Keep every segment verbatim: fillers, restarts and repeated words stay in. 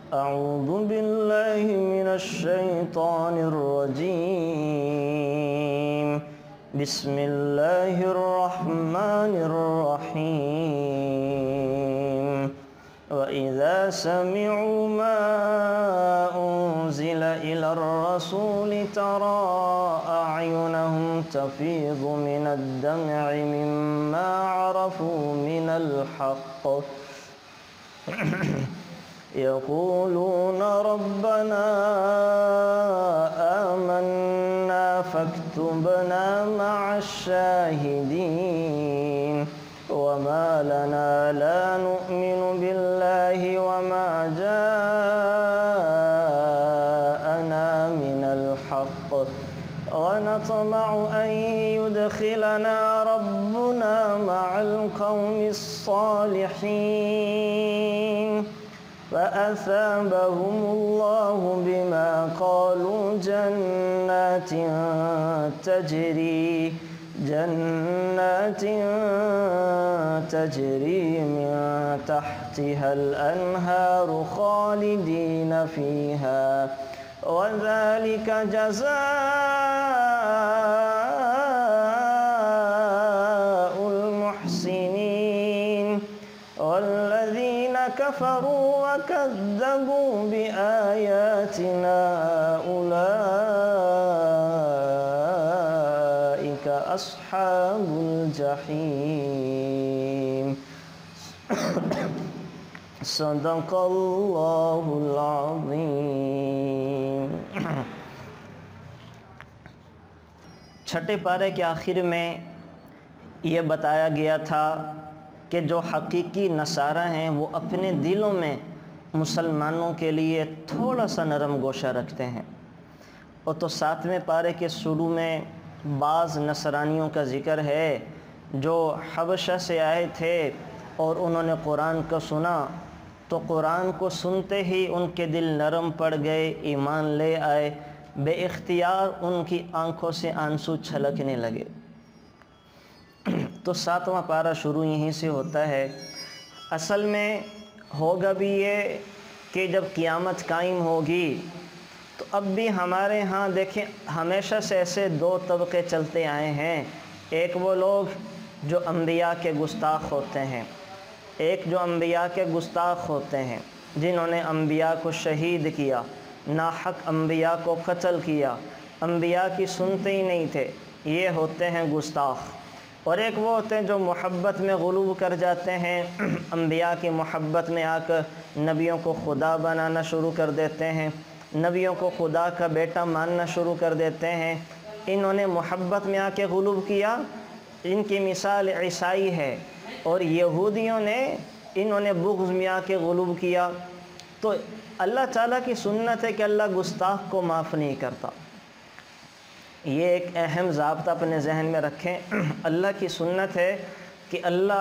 اعوذ باللہ من الشیطان الرجیم بسم اللہ الرحمن الرحیم وَإِذَا سَمِعُوا مَا أُنزِلَ إِلَى الرَّسُولِ تَرَى أَعْيُنَهُمْ تَفِيضُ مِنَ الدَّمْعِ مِمَّا عَرَفُوا مِنَ الْحَقِّ يَقُولُونَ رَبَّنَا آمَنَّا فَاكْتُبْنَا مَعَ الشَّاهِدِينَ وَمَا لَنَا لَا نُؤْمِنُ بِاللَّهِ وَمَا جَاءَنَا مِنَ الْحَقِّ وَنَطْمَعُ أَن يُدْخِلَنَا رَبُّنَا مَعَ الْقَوْمِ الصَّالِحِينَ فَأَثَابَهُمُ اللَّهُ بِمَا قَالُوا جَنَّاتٍ تَجْرِي جنات تجري من تحتها الأنهار خالدين فيها وذلك جزاء المحسنين والذين كفروا وكذبوا بآياتنا أولئك أصحاب الجحيم صدق اللہ العظیم۔ چھٹے پارے کے آخر میں یہ بتایا گیا تھا کہ جو حقیقی نصارہ ہیں وہ اپنے دلوں میں مسلمانوں کے لیے تھوڑا سا نرم گوشہ رکھتے ہیں، اور تو ساتویں پارے کے شروع میں بعض نصرانیوں کا ذکر ہے جو حبشہ سے آئے تھے اور انہوں نے قرآن کو سنا تو قرآن کو سنتے ہی ان کے دل نرم پڑ گئے، ایمان لے آئے، بے اختیار ان کی آنکھوں سے آنسو چھلکنے لگے۔ تو ساتواں پارہ شروع یہیں سے ہوتا ہے۔ اصل میں ہوگا بھی یہ کہ جب قیامت قائم ہوگی تو اب بھی ہمارے ہاں دیکھیں ہمیشہ سے ایسے دو طبقے چلتے آئے ہیں، ایک وہ لوگ جو انبیاء کے گستاخ ہوتے ہیں، ایک جو انبیاء کے گستاخ ہوتے ہیں جنہوں نے انبیاء کو شہید کیا، ناحق انبیاء کو قتل کیا، انبیاء کی سنتے ہی نہیں تھے، یہ ہوتے ہیں گستاخ۔ اور ایک وہ ہوتے ہیں جو محبت میں غلو کر جاتے ہیں، انبیاء کی محبت میں آ کر نبیوں کو خدا بنانا شروع کر دیتے ہیں، نبیوں کو خدا کا بیٹا ماننا شروع کر دیتے ہیں۔ انہوں نے محبت میں آ کے غلو کیا، ان کی مثال عیسائی ہے، اور یہودیوں نے انہوں نے بغض میں آ کے غلو کیا۔ تو اللہ تعالیٰ کی سنت ہے کہ اللہ گستاخ کو معاف نہیں کرتا، یہ ایک اہم ضابطہ اپنے ذہن میں رکھیں۔ اللہ کی سنت ہے کہ اللہ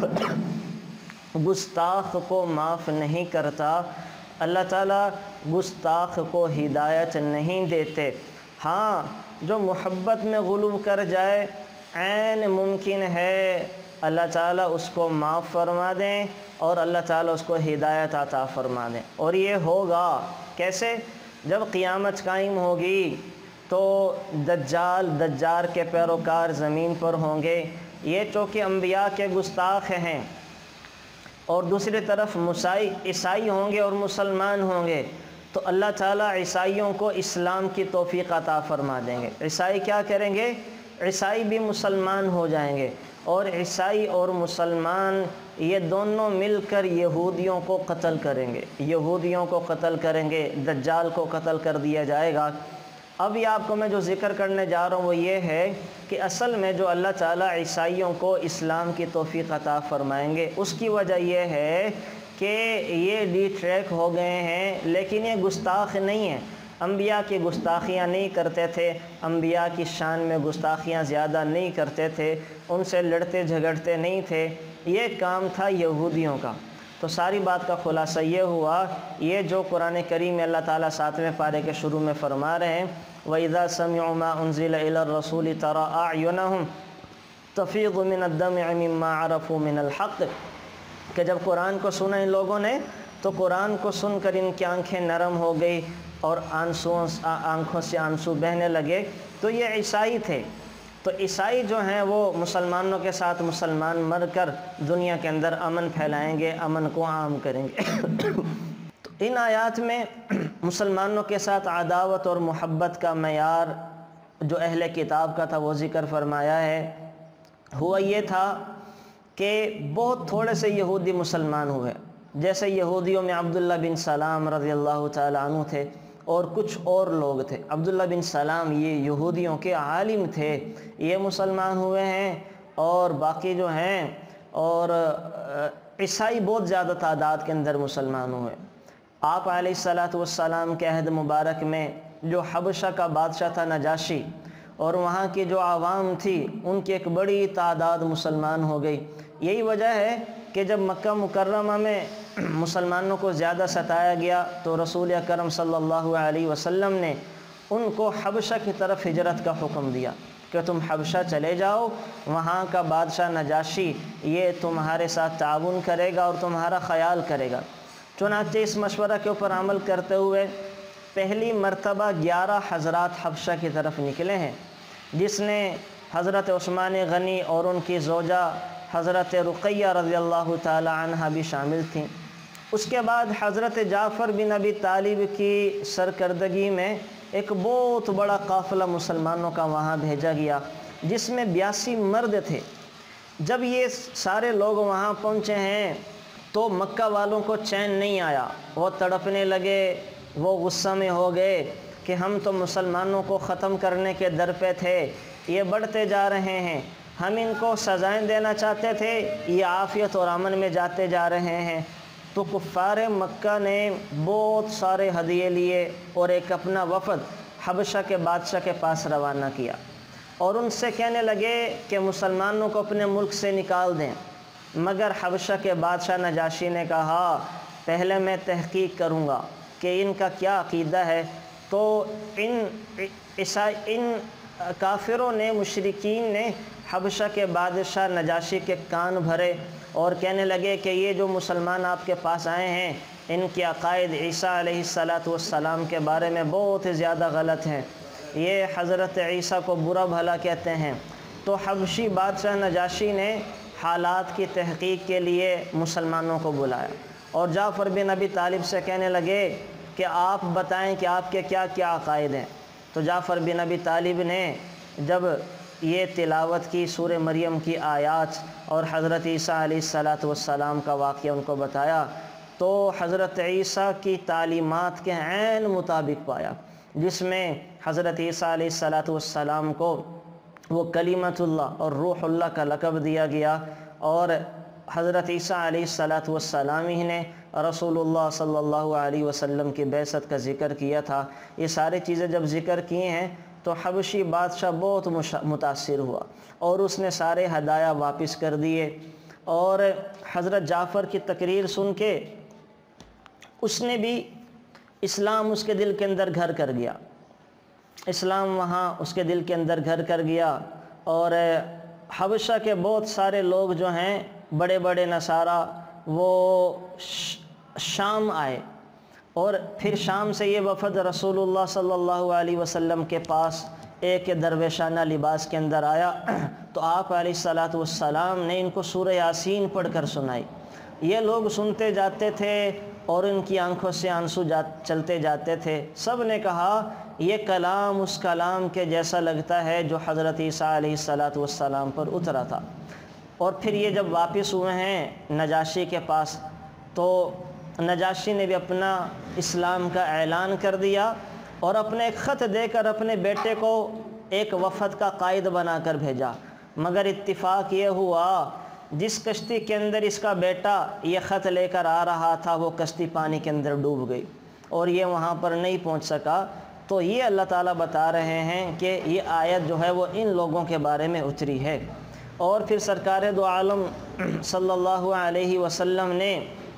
گستاخ کو معاف نہیں کرتا، اللہ تعالیٰ گستاخ کو ہدایت نہیں دیتے۔ ہاں جو محبت میں غلو کر جائے عین ممکن ہے اللہ تعالیٰ اس کو معاف فرما دیں اور اللہ تعالیٰ اس کو ہدایت عطا فرما دیں، اور یہ ہوگا کیسے؟ جب قیامت قائم ہوگی تو دجال دجال کے پیروکار زمین پر ہوں گے، یہ چونکہ انبیاء کے گستاخ ہیں، اور دوسری طرف مسائی عیسائی ہوں گے اور مسلمان ہوں گے، تو اللہ تعالیٰ عیسائیوں کو اسلام کی توفیق عطا فرما دیں گے۔ عیسائی کیا کریں گے؟ عیسائی بھی مسلمان ہو جائیں گے، اور عیسائی اور مسلمان یہ دونوں مل کر یہودیوں کو قتل کریں گے، یہودیوں کو قتل کریں گے، دجال کو قتل کر دیا جائے گا۔ اب یہ آپ کو میں جو ذکر کرنے جا رہا ہوں وہ یہ ہے کہ اصل میں جو اللہ تعالیٰ عیسائیوں کو اسلام کی توفیق عطا فرمائیں گے اس کی وجہ یہ ہے کہ یہ ڈی ٹریک ہو گئے ہیں، لیکن یہ گستاخ نہیں ہیں، انبیاء کی گستاخیاں نہیں کرتے تھے، انبیاء کی شان میں گستاخیاں زیادہ نہیں کرتے تھے، ان سے لڑتے جھگڑتے نہیں تھے، یہ کام تھا یہودیوں کا۔ تو ساری بات کا خلاصہ یہ ہوا، یہ جو قرآن کریم میں اللہ تعالیٰ ساتویں پارے کے شروع میں فرما رہے ہیں وَإِذَا سَمِعُوا مَا أُنزِلَ إِلَى الرَّسُولِ تَرَى أَعْيُنَهُمْ تَفِيضُ مِنَ الدَّمْعِ مِمَّا عَرَفُوا مِنَ الْحَقِّ، کہ جب قرآن کو سنا ان لوگوں نے تو قرآن کو سن کر ان کی آنکھیں نرم ہو گئی اور آنسوؤں آنکھوں سے آنسو بہنے لگے۔ تو یہ عیسائی تھے۔ تو عیسائی جو ہیں وہ مسلمانوں کے ساتھ مسلمان مر کر دنیا کے اندر امن پھیلائیں گے، امن کو عام کریں گے۔ تو ان آیات میں مسلمانوں کے ساتھ عداوت اور محبت کا معیار جو اہل کتاب کا تھا وہ ذکر فرمایا ہے۔ ہوا یہ تھا کہ بہت تھوڑے سے یہودی مسلمان ہوئے، جیسے یہودیوں میں عبداللہ بن سلام رضی اللہ تعالیٰ عنہ تھے اور کچھ اور لوگ تھے۔ عبداللہ بن سلام یہ یہودیوں کے عالم تھے، یہ مسلمان ہوئے ہیں، اور باقی جو ہیں اور عیسائی بہت زیادہ تعداد کے اندر مسلمان ہوئے۔ آپ علیہ الصلاۃ والسلام کے عہد مبارک میں جو حبشہ کا بادشاہ تھا نجاشی، اور وہاں کی جو عوام تھی ان کی ایک بڑی تعداد مسلمان ہو گئی۔ یہی وجہ ہے کہ جب مکہ مکرمہ میں مسلمانوں کو زیادہ ستایا گیا تو رسول اکرم صلی اللہ علیہ وسلم نے ان کو حبشہ کی طرف ہجرت کا حکم دیا کہ تم حبشہ چلے جاؤ، وہاں کا بادشاہ نجاشی یہ تمہارے ساتھ تعاون کرے گا اور تمہارا خیال کرے گا۔ چنانچہ اس مشورہ کے اوپر عمل کرتے ہوئے پہلی مرتبہ گیارہ حضرات حبشہ کی طرف نکلے ہیں، جس نے حضرت عثمان غنی اور ان کی زوجہ حضرت رقیہ رضی اللہ تعالی عنہ بھی شامل تھیں۔ اس کے بعد حضرت جعفر بن ابی طالب کی سرکردگی میں ایک بہت بڑا قافلہ مسلمانوں کا وہاں بھیجا گیا، جس میں بیاسی مرد تھے۔ جب یہ سارے لوگ وہاں پہنچے ہیں تو مکہ والوں کو چین نہیں آیا، وہ تڑپنے لگے، وہ غصہ میں ہو گئے کہ ہم تو مسلمانوں کو ختم کرنے کے در پہ تھے، یہ بڑھتے جا رہے ہیں، ہم ان کو سزائیں دینا چاہتے تھے، یہ عافیت اور امن میں جاتے جا رہے ہیں۔ تو کفار مکہ نے بہت سارے ہدیے لیے اور ایک اپنا وفد حبشہ کے بادشاہ کے پاس روانہ کیا، اور ان سے کہنے لگے کہ مسلمانوں کو اپنے ملک سے نکال دیں۔ مگر حبشہ کے بادشاہ نجاشی نے کہا پہلے میں تحقیق کروں گا کہ ان کا کیا عقیدہ ہے۔ تو ان عیسائی ان کافروں نے، مشرکین نے حبشہ کے بادشاہ نجاشی کے کان بھرے اور کہنے لگے کہ یہ جو مسلمان آپ کے پاس آئے ہیں ان کے عقائد عیسیٰ علیہ الصلاۃ والسلام کے بارے میں بہت زیادہ غلط ہیں، یہ حضرت عیسیٰ کو برا بھلا کہتے ہیں۔ تو حبشی بادشاہ نجاشی نے حالات کی تحقیق کے لیے مسلمانوں کو بلایا اور جعفر بن ابی طالب سے کہنے لگے کہ آپ بتائیں کہ آپ کے کیا کیا عقائد ہیں۔ تو جعفر بن ابی طالب نے جب یہ تلاوت کی سورہ مریم کی آیات اور حضرت عیسیٰ علیہ الصلاۃ والسلام کا واقعہ ان کو بتایا تو حضرت عیسیٰ کی تعلیمات کے عین مطابق پایا، جس میں حضرت عیسیٰ علیہ الصلاۃ والسلام کو وہ کلمۃ اللہ اور روح اللہ کا لقب دیا گیا، اور حضرت عیسیٰ علیہ الصلاۃ والسلام ہی نے رسول اللہ صلی اللہ علیہ وسلم کی بعثت کا ذکر کیا تھا۔ یہ ساری چیزیں جب ذکر کی ہیں تو حبشی بادشاہ بہت متاثر ہوا اور اس نے سارے ہدایہ واپس کر دیے، اور حضرت جعفر کی تقریر سن کے اس نے بھی اسلام اس کے دل کے اندر گھر کر گیا، اسلام وہاں اس کے دل کے اندر گھر کر گیا، اور حبشہ کے بہت سارے لوگ جو ہیں بڑے بڑے نصارہ وہ شام آئے، اور پھر شام سے یہ وفد رسول اللہ صلی اللہ علیہ وسلم کے پاس ایک درویشانہ لباس کے اندر آیا تو آپ علیہ الصلاۃ والسلام نے ان کو سورہ یاسین پڑھ کر سنائی۔ یہ لوگ سنتے جاتے تھے اور ان کی آنکھوں سے آنسو جا چلتے جاتے تھے۔ سب نے کہا یہ کلام اس کلام کے جیسا لگتا ہے جو حضرت عیسیٰ علیہ الصلاۃ والسلام پر اترا تھا۔ اور پھر یہ جب واپس ہوئے ہیں نجاشی کے پاس تو نجاشی نے بھی اپنا اسلام کا اعلان کر دیا اور اپنے ایک خط دے کر اپنے بیٹے کو ایک وفد کا قائد بنا کر بھیجا، مگر اتفاق یہ ہوا جس کشتی کے اندر اس کا بیٹا یہ خط لے کر آ رہا تھا وہ کشتی پانی کے اندر ڈوب گئی اور یہ وہاں پر نہیں پہنچ سکا۔ تو یہ اللہ تعالیٰ بتا رہے ہیں کہ یہ آیت جو ہے وہ ان لوگوں کے بارے میں اتری ہے۔ اور پھر سرکار دو عالم صلی اللہ علیہ وسلم نے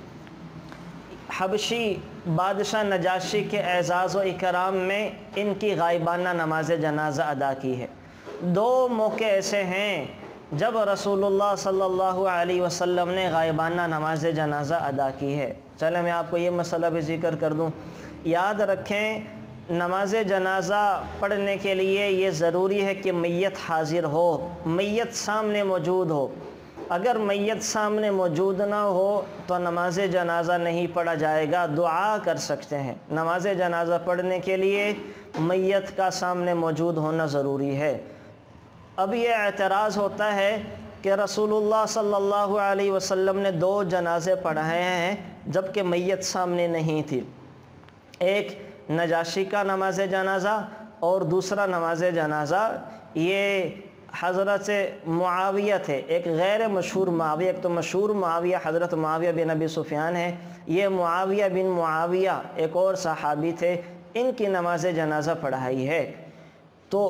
حبشی بادشاہ نجاشی کے اعزاز و اکرام میں ان کی غائبانہ نماز جنازہ ادا کی ہے۔ دو موقع ایسے ہیں جب رسول اللہ صلی اللہ علیہ وسلم نے غائبانہ نماز جنازہ ادا کی ہے۔ چلیں میں آپ کو یہ مسئلہ بھی ذکر کر دوں. یاد رکھیں نماز جنازہ پڑھنے کے لیے یہ ضروری ہے کہ میت حاضر ہو، میت سامنے موجود ہو. اگر میت سامنے موجود نہ ہو تو نماز جنازہ نہیں پڑھا جائے گا. دعا کر سکتے ہیں. نماز جنازہ پڑھنے کے لیے میت کا سامنے موجود ہونا ضروری ہے. اب یہ اعتراض ہوتا ہے کہ رسول اللہ صلی اللہ علیہ وسلم نے دو جنازے پڑھائے ہیں جبکہ میت سامنے نہیں تھی. ایک نجاشی کا نماز جنازہ اور دوسرا نماز جنازہ یہ حضرت معاویہ تھے. ایک غیر مشہور معاویہ، ایک تو مشہور معاویہ حضرت معاویہ بن ابی سفیان ہے، یہ معاویہ بن معاویہ ایک اور صحابی تھے، ان کی نماز جنازہ پڑھائی ہے. تو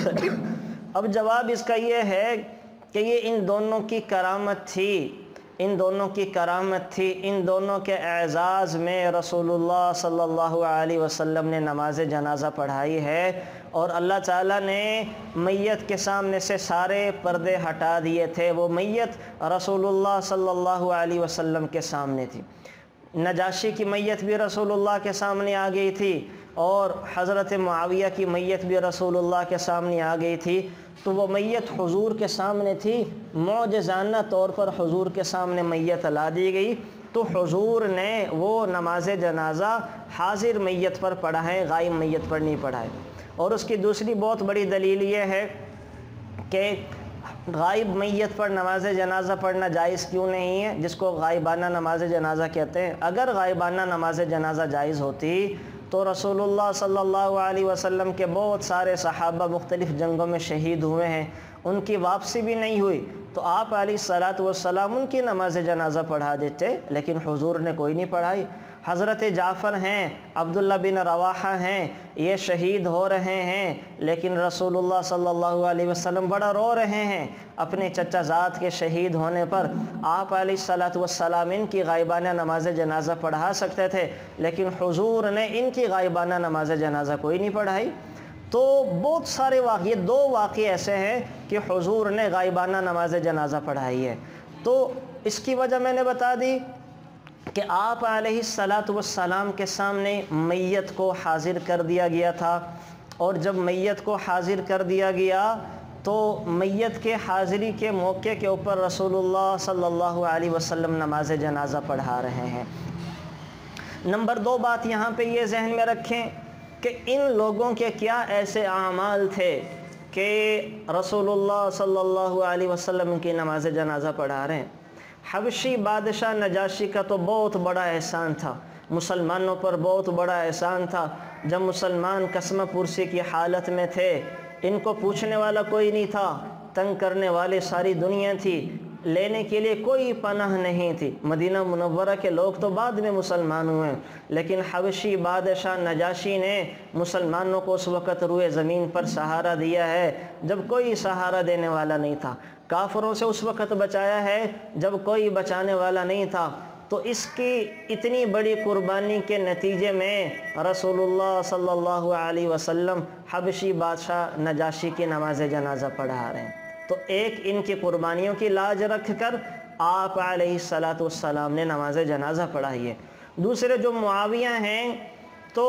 اب جواب اس کا یہ ہے کہ یہ ان دونوں کی کرامت تھی، ان دونوں کی کرامت تھی ان دونوں کے اعزاز میں رسول اللہ صلی اللہ علیہ وسلم نے نماز جنازہ پڑھائی ہے. اور اللہ تعالیٰ نے میت کے سامنے سے سارے پردے ہٹا دیے تھے. وہ میت رسول اللہ صلی اللہ علیہ وسلم کے سامنے تھی. نجاشی کی میت بھی رسول اللہ کے سامنے آ گئی تھی اور حضرت معاویہ کی میت بھی رسول اللہ کے سامنے آ گئی تھی. تو وہ میت حضور کے سامنے تھی، معجزانہ طور پر حضور کے سامنے میت لا دی گئی. تو حضور نے وہ نماز جنازہ حاضر میت پر پڑھا ہے، غائب میت پر نہیں پڑھا ہے. اور اس کی دوسری بہت بڑی دلیل یہ ہے کہ غائب میت پر نماز جنازہ پڑھنا جائز کیوں نہیں ہے، جس کو غائبانہ نماز جنازہ کہتے ہیں. اگر غائبانہ نماز جنازہ جائز ہوتی تو رسول اللہ صلی اللہ علیہ وسلم کے بہت سارے صحابہ مختلف جنگوں میں شہید ہوئے ہیں، ان کی واپسی بھی نہیں ہوئی تو آپ علیہ الصلاۃ والسلام ان کی نماز جنازہ پڑھا دیتے، لیکن حضور نے کوئی نہیں پڑھائی. حضرت جعفر ہیں، عبداللہ بن رواحہ ہیں، یہ شہید ہو رہے ہیں لیکن رسول اللہ صلی اللہ علیہ وسلم بڑا رو رہے ہیں اپنے چچا زاد کے شہید ہونے پر. آپ علیہ الصلاۃ والسلام ان کی غائبانہ نماز جنازہ پڑھا سکتے تھے لیکن حضور نے ان کی غائبانہ نماز جنازہ کوئی نہیں پڑھائی. تو بہت سارے واقعے، دو واقعے ایسے ہیں کہ حضور نے غائبانہ نماز جنازہ پڑھائی ہے. تو اس کی وجہ میں نے بتا دی کہ آپ علیہ الصلاۃ والسلام کے سامنے میت کو حاضر کر دیا گیا تھا، اور جب میت کو حاضر کر دیا گیا تو میت کے حاضری کے موقع کے اوپر رسول اللہ صلی اللہ علیہ وسلم نماز جنازہ پڑھا رہے ہیں. نمبر دو بات یہاں پہ یہ ذہن میں رکھیں کہ ان لوگوں کے کیا ایسے اعمال تھے کہ رسول اللہ صلی اللہ علیہ وسلم کی نماز جنازہ پڑھا رہے ہیں. حبشی بادشاہ نجاشی کا تو بہت بڑا احسان تھا، مسلمانوں پر بہت بڑا احسان تھا. جب مسلمان قسمہ پرسی کی حالت میں تھے، ان کو پوچھنے والا کوئی نہیں تھا، تنگ کرنے والے ساری دنیا تھی، لینے کے لیے کوئی پناہ نہیں تھی. مدینہ منورہ کے لوگ تو بعد میں مسلمان ہوئے، لیکن حبشی بادشاہ نجاشی نے مسلمانوں کو اس وقت روئے زمین پر سہارا دیا ہے جب کوئی سہارا دینے والا نہیں تھا. کافروں سے اس وقت بچایا ہے جب کوئی بچانے والا نہیں تھا. تو اس کی اتنی بڑی قربانی کے نتیجے میں رسول اللہ صلی اللہ علیہ وسلم حبشی بادشاہ نجاشی کی نماز جنازہ پڑھا رہے ہیں. تو ایک ان کی قربانیوں کی لاج رکھ کر آپ علیہ الصلاۃ والسلام نے نماز جنازہ پڑھائی ہے. دوسرے جو معاویہ ہیں تو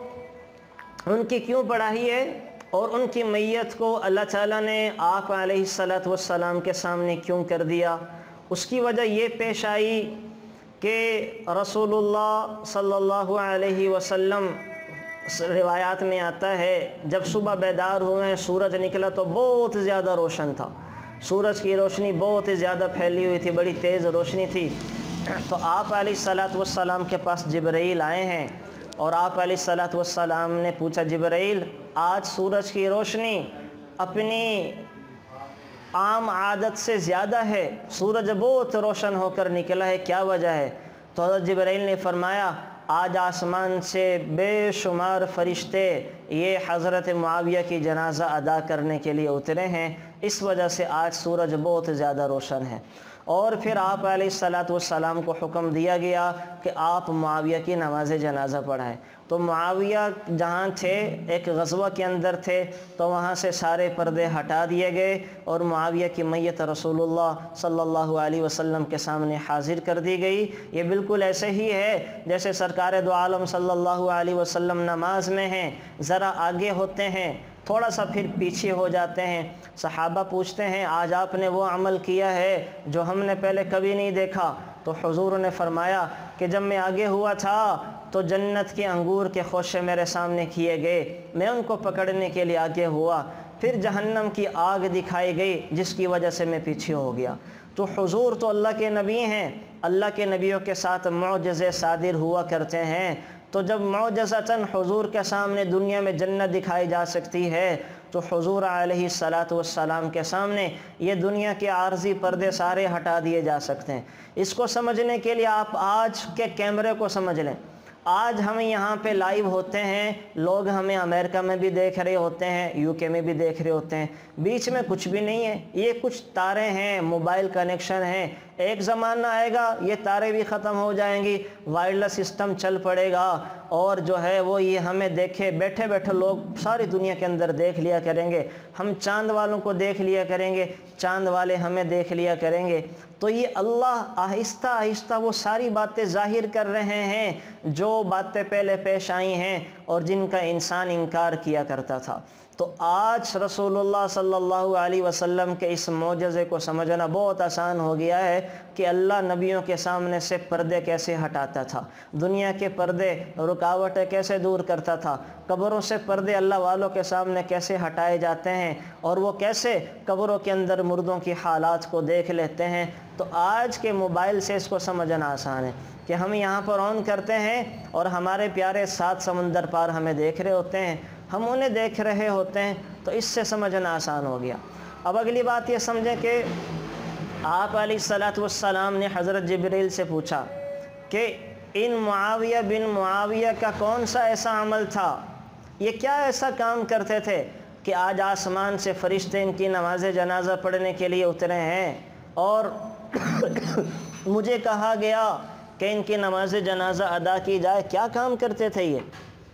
ان کی کیوں پڑھائی ہے اور ان کی میت کو اللہ تعالیٰ نے آپ علیہ الصلاۃ والسلام کے سامنے کیوں کر دیا؟ اس کی وجہ یہ پیش آئی کہ رسول اللہ صلی اللہ علیہ وسلم، روایات میں آتا ہے جب صبح بیدار ہوئے ہیں سورج نکلا تو بہت زیادہ روشن تھا، سورج کی روشنی بہت ہی زیادہ پھیلی ہوئی تھی، بڑی تیز روشنی تھی. تو آپ علیہ الصلاۃ والسلام کے پاس جبرائیل آئے ہیں اور آپ علیہ الصلاۃ والسلام نے پوچھا جبرائیل آج سورج کی روشنی اپنی عام عادت سے زیادہ ہے، سورج بہت روشن ہو کر نکلا ہے، کیا وجہ ہے؟ تو حضرت جبرائیل نے فرمایا آج آسمان سے بے شمار فرشتے یہ حضرت معاویہ کی جنازہ ادا کرنے کے لیے اترے ہیں، اس وجہ سے آج سورج بہت زیادہ روشن ہے. اور پھر آپ علیہ الصلاۃ والسلام کو حکم دیا گیا کہ آپ معاویہ کی نماز جنازہ پڑھائیں۔ تو معاویہ جہاں تھے ایک غزوہ کے اندر تھے تو وہاں سے سارے پردے ہٹا دیے گئے اور معاویہ کی میت رسول اللہ صلی اللہ علیہ وسلم کے سامنے حاضر کر دی گئی۔ یہ بالکل ایسے ہی ہے جیسے سرکار دو عالم صلی اللہ علیہ وسلم نماز میں ہیں، ذرا آگے ہوتے ہیں، تھوڑا سا پھر پیچھے ہو جاتے ہیں۔ صحابہ پوچھتے ہیں آج آپ نے وہ عمل کیا ہے جو ہم نے پہلے کبھی نہیں دیکھا؟ تو حضور نے فرمایا کہ جب میں آگے ہوا تھا تو جنت کے انگور کے خوشے میرے سامنے کیے گئے، میں ان کو پکڑنے کے لیے آگے ہوا، پھر جہنم کی آگ دکھائی گئی جس کی وجہ سے میں پیچھے ہو گیا۔ تو حضور تو اللہ کے نبی ہیں، اللہ کے نبیوں کے ساتھ معجزے صادر ہوا کرتے ہیں، تو جب معجزتاً حضور کے سامنے دنیا میں جنت دکھائی جا سکتی ہے تو حضور علیہ الصلاۃ والسلام کے سامنے یہ دنیا کے عارضی پردے سارے ہٹا دیے جا سکتے ہیں۔ اس کو سمجھنے کے لیے آپ آج کے کیمرے کو سمجھ لیں۔ آج ہم یہاں پہ لائیو ہوتے ہیں، لوگ ہمیں امریکہ میں بھی دیکھ رہے ہوتے ہیں، یو کے میں بھی دیکھ رہے ہوتے ہیں، بیچ میں کچھ بھی نہیں ہے، یہ کچھ تارے ہیں، موبائل کنیکشن ہیں۔ ایک زمانہ آئے گا یہ تارے بھی ختم ہو جائیں گی، وائرلیس سسٹم چل پڑے گا اور جو ہے وہ یہ ہمیں دیکھے بیٹھے بیٹھے لوگ ساری دنیا کے اندر دیکھ لیا کریں گے، ہم چاند والوں کو دیکھ لیا کریں گے، چاند والے ہمیں دیکھ لیا کریں گے۔ تو یہ اللہ آہستہ آہستہ وہ ساری باتیں ظاہر کر رہے ہیں جو باتیں پہلے پیش آئی ہیں اور جن کا انسان انکار کیا کرتا تھا۔ تو آج رسول اللہ صلی اللہ علیہ وسلم کے اس معجزے کو سمجھنا بہت آسان ہو گیا ہے کہ اللہ نبیوں کے سامنے سے پردے کیسے ہٹاتا تھا، دنیا کے پردے رکاوٹیں کیسے دور کرتا تھا، قبروں سے پردے اللہ والوں کے سامنے کیسے ہٹائے جاتے ہیں اور وہ کیسے قبروں کے اندر مردوں کی حالات کو دیکھ لیتے ہیں۔ تو آج کے موبائل سے اس کو سمجھنا آسان ہے کہ ہم یہاں پر آن کرتے ہیں اور ہمارے پیارے سات سمندر پار ہمیں دیکھ رہے ہوتے ہیں، ہم انہیں دیکھ رہے ہوتے ہیں، تو اس سے سمجھنا آسان ہو گیا۔ اب اگلی بات یہ سمجھیں کہ آپ علیہ الصلاۃ والسلام نے حضرت جبریل سے پوچھا کہ ان معاویہ بن معاویہ کا کون سا ایسا عمل تھا، یہ کیا ایسا کام کرتے تھے کہ آج آسمان سے فرشتے ان کی نماز جنازہ پڑھنے کے لیے اترے ہیں اور مجھے کہا گیا کہ ان کی نماز جنازہ ادا کی جائے، کیا کام کرتے تھے یہ؟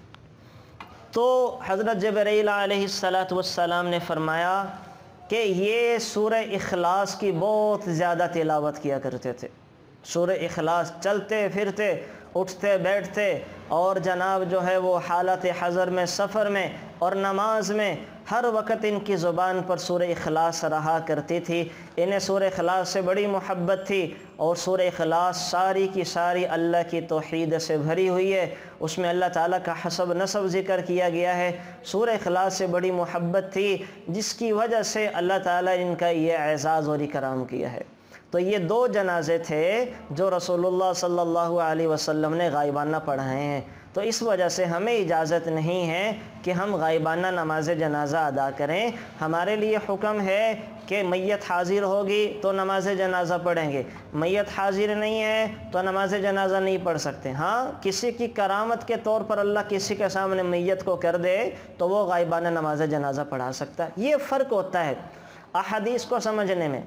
تو حضرت جبرائیل علیہ الصلاۃ والسلام نے فرمایا کہ یہ سورہ اخلاص کی بہت زیادہ تلاوت کیا کرتے تھے۔ سورہ اخلاص چلتے پھرتے اٹھتے بیٹھتے اور جناب جو ہے وہ حالت حضر میں، سفر میں اور نماز میں ہر وقت ان کی زبان پر سورہ اخلاص رہا کرتی تھی۔ انہیں سورہ اخلاص سے بڑی محبت تھی اور سورہ اخلاص ساری کی ساری اللہ کی توحید سے بھری ہوئی ہے، اس میں اللہ تعالیٰ کا حسب نسب ذکر کیا گیا ہے۔ سورہ اخلاص سے بڑی محبت تھی جس کی وجہ سے اللہ تعالیٰ ان کا یہ اعزاز اور اکرام کیا ہے۔ تو یہ دو جنازے تھے جو رسول اللہ صلی اللہ علیہ وسلم نے غائبانہ پڑھائے ہیں، تو اس وجہ سے ہمیں اجازت نہیں ہے کہ ہم غائبانہ نماز جنازہ ادا کریں۔ ہمارے لیے حکم ہے کہ میت حاضر ہوگی تو نماز جنازہ پڑھیں گے، میت حاضر نہیں ہے تو نماز جنازہ نہیں پڑھ سکتے۔ ہاں کسی کی کرامت کے طور پر اللہ کسی کے سامنے میت کو کر دے تو وہ غائبانہ نماز جنازہ پڑھا سکتا ہے۔ یہ فرق ہوتا ہے احادیث کو سمجھنے میں،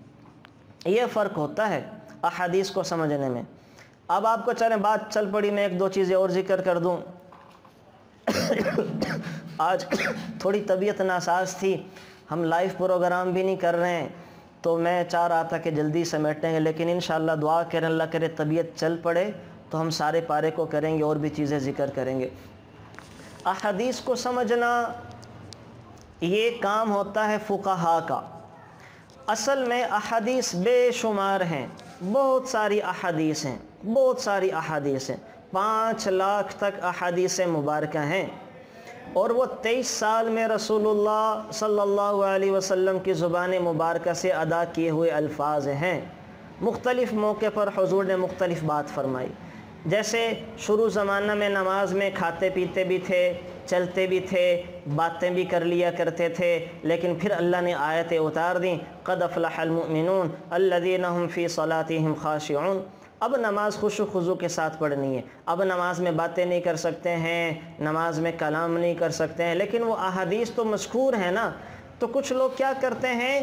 یہ فرق ہوتا ہے احادیث کو سمجھنے میں۔ اب آپ کو چلیں بات چل پڑی، میں ایک دو چیزیں اور ذکر کر دوں۔ آج تھوڑی طبیعت ناساز تھی، ہم لائیو پروگرام بھی نہیں کر رہے ہیں، تو میں چاہ رہا تھا کہ جلدی سمیٹیں گے، لیکن انشاءاللہ دعا کریں اللہ کرے طبیعت چل پڑے تو ہم سارے پارے کو کریں گے اور بھی چیزیں ذکر کریں گے۔ احادیث کو سمجھنا یہ کام ہوتا ہے فقہا کا۔ اصل میں احادیث بے شمار ہیں، بہت ساری احادیث ہیں، بہت ساری احادیث ہیں، پانچ لاکھ تک احادیث مبارکہ ہیں، اور وہ تیئیس سال میں رسول اللہ صلی اللہ علیہ وسلم کی زبان مبارکہ سے ادا کیے ہوئے الفاظ ہیں۔ مختلف موقع پر حضور نے مختلف بات فرمائی، جیسے شروع زمانہ میں نماز میں کھاتے پیتے بھی تھے، چلتے بھی تھے، باتیں بھی کر لیا کرتے تھے، لیکن پھر اللہ نے آیتیں اتار دیں، قد افلح المؤمنون الذین هم فی صلاتهم خاشعون۔ اب نماز خشوع خضوع کے ساتھ پڑھنی ہے، اب نماز میں باتیں نہیں کر سکتے ہیں، نماز میں کلام نہیں کر سکتے ہیں، لیکن وہ احادیث تو مذکور ہیں نا۔ تو کچھ لوگ کیا کرتے ہیں،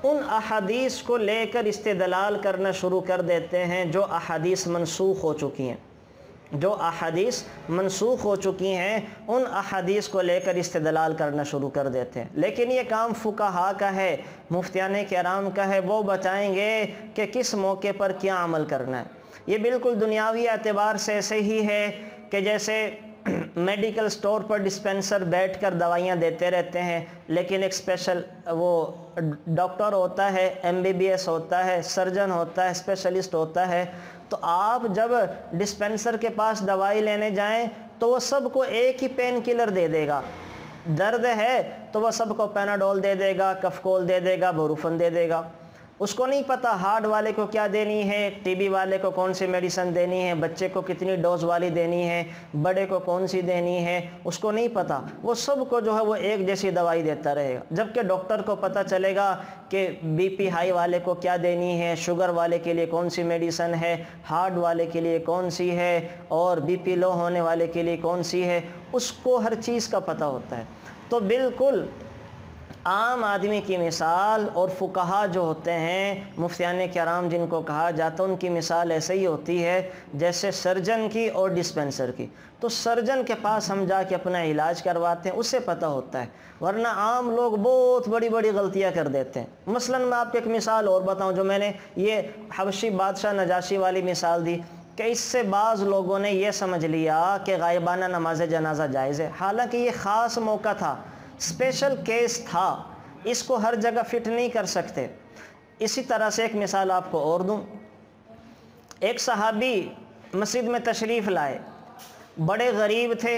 ان احادیث کو لے کر استدلال کرنا شروع کر دیتے ہیں جو احادیث منسوخ ہو چکی ہیں، جو احادیث منسوخ ہو چکی ہیں ان احادیث کو لے کر استدلال کرنا شروع کر دیتے ہیں۔ لیکن یہ کام فقہا کا ہے، مفتیان کرام کا ہے، وہ بتائیں گے کہ کس موقع پر کیا عمل کرنا ہے۔ یہ بالکل دنیاوی اعتبار سے ایسے ہی ہے کہ جیسے میڈیکل سٹور پر ڈسپینسر بیٹھ کر دوائیاں دیتے رہتے ہیں، لیکن ایک اسپیشل وہ ڈاکٹر ہوتا ہے، ایم بی بی ایس ہوتا ہے، سرجن ہوتا ہے، اسپیشلسٹ ہوتا ہے۔ تو آپ جب ڈسپینسر کے پاس دوائی لینے جائیں تو وہ سب کو ایک ہی پین کلر دے دے گا۔ درد ہے تو وہ سب کو پیناڈول دے دے گا، کفکول دے دے گا، بروفن دے دے گا۔ اس کو نہیں پتہ ہارٹ والے کو کیا دینی ہے، ٹی بی والے کو کون سی میڈیسن دینی ہے، بچے کو کتنی ڈوز والی دینی ہے، بڑے کو کون سی دینی ہے، اس کو نہیں پتہ۔ وہ سب کو جو ہے وہ ایک جیسی دوائی دیتا رہے گا، جبکہ ڈاکٹر کو پتہ چلے گا کہ بی پی ہائی والے کو کیا دینی ہے، شوگر والے کے لیے کون سی میڈیسن ہے، ہارٹ والے کے لیے کون سی ہے، اور بی پی لو ہونے والے کے لیے کون سی ہے، اس کو ہر چیز کا پتہ ہوتا ہے۔ تو بالکل عام آدمی کی مثال اور فقہا جو ہوتے ہیں، مفتیان کرام جن کو کہا جاتا ہے، ان کی مثال ایسے ہی ہوتی ہے جیسے سرجن کی اور ڈسپینسر کی۔ تو سرجن کے پاس ہم جا کے اپنا علاج کرواتے ہیں، اسے پتہ ہوتا ہے، ورنہ عام لوگ بہت بڑی بڑی غلطیاں کر دیتے ہیں۔ مثلا میں آپ کو ایک مثال اور بتاؤں، جو میں نے یہ حبشی بادشاہ نجاشی والی مثال دی کہ اس سے بعض لوگوں نے یہ سمجھ لیا کہ غائبانہ نماز جنازہ جائز ہے، حالانکہ یہ خاص موقع تھا، اسپیشل کیس تھا، اس کو ہر جگہ فٹ نہیں کر سکتے۔ اسی طرح سے ایک مثال آپ کو اور دوں، ایک صحابی مسجد میں تشریف لائے، بڑے غریب تھے،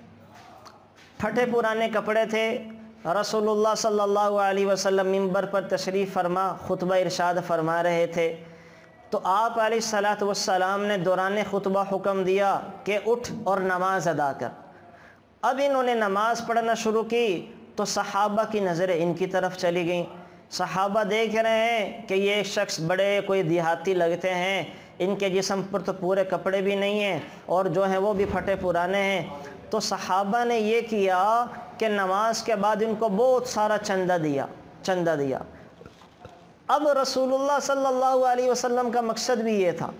پھٹے پرانے کپڑے تھے، رسول اللہ صلی اللہ علیہ وسلم منبر پر تشریف فرما خطبہ ارشاد فرما رہے تھے، تو آپ علیہ الصلاۃ والسلام نے دوران خطبہ حکم دیا کہ اٹھ اور نماز ادا کر۔ اب انہوں نے نماز پڑھنا شروع کی تو صحابہ کی نظریں ان کی طرف چلی گئیں۔ صحابہ دیکھ رہے ہیں کہ یہ شخص بڑے کوئی دیہاتی لگتے ہیں، ان کے جسم پر تو پورے کپڑے بھی نہیں ہیں اور جو ہیں وہ بھی پھٹے پرانے ہیں۔ تو صحابہ نے یہ کیا کہ نماز کے بعد ان کو بہت سارا چندہ دیا چندہ دیا اب رسول اللہ صلی اللہ علیہ وسلم کا مقصد بھی یہ تھا،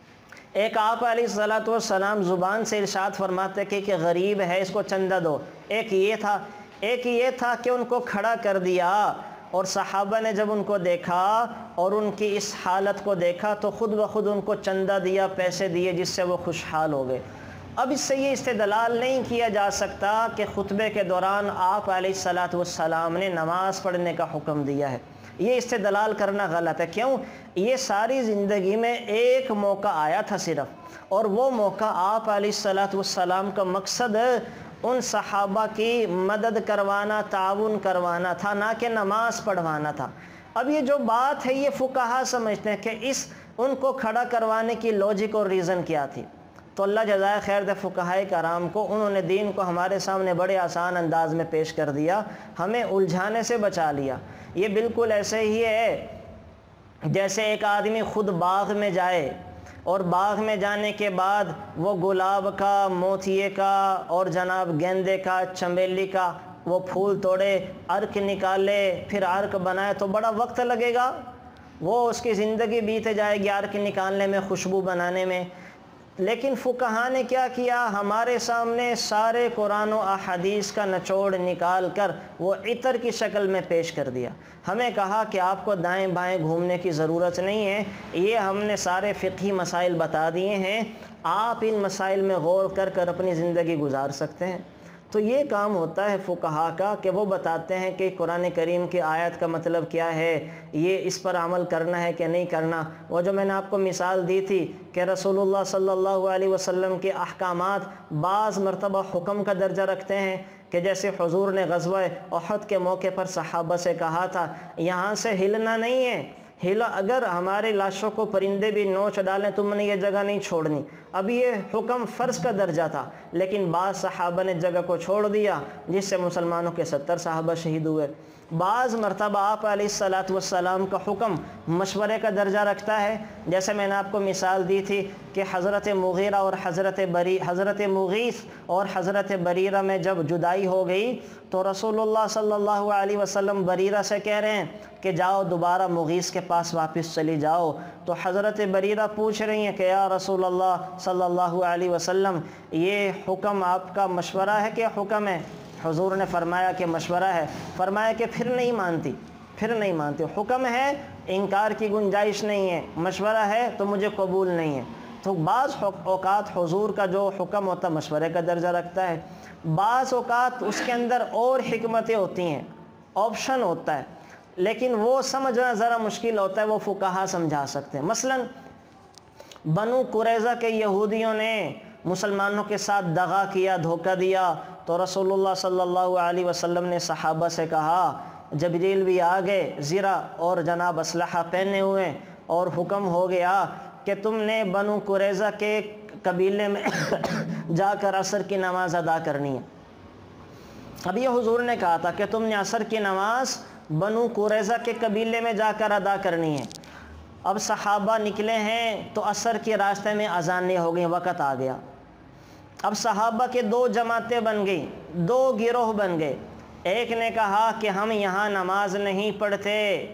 ایک آپ علیہ الصلاۃ والسلام زبان سے ارشاد فرماتے کہ کہ غریب ہے اس کو چندہ دو، ایک یہ تھا ایک یہ تھا کہ ان کو کھڑا کر دیا، اور صحابہ نے جب ان کو دیکھا اور ان کی اس حالت کو دیکھا تو خود بخود ان کو چندہ دیا، پیسے دیے، جس سے وہ خوشحال ہو گئے۔ اب اس سے یہ استدلال نہیں کیا جا سکتا کہ خطبے کے دوران آپ علیہ الصلاۃ والسلام نے نماز پڑھنے کا حکم دیا ہے، یہ استدلال کرنا غلط ہے۔ کیوں؟ یہ ساری زندگی میں ایک موقع آیا تھا صرف، اور وہ موقع آپ علیہ الصلاۃ والسلام کا مقصد ان صحابہ کی مدد کروانا، تعاون کروانا تھا، نہ کہ نماز پڑھوانا تھا۔ اب یہ جو بات ہے یہ فقہا سمجھتے ہیں کہ اس ان کو کھڑا کروانے کی لاجک اور ریزن کیا تھی۔ تو اللہ جزائے خیر دے فقہائے کرام کو، انہوں نے دین کو ہمارے سامنے بڑے آسان انداز میں پیش کر دیا، ہمیں الجھانے سے بچا لیا۔ یہ بالکل ایسے ہی ہے جیسے ایک آدمی خود باغ میں جائے اور باغ میں جانے کے بعد وہ گلاب کا، موتیے کا اور جناب گیندے کا، چمیلی کا وہ پھول توڑے، عرق نکالے، پھر عرق بنائے، تو بڑا وقت لگے گا، وہ اس کی زندگی بیتے جائے گی عرق نکالنے میں، خوشبو بنانے میں۔ لیکن فقہا نے کیا کیا؟ ہمارے سامنے سارے قرآن و احادیث کا نچوڑ نکال کر وہ عطر کی شکل میں پیش کر دیا۔ ہمیں کہا کہ آپ کو دائیں بائیں گھومنے کی ضرورت نہیں ہے، یہ ہم نے سارے فقہی مسائل بتا دیے ہیں، آپ ان مسائل میں غور کر کر اپنی زندگی گزار سکتے ہیں۔ تو یہ کام ہوتا ہے فقہا کا کہ وہ بتاتے ہیں کہ قرآن کریم کی آیت کا مطلب کیا ہے، یہ اس پر عمل کرنا ہے کہ نہیں کرنا۔ وہ جو میں نے آپ کو مثال دی تھی کہ رسول اللہ صلی اللہ علیہ وسلم کے احکامات بعض مرتبہ حکم کا درجہ رکھتے ہیں، کہ جیسے حضور نے غزوہ احد کے موقع پر صحابہ سے کہا تھا یہاں سے ہلنا نہیں ہے، ہلا اگر ہمارے لاشوں کو پرندے بھی نوچ ڈالیں تم نے یہ جگہ نہیں چھوڑنی، اب یہ حکم فرض کا درجہ تھا، لیکن بعض صحابہ نے جگہ کو چھوڑ دیا جس سے مسلمانوں کے ستر صحابہ شہید ہوئے۔ بعض مرتبہ آپ علیہ الصلاۃ والسلام کا حکم مشورے کا درجہ رکھتا ہے، جیسے میں نے آپ کو مثال دی تھی کہ حضرت مغیرہ اور حضرت بری حضرت مغیث اور حضرت بریرہ میں جب جدائی ہو گئی تو رسول اللہ صلی اللہ علیہ وسلم بریرہ سے کہہ رہے ہیں کہ جاؤ دوبارہ مغیث کے پاس واپس چلی جاؤ، تو حضرت بریرہ پوچھ رہی ہیں کہ یا رسول اللہ صلی اللہ علیہ وسلم یہ حکم آپ کا مشورہ ہے کہ حکم ہے؟ حضور نے فرمایا کہ مشورہ ہے۔ فرمایا کہ پھر نہیں مانتی پھر نہیں مانتی حکم ہے، انکار کی گنجائش نہیں ہے، مشورہ ہے تو مجھے قبول نہیں ہے۔ تو بعض اوقات حضور کا جو حکم ہوتا ہے مشورے کا درجہ رکھتا ہے، بعض اوقات اس کے اندر اور حکمتیں ہوتی ہیں، آپشن ہوتا ہے، لیکن وہ سمجھنا ذرا مشکل ہوتا ہے، وہ فقہا سمجھا سکتے ہیں۔ مثلا بنو قریظہ کے یہودیوں نے مسلمانوں کے ساتھ دغا کیا، دھوکہ دیا، تو رسول اللہ صلی اللہ علیہ وسلم نے صحابہ سے کہا، جبریل بھی آ گئے زرہ اور جناب اسلحہ پہنے ہوئے، اور حکم ہو گیا کہ تم نے بنو قریظہ کے قبیلے میں جا کر عصر کی نماز ادا کرنی ہے۔ اب یہ حضور نے کہا تھا کہ تم نے عصر کی نماز بنو قریظہ کے قبیلے میں جا کر ادا کرنی ہے۔ اب صحابہ نکلے ہیں تو عصر کے راستے میں اذانیں ہو گئیں، وقت آ گیا۔ اب صحابہ کے دو جماعتیں بن گئیں، دو گروہ بن گئے۔ ایک نے کہا کہ ہم یہاں نماز نہیں پڑھتے،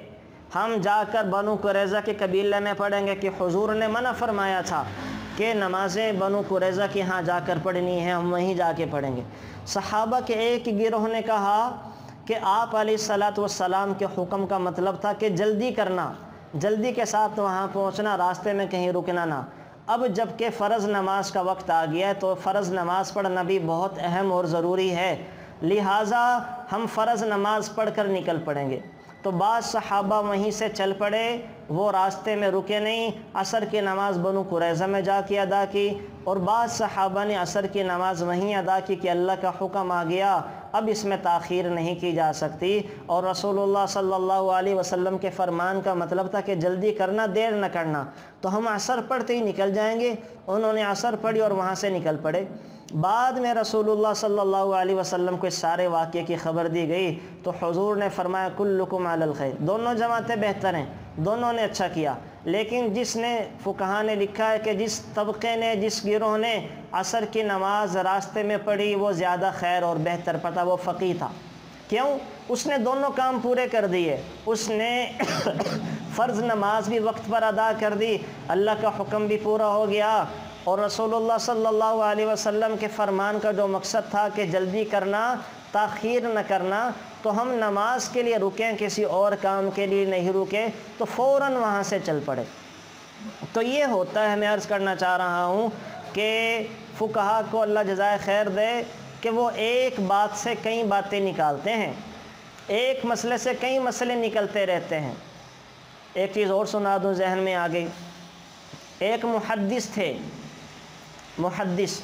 ہم جا کر بنو قریظہ کے قبیلے میں پڑھیں گے، کہ حضور نے منع فرمایا تھا کہ نمازیں بنو قریظہ کے ہاں جا کر پڑھنی ہیں، ہم وہیں جا کے پڑھیں گے۔ صحابہ کے ایک گروہ نے کہا کہ آپ علیہ الصلاۃ والسلام کے حکم کا مطلب تھا کہ جلدی کرنا، جلدی کے ساتھ وہاں پہنچنا، راستے میں کہیں رکنا نہ۔ اب جب کہ فرض نماز کا وقت آ گیا ہے تو فرض نماز پڑھنا بھی بہت اہم اور ضروری ہے، لہٰذا ہم فرض نماز پڑھ کر نکل پڑیں گے۔ تو بعض صحابہ وہیں سے چل پڑے، وہ راستے میں رکے نہیں، عصر کی نماز بنو قریظہ میں جا کے ادا کی، اور بعض صحابہ نے عصر کی نماز وہیں ادا کی کہ اللہ کا حکم آ گیا، اب اس میں تاخیر نہیں کی جا سکتی، اور رسول اللہ صلی اللہ علیہ وسلم کے فرمان کا مطلب تھا کہ جلدی کرنا، دیر نہ کرنا، تو ہم عصر پڑھتے ہی نکل جائیں گے۔ انہوں نے عصر پڑھی اور وہاں سے نکل پڑے۔ بعد میں رسول اللہ صلی اللہ علیہ وسلم کو اس سارے واقعے کی خبر دی گئی تو حضور نے فرمایا کلکم علی الخیر، دونوں جماعتیں بہتر ہیں، دونوں نے اچھا کیا، لیکن جس نے فقہا نے لکھا ہے کہ جس طبقے نے، جس گروہ نے عصر کی نماز راستے میں پڑھی وہ زیادہ خیر اور بہتر پتا، وہ فقیہ تھا۔ کیوں؟ اس نے دونوں کام پورے کر دیے، اس نے فرض نماز بھی وقت پر ادا کر دی، اللہ کا حکم بھی پورا ہو گیا، اور رسول اللہ صلی اللہ علیہ وسلم کے فرمان کا جو مقصد تھا کہ جلدی کرنا، تاخیر نہ کرنا، تو ہم نماز کے لیے رکیں، کسی اور کام کے لیے نہیں رکے، تو فوراً وہاں سے چل پڑے۔ تو یہ ہوتا ہے، میں عرض کرنا چاہ رہا ہوں کہ فقہا کو اللہ جزائے خیر دے کہ وہ ایک بات سے کئی باتیں نکالتے ہیں، ایک مسئلے سے کئی مسئلے نکلتے رہتے ہیں۔ ایک چیز اور سنا دوں، ذہن میں آ گئی۔ ایک محدث تھے، محدث،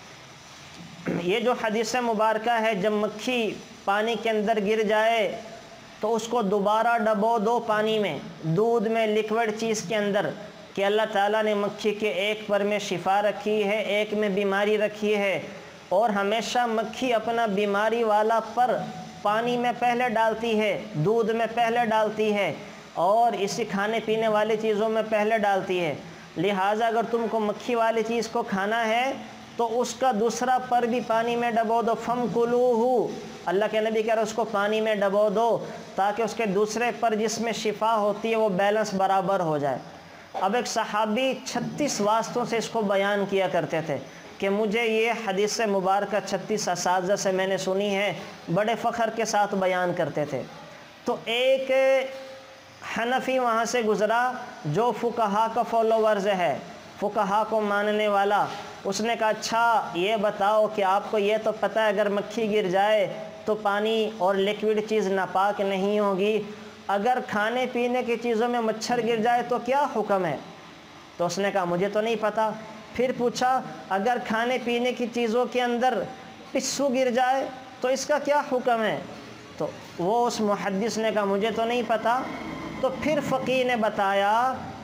یہ جو حدیث مبارکہ ہے، جب مکھی پانی کے اندر گر جائے تو اس کو دوبارہ ڈبو دو پانی میں، دودھ میں، لیکوڈ چیز کے اندر، کہ اللہ تعالیٰ نے مکھی کے ایک پر میں شفا رکھی ہے، ایک میں بیماری رکھی ہے، اور ہمیشہ مکھی اپنا بیماری والا پر پانی میں پہلے ڈالتی ہے، دودھ میں پہلے ڈالتی ہے، اور اسی کھانے پینے والی چیزوں میں پہلے ڈالتی ہے۔ لہٰذا اگر تم کو مکھی والی چیز کو کھانا ہے تو اس کا دوسرا پر بھی پانی میں ڈبو دو، فم کلوہ، اللہ کے نبی کہہ رہے اس کو پانی میں ڈبو دو تاکہ اس کے دوسرے پر جس میں شفا ہوتی ہے وہ بیلنس برابر ہو جائے۔ اب ایک صحابی چھتیس واسطوں سے اس کو بیان کیا کرتے تھے کہ مجھے یہ حدیث مبارکہ چھتیس اساتذہ سے میں نے سنی ہے، بڑے فخر کے ساتھ بیان کرتے تھے۔ تو ایک حنفی وہاں سے گزرا جو فقہا کا فالوورز ہے، فقہا کو ماننے والا، اس نے کہا اچھا یہ بتاؤ کہ آپ کو یہ تو پتہ ہے اگر مکھی گر جائے تو پانی اور لیکوڈ چیز ناپاک نہیں ہوگی، اگر کھانے پینے کی چیزوں میں مچھر گر جائے تو کیا حکم ہے؟ تو اس نے کہا مجھے تو نہیں پتہ۔ پھر پوچھا اگر کھانے پینے کی چیزوں کے اندر پسو گر جائے تو اس کا کیا حکم ہے؟ تو وہ اس محدث نے کہا مجھے تو نہیں پتہ۔ تو پھر فقیہ نے بتایا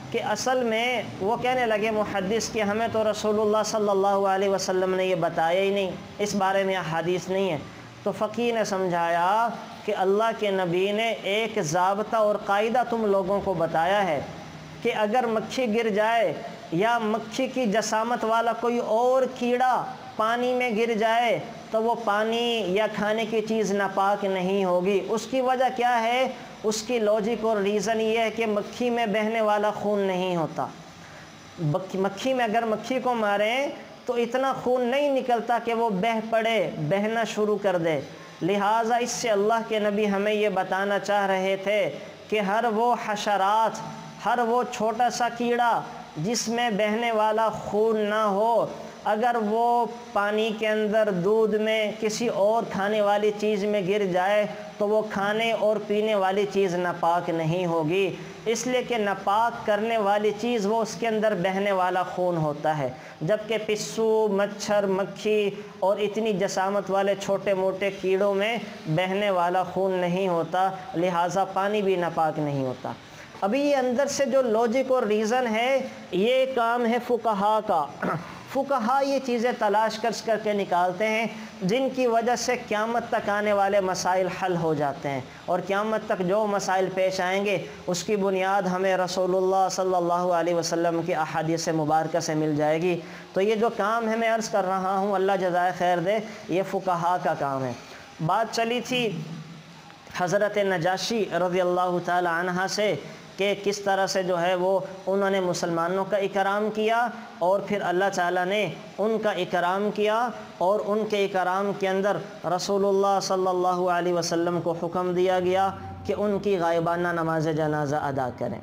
کہ اصل میں وہ کہنے لگے محدث کہ ہمیں تو رسول اللہ صلی اللہ علیہ وسلم نے یہ بتایا ہی نہیں، اس بارے میں احادیث نہیں ہے۔ تو فقیہ نے سمجھایا کہ اللہ کے نبی نے ایک ضابطہ اور قاعدہ تم لوگوں کو بتایا ہے کہ اگر مکھی گر جائے یا مکھی کی جسامت والا کوئی اور کیڑا پانی میں گر جائے تو وہ پانی یا کھانے کی چیز ناپاک نہیں ہوگی۔ اس کی وجہ کیا ہے؟ اس کی لاجک اور ریزن یہ ہے کہ مکھی میں بہنے والا خون نہیں ہوتا۔ مکھی میں اگر مکھی کو ماریں تو اتنا خون نہیں نکلتا کہ وہ بہہ پڑے، بہنا شروع کر دے۔ لہٰذا اس سے اللہ کے نبی ہمیں یہ بتانا چاہ رہے تھے کہ ہر وہ حشرات، ہر وہ چھوٹا سا کیڑا جس میں بہنے والا خون نہ ہو، اگر وہ پانی کے اندر، دودھ میں، کسی اور کھانے والی چیز میں گر جائے تو وہ کھانے اور پینے والی چیز ناپاک نہیں ہوگی، اس لیے کہ ناپاک کرنے والی چیز وہ اس کے اندر بہنے والا خون ہوتا ہے، جبکہ پسو، مچھر، مکھی اور اتنی جسامت والے چھوٹے موٹے کیڑوں میں بہنے والا خون نہیں ہوتا، لہٰذا پانی بھی ناپاک نہیں ہوتا۔ ابھی یہ اندر سے جو لاجک اور ریزن ہے، یہ کام ہے فقہا کا۔ فقہا یہ چیزیں تلاش کر کر کے نکالتے ہیں جن کی وجہ سے قیامت تک آنے والے مسائل حل ہو جاتے ہیں، اور قیامت تک جو مسائل پیش آئیں گے اس کی بنیاد ہمیں رسول اللہ صلی اللہ علیہ وسلم کی احادیث مبارکہ سے مل جائے گی۔ تو یہ جو کام ہے میں عرض کر رہا ہوں، اللہ جزائے خیر دے، یہ فقہا کا کام ہے۔ بات چلی تھی حضرت نجاشی رضی اللہ تعالی عنہ سے کہ کس طرح سے جو ہے وہ انہوں نے مسلمانوں کا اکرام کیا، اور پھر اللہ تعالیٰ نے ان کا اکرام کیا، اور ان کے اکرام کے اندر رسول اللہ صلی اللہ علیہ وسلم کو حکم دیا گیا کہ ان کی غائبانہ نماز جنازہ ادا کریں۔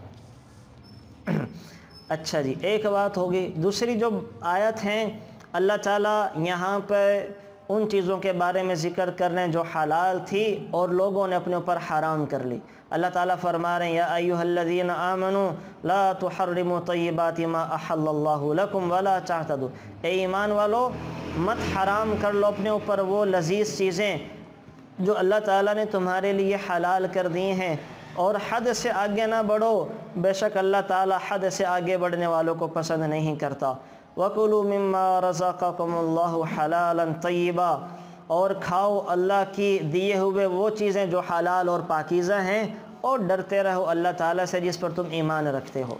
اچھا جی، ایک بات ہوگی۔ دوسری جو آیت ہیں، اللہ تعالیٰ یہاں پہ ان چیزوں کے بارے میں ذکر کر رہے ہیں جو حلال تھی اور لوگوں نے اپنے اوپر حرام کر لی۔ اللہ تعالیٰ فرما رہے ہیں یا ایھا الذین آمنوا لا تحرموا طیبات ما احل اللہ لکم ولا تعتدوا، اے ایمان والو مت حرام کر لو اپنے اوپر وہ لذیذ چیزیں جو اللہ تعالیٰ نے تمہارے لیے حلال کر دی ہیں، اور حد سے آگے نہ بڑھو، بے شک اللہ تعالیٰ حد سے آگے بڑھنے والوں کو پسند نہیں کرتا۔ وَكُلُوا مِمَّا رَزَقَكُمُ اللَّهُ حَلَالًا طَيِّبًا، اور کھاؤ اللہ کی دیے ہوئے وہ چیزیں جو حلال اور پاکیزہ ہیں، اور ڈرتے رہو اللہ تعالیٰ سے جس پر تم ایمان رکھتے ہو۔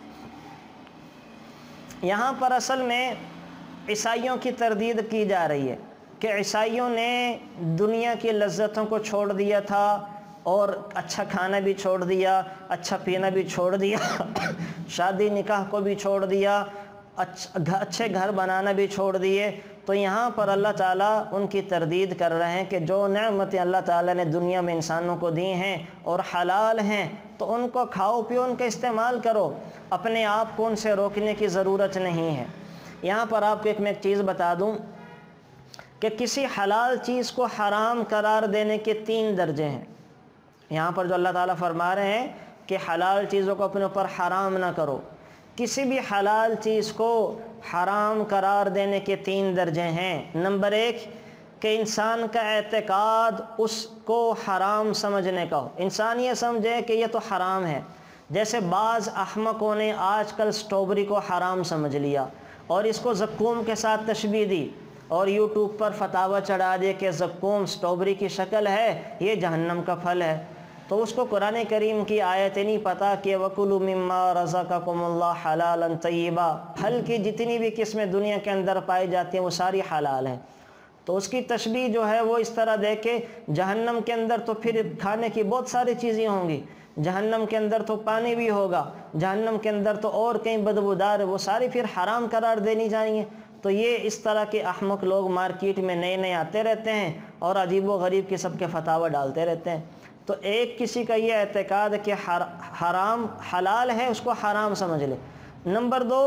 یہاں پر اصل میں عیسائیوں کی تردید کی جا رہی ہے کہ عیسائیوں نے دنیا کی لذتوں کو چھوڑ دیا تھا، اور اچھا کھانا بھی چھوڑ دیا، اچھا پینا بھی چھوڑ دیا، شادی نکاح کو بھی چھوڑ دیا، اچھے گھر بنانا بھی چھوڑ دیے۔ تو یہاں پر اللہ تعالیٰ ان کی تردید کر رہے ہیں کہ جو نعمتیں اللہ تعالیٰ نے دنیا میں انسانوں کو دی ہیں اور حلال ہیں تو ان کو کھاؤ پیو، ان کا استعمال کرو، اپنے آپ کو ان سے روکنے کی ضرورت نہیں ہے۔ یہاں پر آپ کو ایک میں ایک چیز بتا دوں کہ کسی حلال چیز کو حرام قرار دینے کے تین درجے ہیں۔ یہاں پر جو اللہ تعالیٰ فرما رہے ہیں کہ حلال چیزوں کو اپنے اوپر حرام نہ کرو، کسی بھی حلال چیز کو حرام قرار دینے کے تین درجے ہیں۔ نمبر ایک کہ انسان کا اعتقاد اس کو حرام سمجھنے کا ہو، انسان یہ سمجھے کہ یہ تو حرام ہے۔ جیسے بعض احمقوں نے آج کل سٹرابری کو حرام سمجھ لیا اور اس کو زقوم کے ساتھ تشبیہ دی، اور یوٹیوب پر فتاوی چڑھا دے کہ زقوم سٹرابری کی شکل ہے، یہ جہنم کا پھل ہے۔ تو اس کو قرآن کریم کی آیت نہیں پتہ کہ وَكُلُوا مِمَّا رَزَقَكُمُ اللَّهُ حَلَالًا طَيِّبًا، پھل کی جتنی بھی قسمیں دنیا کے اندر پائی جاتی ہیں وہ ساری حلال ہیں۔ تو اس کی تشبیہ جو ہے وہ اس طرح دے کہ جہنم کے اندر تو پھر کھانے کی بہت ساری چیزیں ہوں گی، جہنم کے اندر تو پانی بھی ہوگا، جہنم کے اندر تو اور کئی بدبودار وہ ساری پھر حرام قرار دینی جائیں۔ تو یہ اس طرح کے احمق لوگ مارکیٹ میں نئے نئے آتے رہتے ہیں اور عجیب و غریب قسم کے فتاوی ڈالتے رہتے ہیں۔ تو ایک کسی کا یہ اعتقاد کہ حرام حلال ہے اس کو حرام سمجھ لے۔ نمبر دو،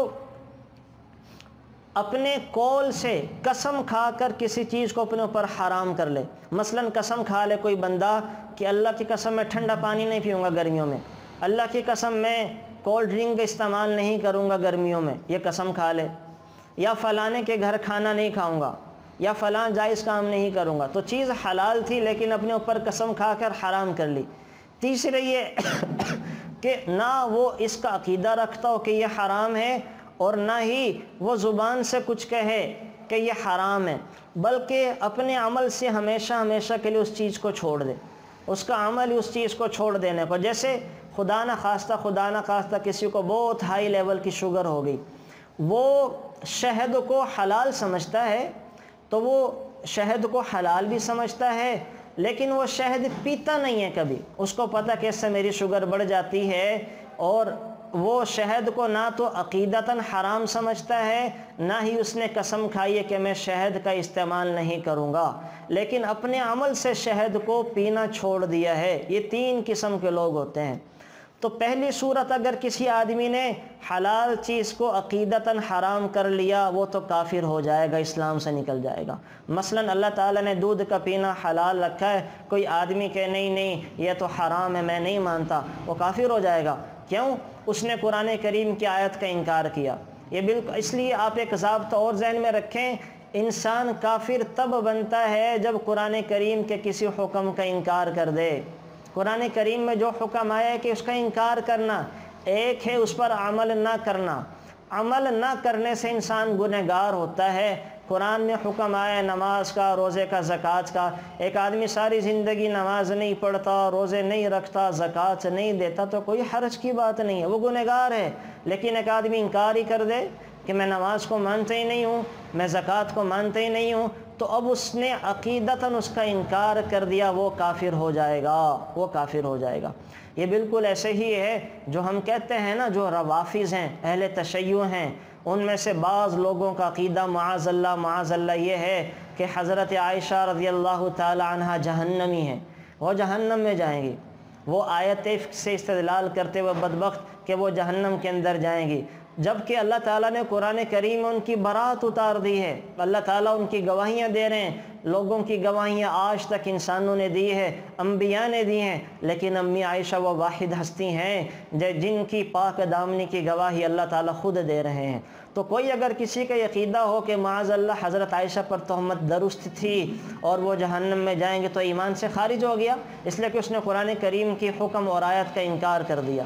اپنے قول سے قسم کھا کر کسی چیز کو اپنے اوپر حرام کر لے۔ مثلا قسم کھا لے کوئی بندہ کہ اللہ کی قسم میں ٹھنڈا پانی نہیں پیوں گا گرمیوں میں، اللہ کی قسم میں کولڈ ڈرنک کا استعمال نہیں کروں گا گرمیوں میں، یہ قسم کھا لے۔ یا فلانے کے گھر کھانا نہیں کھاؤں گا، یا فلاں جائز کام نہیں کروں گا، تو چیز حلال تھی لیکن اپنے اوپر قسم کھا کر حرام کر لی۔ تیسرے یہ کہ نہ وہ اس کا عقیدہ رکھتا ہو کہ یہ حرام ہے، اور نہ ہی وہ زبان سے کچھ کہے کہ یہ حرام ہے، بلکہ اپنے عمل سے ہمیشہ ہمیشہ کے لیے اس چیز کو چھوڑ دے، اس کا عمل ہی اس چیز کو چھوڑ دینے پر۔ جیسے خدا نہ خواستہ خدا نہ خواستہ کسی کو بہت ہائی لیول کی شوگر ہو گئی، وہ شہد کو حلال سمجھتا ہے، تو وہ شہد کو حلال بھی سمجھتا ہے، لیکن وہ شہد پیتا نہیں ہے کبھی، اس کو پتہ کہ اس سے میری شوگر بڑھ جاتی ہے، اور وہ شہد کو نہ تو عقیدتاً حرام سمجھتا ہے، نہ ہی اس نے قسم کھائی ہے کہ میں شہد کا استعمال نہیں کروں گا، لیکن اپنے عمل سے شہد کو پینا چھوڑ دیا ہے۔ یہ تین قسم کے لوگ ہوتے ہیں۔ تو پہلی صورت، اگر کسی آدمی نے حلال چیز کو عقیدتاً حرام کر لیا، وہ تو کافر ہو جائے گا، اسلام سے نکل جائے گا۔ مثلا اللہ تعالیٰ نے دودھ کا پینا حلال رکھا ہے، کوئی آدمی کہ نہیں نہیں یہ تو حرام ہے میں نہیں مانتا، وہ کافر ہو جائے گا۔ کیوں؟ اس نے قرآن کریم کی آیت کا انکار کیا۔ یہ بالکل اس لیے آپ ایک ضابطہ اور ذہن میں رکھیں، انسان کافر تب بنتا ہے جب قرآن کریم کے کسی حکم کا انکار کر دے۔ قرآن کریم میں جو حکم آیا ہے کہ اس کا انکار کرنا، ایک ہے اس پر عمل نہ کرنا۔ عمل نہ کرنے سے انسان گنہگار ہوتا ہے۔ قرآن میں حکم آیا ہے نماز کا، روزے کا، زکوٰۃ کا۔ ایک آدمی ساری زندگی نماز نہیں پڑھتا، روزے نہیں رکھتا، زکوٰۃ نہیں دیتا، تو کوئی حرج کی بات نہیں ہے، وہ گنہگار ہے۔ لیکن ایک آدمی انکار ہی کر دے کہ میں نماز کو مانتا ہی نہیں ہوں، میں زکوٰۃ کو مانتا ہی نہیں ہوں، تو اب اس نے عقیدتاً اس کا انکار کر دیا، وہ کافر ہو جائے گا، وہ کافر ہو جائے گا۔ یہ بالکل ایسے ہی ہے جو ہم کہتے ہیں نا، جو روافض ہیں، اہل تشیع ہیں، ان میں سے بعض لوگوں کا عقیدہ معاذ اللہ معاذ اللہ یہ ہے کہ حضرت عائشہ رضی اللہ تعالی عنہ جہنمی ہیں، وہ جہنم میں جائیں گی۔ وہ آیت سے استدلال کرتے ہوئے بدبخت کہ وہ جہنم کے اندر جائیں گی، جبکہ اللہ تعالیٰ نے قرآن کریم میں ان کی برات اتار دی ہے۔ اللہ تعالیٰ ان کی گواہیاں دے رہے ہیں، لوگوں کی گواہیاں آج تک انسانوں نے دی ہے، انبیاء نے دی ہیں، لیکن امی عائشہ وہ واحد ہستی ہیں جن کی پاک دامنی کی گواہی اللہ تعالیٰ خود دے رہے ہیں۔ تو کوئی اگر کسی کا عقیدہ ہو کہ معاذ اللہ حضرت عائشہ پر تہمت درست تھی اور وہ جہنم میں جائیں گے، تو ایمان سے خارج ہو گیا، اس لیے کہ اس نے قرآن کریم کی حکم اور آیت کا انکار کر دیا۔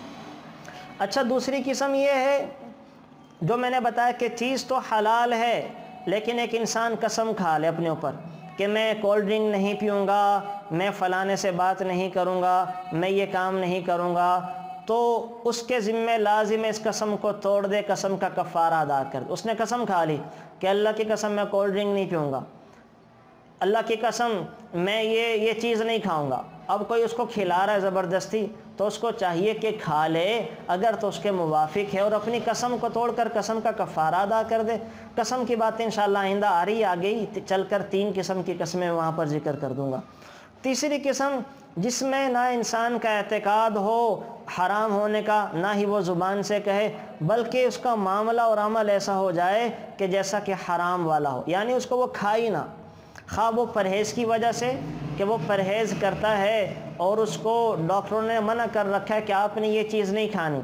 اچھا، دوسری قسم یہ ہے جو میں نے بتایا کہ چیز تو حلال ہے، لیکن ایک انسان قسم کھا لے اپنے اوپر کہ میں کولڈ ڈرنک نہیں پیوں گا، میں فلانے سے بات نہیں کروں گا، میں یہ کام نہیں کروں گا، تو اس کے ذمہ لازم ہے اس قسم کو توڑ دے، قسم کا کفارہ ادا کر دے۔ اس نے قسم کھا لی کہ اللہ کی قسم میں کولڈ ڈرنک نہیں پیوں گا، اللہ کی قسم میں یہ یہ چیز نہیں کھاؤں گا۔ اب کوئی اس کو کھلا رہا ہے زبردستی، تو اس کو چاہیے کہ کھا لے اگر تو اس کے موافق ہے، اور اپنی قسم کو توڑ کر قسم کا کفارہ ادا کر دے۔ قسم کی باتیں انشاءاللہ آئندہ آ رہی آگے ہی چل کر تین قسم کی قسمیں وہاں پر ذکر کر دوں گا۔ تیسری قسم جس میں نہ انسان کا اعتقاد ہو حرام ہونے کا، نہ ہی وہ زبان سے کہے، بلکہ اس کا معاملہ اور عمل ایسا ہو جائے کہ جیسا کہ حرام والا ہو، یعنی اس کو وہ کھائی نہ، خواہ وہ پرہیز کی وجہ سے کہ وہ پرہیز کرتا ہے اور اس کو ڈاکٹروں نے منع کر رکھا ہے کہ آپ نے یہ چیز نہیں کھانی۔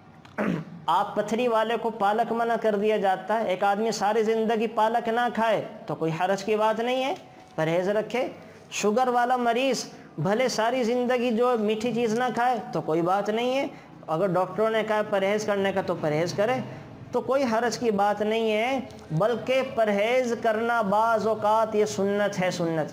آپ پتھری والے کو پالک منع کر دیا جاتا ہے، ایک آدمی ساری زندگی پالک نہ کھائے تو کوئی حرج کی بات نہیں ہے، پرہیز رکھے۔ شوگر والا مریض بھلے ساری زندگی جو میٹھی چیز نہ کھائے تو کوئی بات نہیں ہے، اگر ڈاکٹروں نے کہا پرہیز کرنے کا تو پرہیز کرے، تو کوئی حرج کی بات نہیں ہے، بلکہ پرہیز کرنا بعض اوقات یہ سنت ہے۔ سنت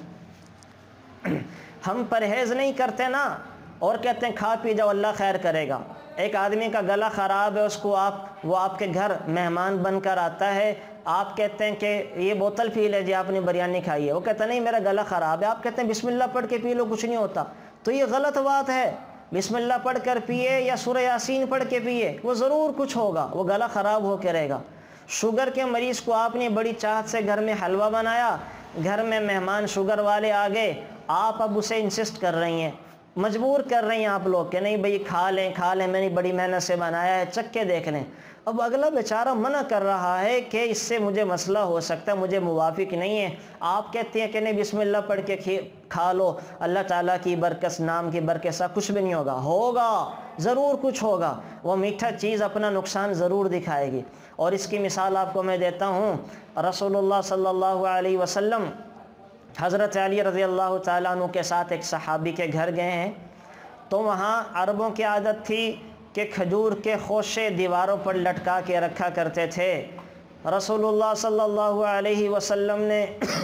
ہم پرہیز نہیں کرتے نا، اور کہتے ہیں کھا پی جاؤ اللہ خیر کرے گا۔ ایک آدمی کا گلا خراب ہے، اس کو آپ وہ آپ کے گھر مہمان بن کر آتا ہے، آپ کہتے ہیں کہ یہ بوتل پی لے جی، آپ نے بریانی کھائی ہے، وہ کہتا نہیں میرا گلا خراب ہے، آپ کہتے ہیں بسم اللہ پڑھ کے پی لو کچھ نہیں ہوتا، تو یہ غلط بات ہے۔ بسم اللہ پڑھ کر پیے یا سورہ یاسین پڑھ کے پیے، وہ ضرور کچھ ہوگا، وہ گلا خراب ہو کے رہے گا۔ شوگر کے مریض کو آپ نے بڑی چاہت سے گھر میں حلوہ بنایا، گھر میں مہمان شوگر والے آ گئے، آپ اب اسے انسسٹ کر رہی ہیں، مجبور کر رہی ہیں آپ لوگ کہ نہیں بھئی کھا لیں کھا لیں، میں نے بڑی محنت سے بنایا ہے، چکھ کے دیکھ لیں۔ اب اگلا بیچارہ منع کر رہا ہے کہ اس سے مجھے مسئلہ ہو سکتا ہے، مجھے موافق نہیں ہے، آپ کہتے ہیں کہ نہیں بسم اللہ پڑھ کے کھا لو، اللہ تعالیٰ کی برکت، نام کی برکت، سا کچھ بھی نہیں ہوگا۔ ہوگا، ضرور کچھ ہوگا، وہ میٹھا چیز اپنا نقصان ضرور دکھائے گی۔ اور اس کی مثال آپ کو میں دیتا ہوں، رسول اللہ صلی اللہ علیہ وسلم حضرت علی رضی اللہ تعالیٰ عنہ کے ساتھ ایک صحابی کے گھر گئے ہیں، تو وہاں عربوں کی عادت تھی کہ کھجور کے خوشے دیواروں پر لٹکا کے رکھا کرتے تھے۔ رسول اللہ صلی اللہ علیہ وسلم نے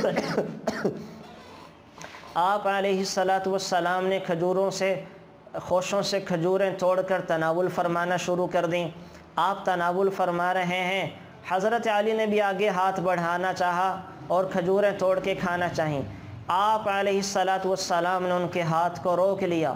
آپ علیہ الصلاۃ والسلام نے کھجوروں سے خوشوں سے کھجوریں توڑ کر تناول فرمانا شروع کر دیں۔ آپ تناول فرما رہے ہیں، حضرت علی نے بھی آگے ہاتھ بڑھانا چاہا اور کھجوریں توڑ کے کھانا چاہیں۔ آپ علیہ الصلاۃ والسلام نے ان کے ہاتھ کو روک لیا۔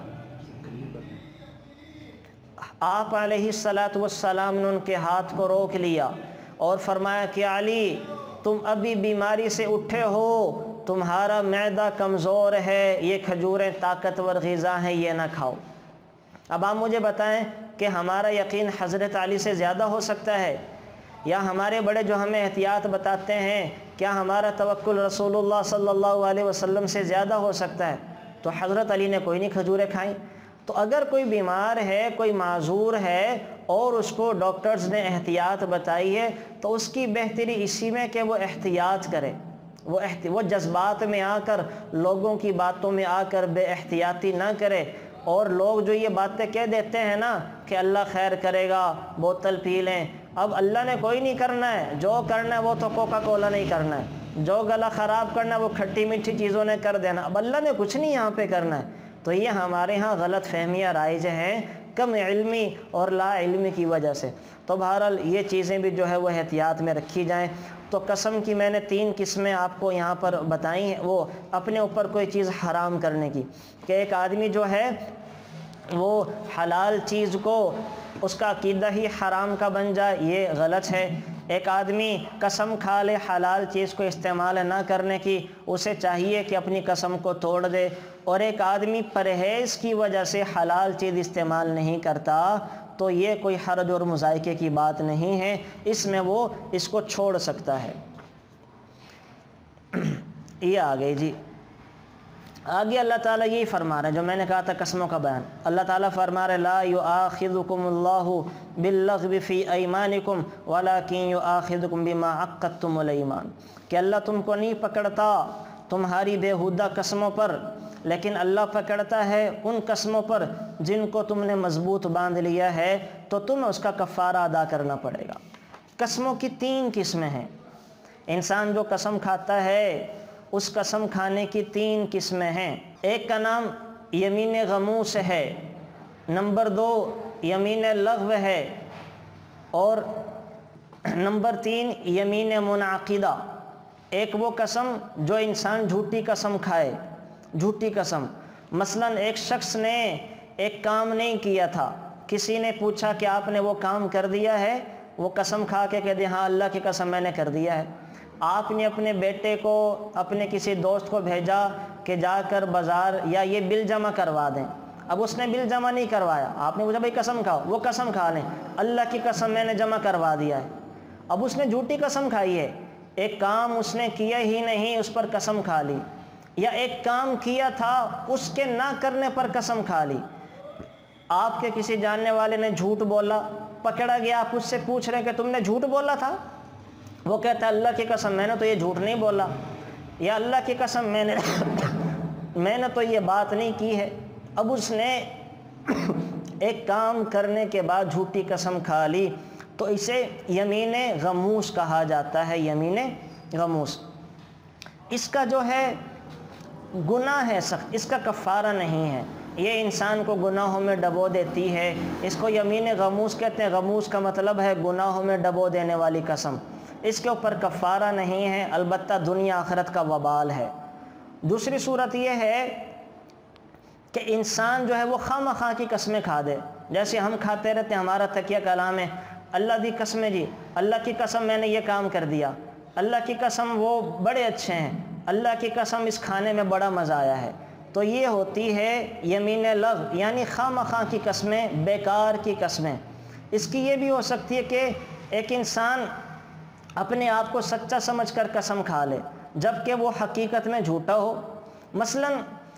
آپ علیہ الصلاۃ والسلام نے ان کے ہاتھ کو روک لیا اور فرمایا کہ علی تم ابھی بیماری سے اٹھے ہو، تمہارا معدہ کمزور ہے، یہ کھجوریں طاقتور غذا ہیں، یہ نہ کھاؤ۔ اب آپ مجھے بتائیں کہ ہمارا یقین حضرت علی سے زیادہ ہو سکتا ہے؟ یا ہمارے بڑے جو ہمیں احتیاط بتاتے ہیں، کیا ہمارا توکل رسول اللہ صلی اللہ علیہ وسلم سے زیادہ ہو سکتا ہے؟ تو حضرت علی نے کوئی نہیں کھجوریں کھائیں۔ تو اگر کوئی بیمار ہے، کوئی معذور ہے اور اس کو ڈاکٹرز نے احتیاط بتائی ہے، تو اس کی بہتری اسی میں کہ وہ احتیاط کرے، وہ احت... وہ جذبات میں آ کر، لوگوں کی باتوں میں آ کر بے احتیاطی نہ کرے۔ اور لوگ جو یہ باتیں کہہ دیتے ہیں نا کہ اللہ خیر کرے گا، بوتل پی لیں، اب اللہ نے کوئی نہیں کرنا ہے، جو کرنا ہے وہ تو کوکا کولا نہیں کرنا ہے، جو گلا خراب کرنا ہے وہ کھٹی میٹھی چیزوں نے کر دینا، اب اللہ نے کچھ نہیں یہاں پہ کرنا ہے۔ تو یہ ہمارے ہاں غلط فہمیاں رائج ہیں کم علمی اور لا علمی کی وجہ سے۔ تو بہرحال یہ چیزیں بھی جو ہے وہ احتیاط میں رکھی جائیں۔ تو قسم کی میں نے تین قسمیں آپ کو یہاں پر بتائی ہیں، وہ اپنے اوپر کوئی چیز حرام کرنے کی، کہ ایک آدمی جو ہے وہ حلال چیز کو اس کا عقیدہ ہی حرام کا بن جائے، یہ غلط ہے۔ ایک آدمی قسم کھا لے حلال چیز کو استعمال نہ کرنے کی، اسے چاہیے کہ اپنی قسم کو توڑ دے۔ اور ایک آدمی پرہیز کی وجہ سے حلال چیز استعمال نہیں کرتا، تو یہ کوئی حرج اور مذائقے کی بات نہیں ہے، اس میں وہ اس کو چھوڑ سکتا ہے۔ یہ آ گئی جی۔ آگے اللہ تعالیٰ یہی فرما رہے ہیں جو میں نے کہا تھا قسموں کا بیان۔ اللہ تعالیٰ فرما رہے لا یؤاخذکم اللہ باللغو فی ایمانکم ولکن یؤاخذکم بما عقدتم الایمان، کہ اللہ تم کو نہیں پکڑتا تمہاری بیہودہ قسموں پر، لیکن اللہ پکڑتا ہے ان قسموں پر جن کو تم نے مضبوط باندھ لیا ہے، تو تمہیں اس کا کفارہ ادا کرنا پڑے گا۔ قسموں کی تین قسمیں ہیں۔ انسان جو قسم کھاتا ہے اس قسم کھانے کی تین قسمیں ہیں۔ ایک کا نام یمین غموس ہے، نمبر دو یمین لغو ہے، اور نمبر تین یمین منعقدہ۔ ایک وہ قسم جو انسان جھوٹی قسم کھائے، جھوٹی قسم، مثلا ایک شخص نے ایک کام نہیں کیا تھا، کسی نے پوچھا کہ آپ نے وہ کام کر دیا ہے، وہ قسم کھا کے کہہ دیا ہاں اللہ کی قسم میں نے کر دیا ہے۔ آپ نے اپنے بیٹے کو، اپنے کسی دوست کو بھیجا کہ جا کر بازار یا یہ بل جمع کروا دیں، اب اس نے بل جمع نہیں کروایا، آپ نے پوچھا بھائی قسم کھاؤ، وہ قسم کھا لیں اللہ کی قسم میں نے جمع کروا دیا ہے۔ اب اس نے جھوٹی قسم کھائی ہے، ایک کام اس نے کیا ہی نہیں اس پر قسم کھا لی، یا ایک کام کیا تھا اس کے نہ کرنے پر قسم کھا لی۔ آپ کے کسی جاننے والے نے جھوٹ بولا، پکڑا گیا، آپ اس سے پوچھ رہے ہیں کہ تم نے جھوٹ بولا تھا، وہ کہتا ہے اللہ کی قسم میں نے تو یہ جھوٹ نہیں بولا، یا اللہ کی قسم میں نے میں نے تو یہ بات نہیں کی ہے۔ اب اس نے ایک کام کرنے کے بعد جھوٹی قسم کھا لی، تو اسے یمین غموس کہا جاتا ہے، یمین غموس۔ اس کا جو ہے گناہ ہے سخت، اس کا کفارہ نہیں ہے، یہ انسان کو گناہوں میں ڈبو دیتی ہے، اس کو یمین غموس کہتے ہیں۔ غموس کا مطلب ہے گناہوں میں ڈبو دینے والی قسم، اس کے اوپر کفارہ نہیں ہے، البتہ دنیا آخرت کا وبال ہے۔ دوسری صورت یہ ہے کہ انسان جو ہے وہ خواہ مخواہ کی قسمیں کھا دے، جیسے ہم کھاتے رہتے ہیں، ہمارا تکیہ کلام ہے اللہ دی قسم جی، اللہ کی قسم میں نے یہ کام کر دیا، اللہ کی قسم وہ بڑے اچھے ہیں، اللہ کی قسم اس کھانے میں بڑا مزہ آیا ہے۔ تو یہ ہوتی ہے یمین لغو، یعنی خواہ مخواہ کی قسمیں، بیکار کی قسمیں۔ اس کی یہ بھی ہو سکتی ہے کہ ایک انسان اپنے آپ کو سچا سمجھ کر قسم کھا لے جبکہ وہ حقیقت میں جھوٹا ہو۔ مثلا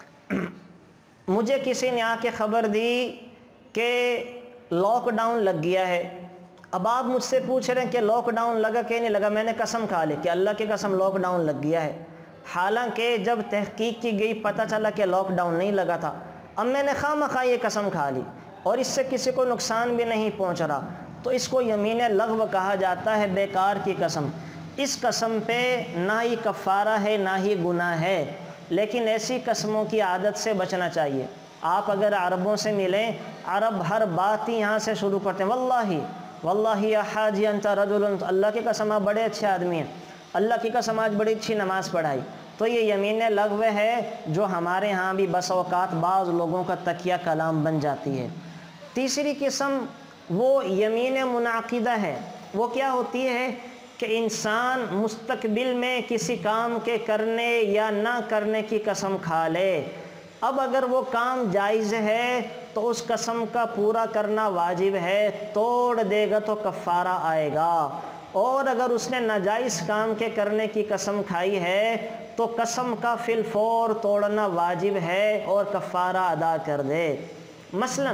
مجھے کسی نے آ کے خبر دی کہ لاک ڈاؤن لگ گیا ہے، اب آپ مجھ سے پوچھ رہے ہیں کہ لاک ڈاؤن لگا کہ نہیں لگا، میں نے قسم کھا لی کہ اللہ کی قسم لاک ڈاؤن لگ گیا ہے، حالانکہ جب تحقیق کی گئی پتہ چلا کہ لاک ڈاؤن نہیں لگا تھا۔ اب میں نے خواہ مخواہ یہ قسم کھا لی اور اس سے کسی کو نقصان بھی نہیں پہنچ رہا، تو اس کو یمین لغو کہا جاتا ہے، بیکار کی قسم۔ اس قسم پہ نہ ہی کفارہ ہے نہ ہی گناہ ہے، لیکن ایسی قسموں کی عادت سے بچنا چاہیے۔ آپ اگر عربوں سے ملیں، عرب ہر بات ہی یہاں سے شروع کرتے ہیں، واللہ واللہ یا حاجی انت رجل، اللہ کی قسم آپ بڑے اچھے آدمی ہیں، اللہ کی قسم آج بڑی اچھی نماز پڑھائی۔ تو یہ یمین لغو ہے جو ہمارے ہاں بھی بس اوقات بعض لوگوں کا تکیہ کلام بن جاتی ہے۔ تیسری قسم وہ یمین منعقدہ ہے۔ وہ کیا ہوتی ہے کہ انسان مستقبل میں کسی کام کے کرنے یا نہ کرنے کی قسم کھا لے۔ اب اگر وہ کام جائز ہے تو اس قسم کا پورا کرنا واجب ہے، توڑ دے گا تو کفارہ آئے گا، اور اگر اس نے ناجائز کام کے کرنے کی قسم کھائی ہے تو قسم کا فی الفور توڑنا واجب ہے اور کفارہ ادا کر دے۔ مثلا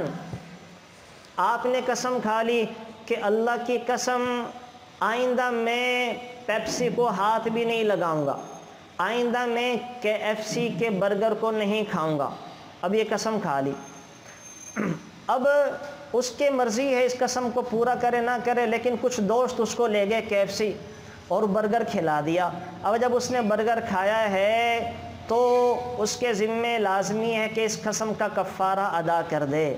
آپ نے قسم کھا لی کہ اللہ کی قسم آئندہ میں پیپسی کو ہاتھ بھی نہیں لگاؤں گا، آئندہ میں کے ایف سی کے برگر کو نہیں کھاؤں گا۔ اب یہ قسم کھا لی، اب اس کے مرضی ہے اس قسم کو پورا کرے نہ کرے، لیکن کچھ دوست اس کو لے گئے کے ایف سی اور برگر کھلا دیا۔ اب جب اس نے برگر کھایا ہے تو اس کے ذمے لازمی ہے کہ اس قسم کا کفارہ ادا کر دے،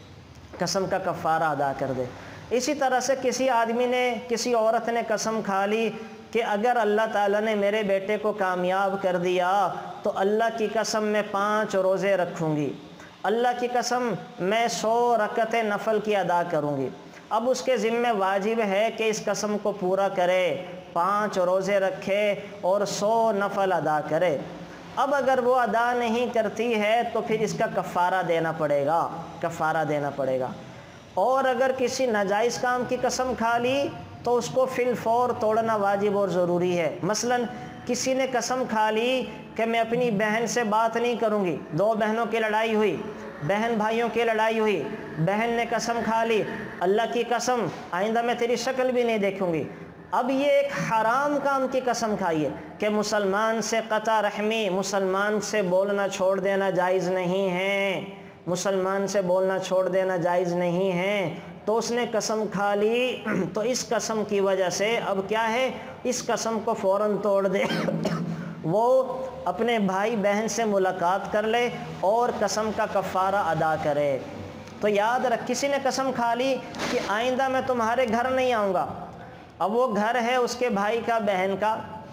قسم کا کفارہ ادا کر دے۔ اسی طرح سے کسی آدمی نے، کسی عورت نے قسم کھا لی کہ اگر اللہ تعالیٰ نے میرے بیٹے کو کامیاب کر دیا تو اللہ کی قسم میں پانچ روزے رکھوں گی، اللہ کی قسم میں سو رکعت نفل کی ادا کروں گی۔ اب اس کے ذمہ واجب ہے کہ اس قسم کو پورا کرے، پانچ روزے رکھے اور سو نفل ادا کرے۔ اب اگر وہ ادا نہیں کرتی ہے تو پھر اس کا کفارہ دینا پڑے گا، کفارہ دینا پڑے گا۔ اور اگر کسی ناجائز کام کی قسم کھا لی تو اس کو فی الفور توڑنا واجب اور ضروری ہے۔ مثلا کسی نے قسم کھا لی کہ میں اپنی بہن سے بات نہیں کروں گی، دو بہنوں کی لڑائی ہوئی، بہن بھائیوں کی لڑائی ہوئی، بہن نے قسم کھا لی اللہ کی قسم آئندہ میں تیری شکل بھی نہیں دیکھوں گی۔ اب یہ ایک حرام کام کی قسم کھائی ہے کہ مسلمان سے قطع رحمی، مسلمان سے بولنا چھوڑ دینا جائز نہیں ہے، مسلمان سے بولنا چھوڑ دینا جائز نہیں ہے، تو اس نے قسم کھا لی۔ تو اس قسم کی وجہ سے اب کیا ہے، اس قسم کو فوراً توڑ دے، وہ اپنے بھائی بہن سے ملاقات کر لے اور قسم کا کفارہ ادا کرے۔ تو یاد رکھ، کسی نے قسم کھا لی کہ آئندہ میں تمہارے گھر نہیں آؤں گا، اب وہ گھر ہے اس کے بھائی کا، بہن کا،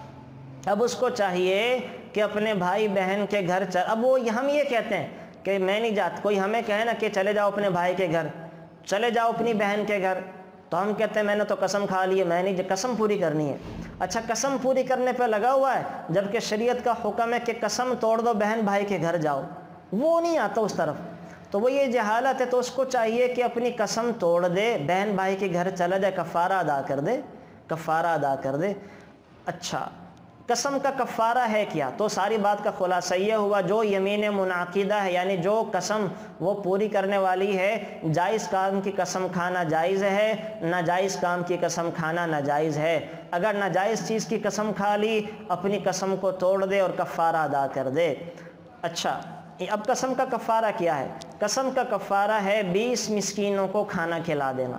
اب اس کو چاہیے کہ اپنے بھائی بہن کے گھر چل، اب وہ ہم یہ کہتے ہیں کہ میں نہیں جاتا، کوئی ہمیں کہے نا کہ چلے جاؤ اپنے بھائی کے گھر، چلے جاؤ اپنی بہن کے گھر، تو ہم کہتے ہیں میں نے تو قسم کھا لی ہے، میں نہیں، قسم پوری کرنی ہے۔ اچھا قسم پوری کرنے پہ لگا ہوا ہے، جبکہ شریعت کا حکم ہے کہ قسم توڑ دو، بہن بھائی کے گھر جاؤ، وہ نہیں آتا اس طرف، تو وہ یہ جہالت ہے۔ تو اس کو چاہیے کہ اپنی قسم توڑ دے، بہن بھائی کے گھر چلا جائے، کفارہ ادا کر دے، کفارہ ادا کر دے۔ اچھا قسم کا کفارہ ہے کیا؟ تو ساری بات کا خلاصہ یہ ہوا، جو یمین منعقدہ ہے یعنی جو قسم وہ پوری کرنے والی ہے، جائز کام کی قسم کھانا جائز ہے، ناجائز کام کی قسم کھانا ناجائز ہے۔ اگر ناجائز چیز کی قسم کھا لی اپنی قسم کو توڑ دے اور کفارہ ادا کر دے۔ اچھا اب قسم کا کفارہ کیا ہے؟ قسم کا کفارہ ہے بیس مسکینوں کو کھانا کھلا دینا۔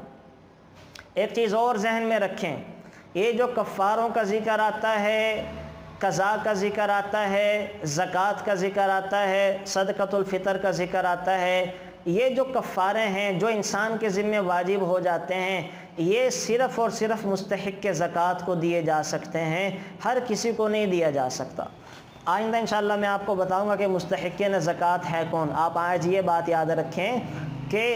ایک چیز اور ذہن میں رکھیں، یہ جو کفاروں کا ذکر آتا ہے، قضاء کا ذکر آتا ہے، زکوٰۃ کا ذکر آتا ہے، صدقۃ الفطر کا ذکر آتا ہے، یہ جو کفارے ہیں جو انسان کے ذمہ واجب ہو جاتے ہیں، یہ صرف اور صرف مستحق کے زکوٰۃ کو دیے جا سکتے ہیں، ہر کسی کو نہیں دیا جا سکتا۔ آئندہ انشاءاللہ میں آپ کو بتاؤں گا کہ مستحقین زکوٰۃ ہے کون۔ آپ آج یہ بات یاد رکھیں کہ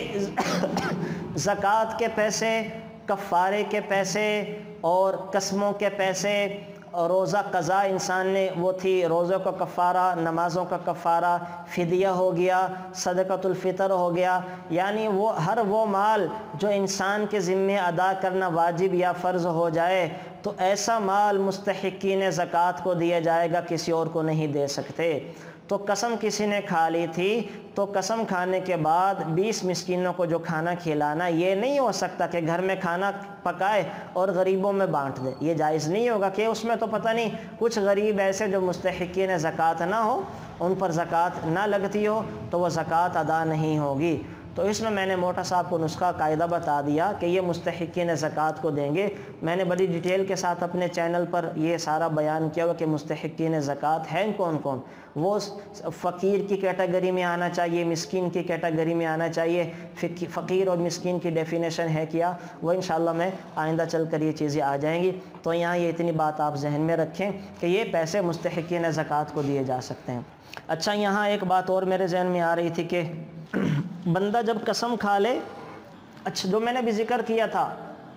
زکوٰۃ کے پیسے، کفارے کے پیسے اور قسموں کے پیسے، روزہ قضاء انسان نے وہ تھی، روزوں کا کفارہ، نمازوں کا کفارہ، فدیہ ہو گیا، صدقۃ الفطر ہو گیا، یعنی وہ ہر وہ مال جو انسان کے ذمہ ادا کرنا واجب یا فرض ہو جائے تو ایسا مال مستحقین زکوٰۃ کو دیا جائے گا، کسی اور کو نہیں دے سکتے۔ تو قسم کسی نے کھا لی تھی تو قسم کھانے کے بعد بیس مسکینوں کو جو کھانا کھلانا، یہ نہیں ہو سکتا کہ گھر میں کھانا پکائے اور غریبوں میں بانٹ دے، یہ جائز نہیں ہوگا کہ اس میں تو پتہ نہیں کچھ غریب ایسے جو مستحقین زکوٰۃ نہ ہو ان پر زکوٰۃ نہ لگتی ہو تو وہ زکوٰۃ ادا نہیں ہوگی۔ تو اس میں میں نے موٹا صاحب کو نسخہ قاعدہ بتا دیا کہ یہ مستحقین زکوٰۃ کو دیں گے۔ میں نے بڑی ڈیٹیل کے ساتھ اپنے چینل پر یہ سارا بیان کیا ہوا کہ مستحقین زکوٰۃ ہیں کون کون۔ وہ فقیر کی کیٹیگری میں آنا چاہیے، مسکین کی کیٹیگری میں آنا چاہیے۔ فقیر اور مسکین کی ڈیفینیشن ہے کیا، وہ انشاءاللہ میں آئندہ چل کر یہ چیزیں آ جائیں گی۔ تو یہاں یہ اتنی بات آپ ذہن میں رکھیں کہ یہ پیسے مستحقین زکوٰۃ کو دیے جا سکتے ہیں۔ اچھا، یہاں ایک بات اور میرے ذہن میں آ رہی تھی کہ بندہ جب قسم کھا لے، اچھا جو میں نے بھی ذکر کیا تھا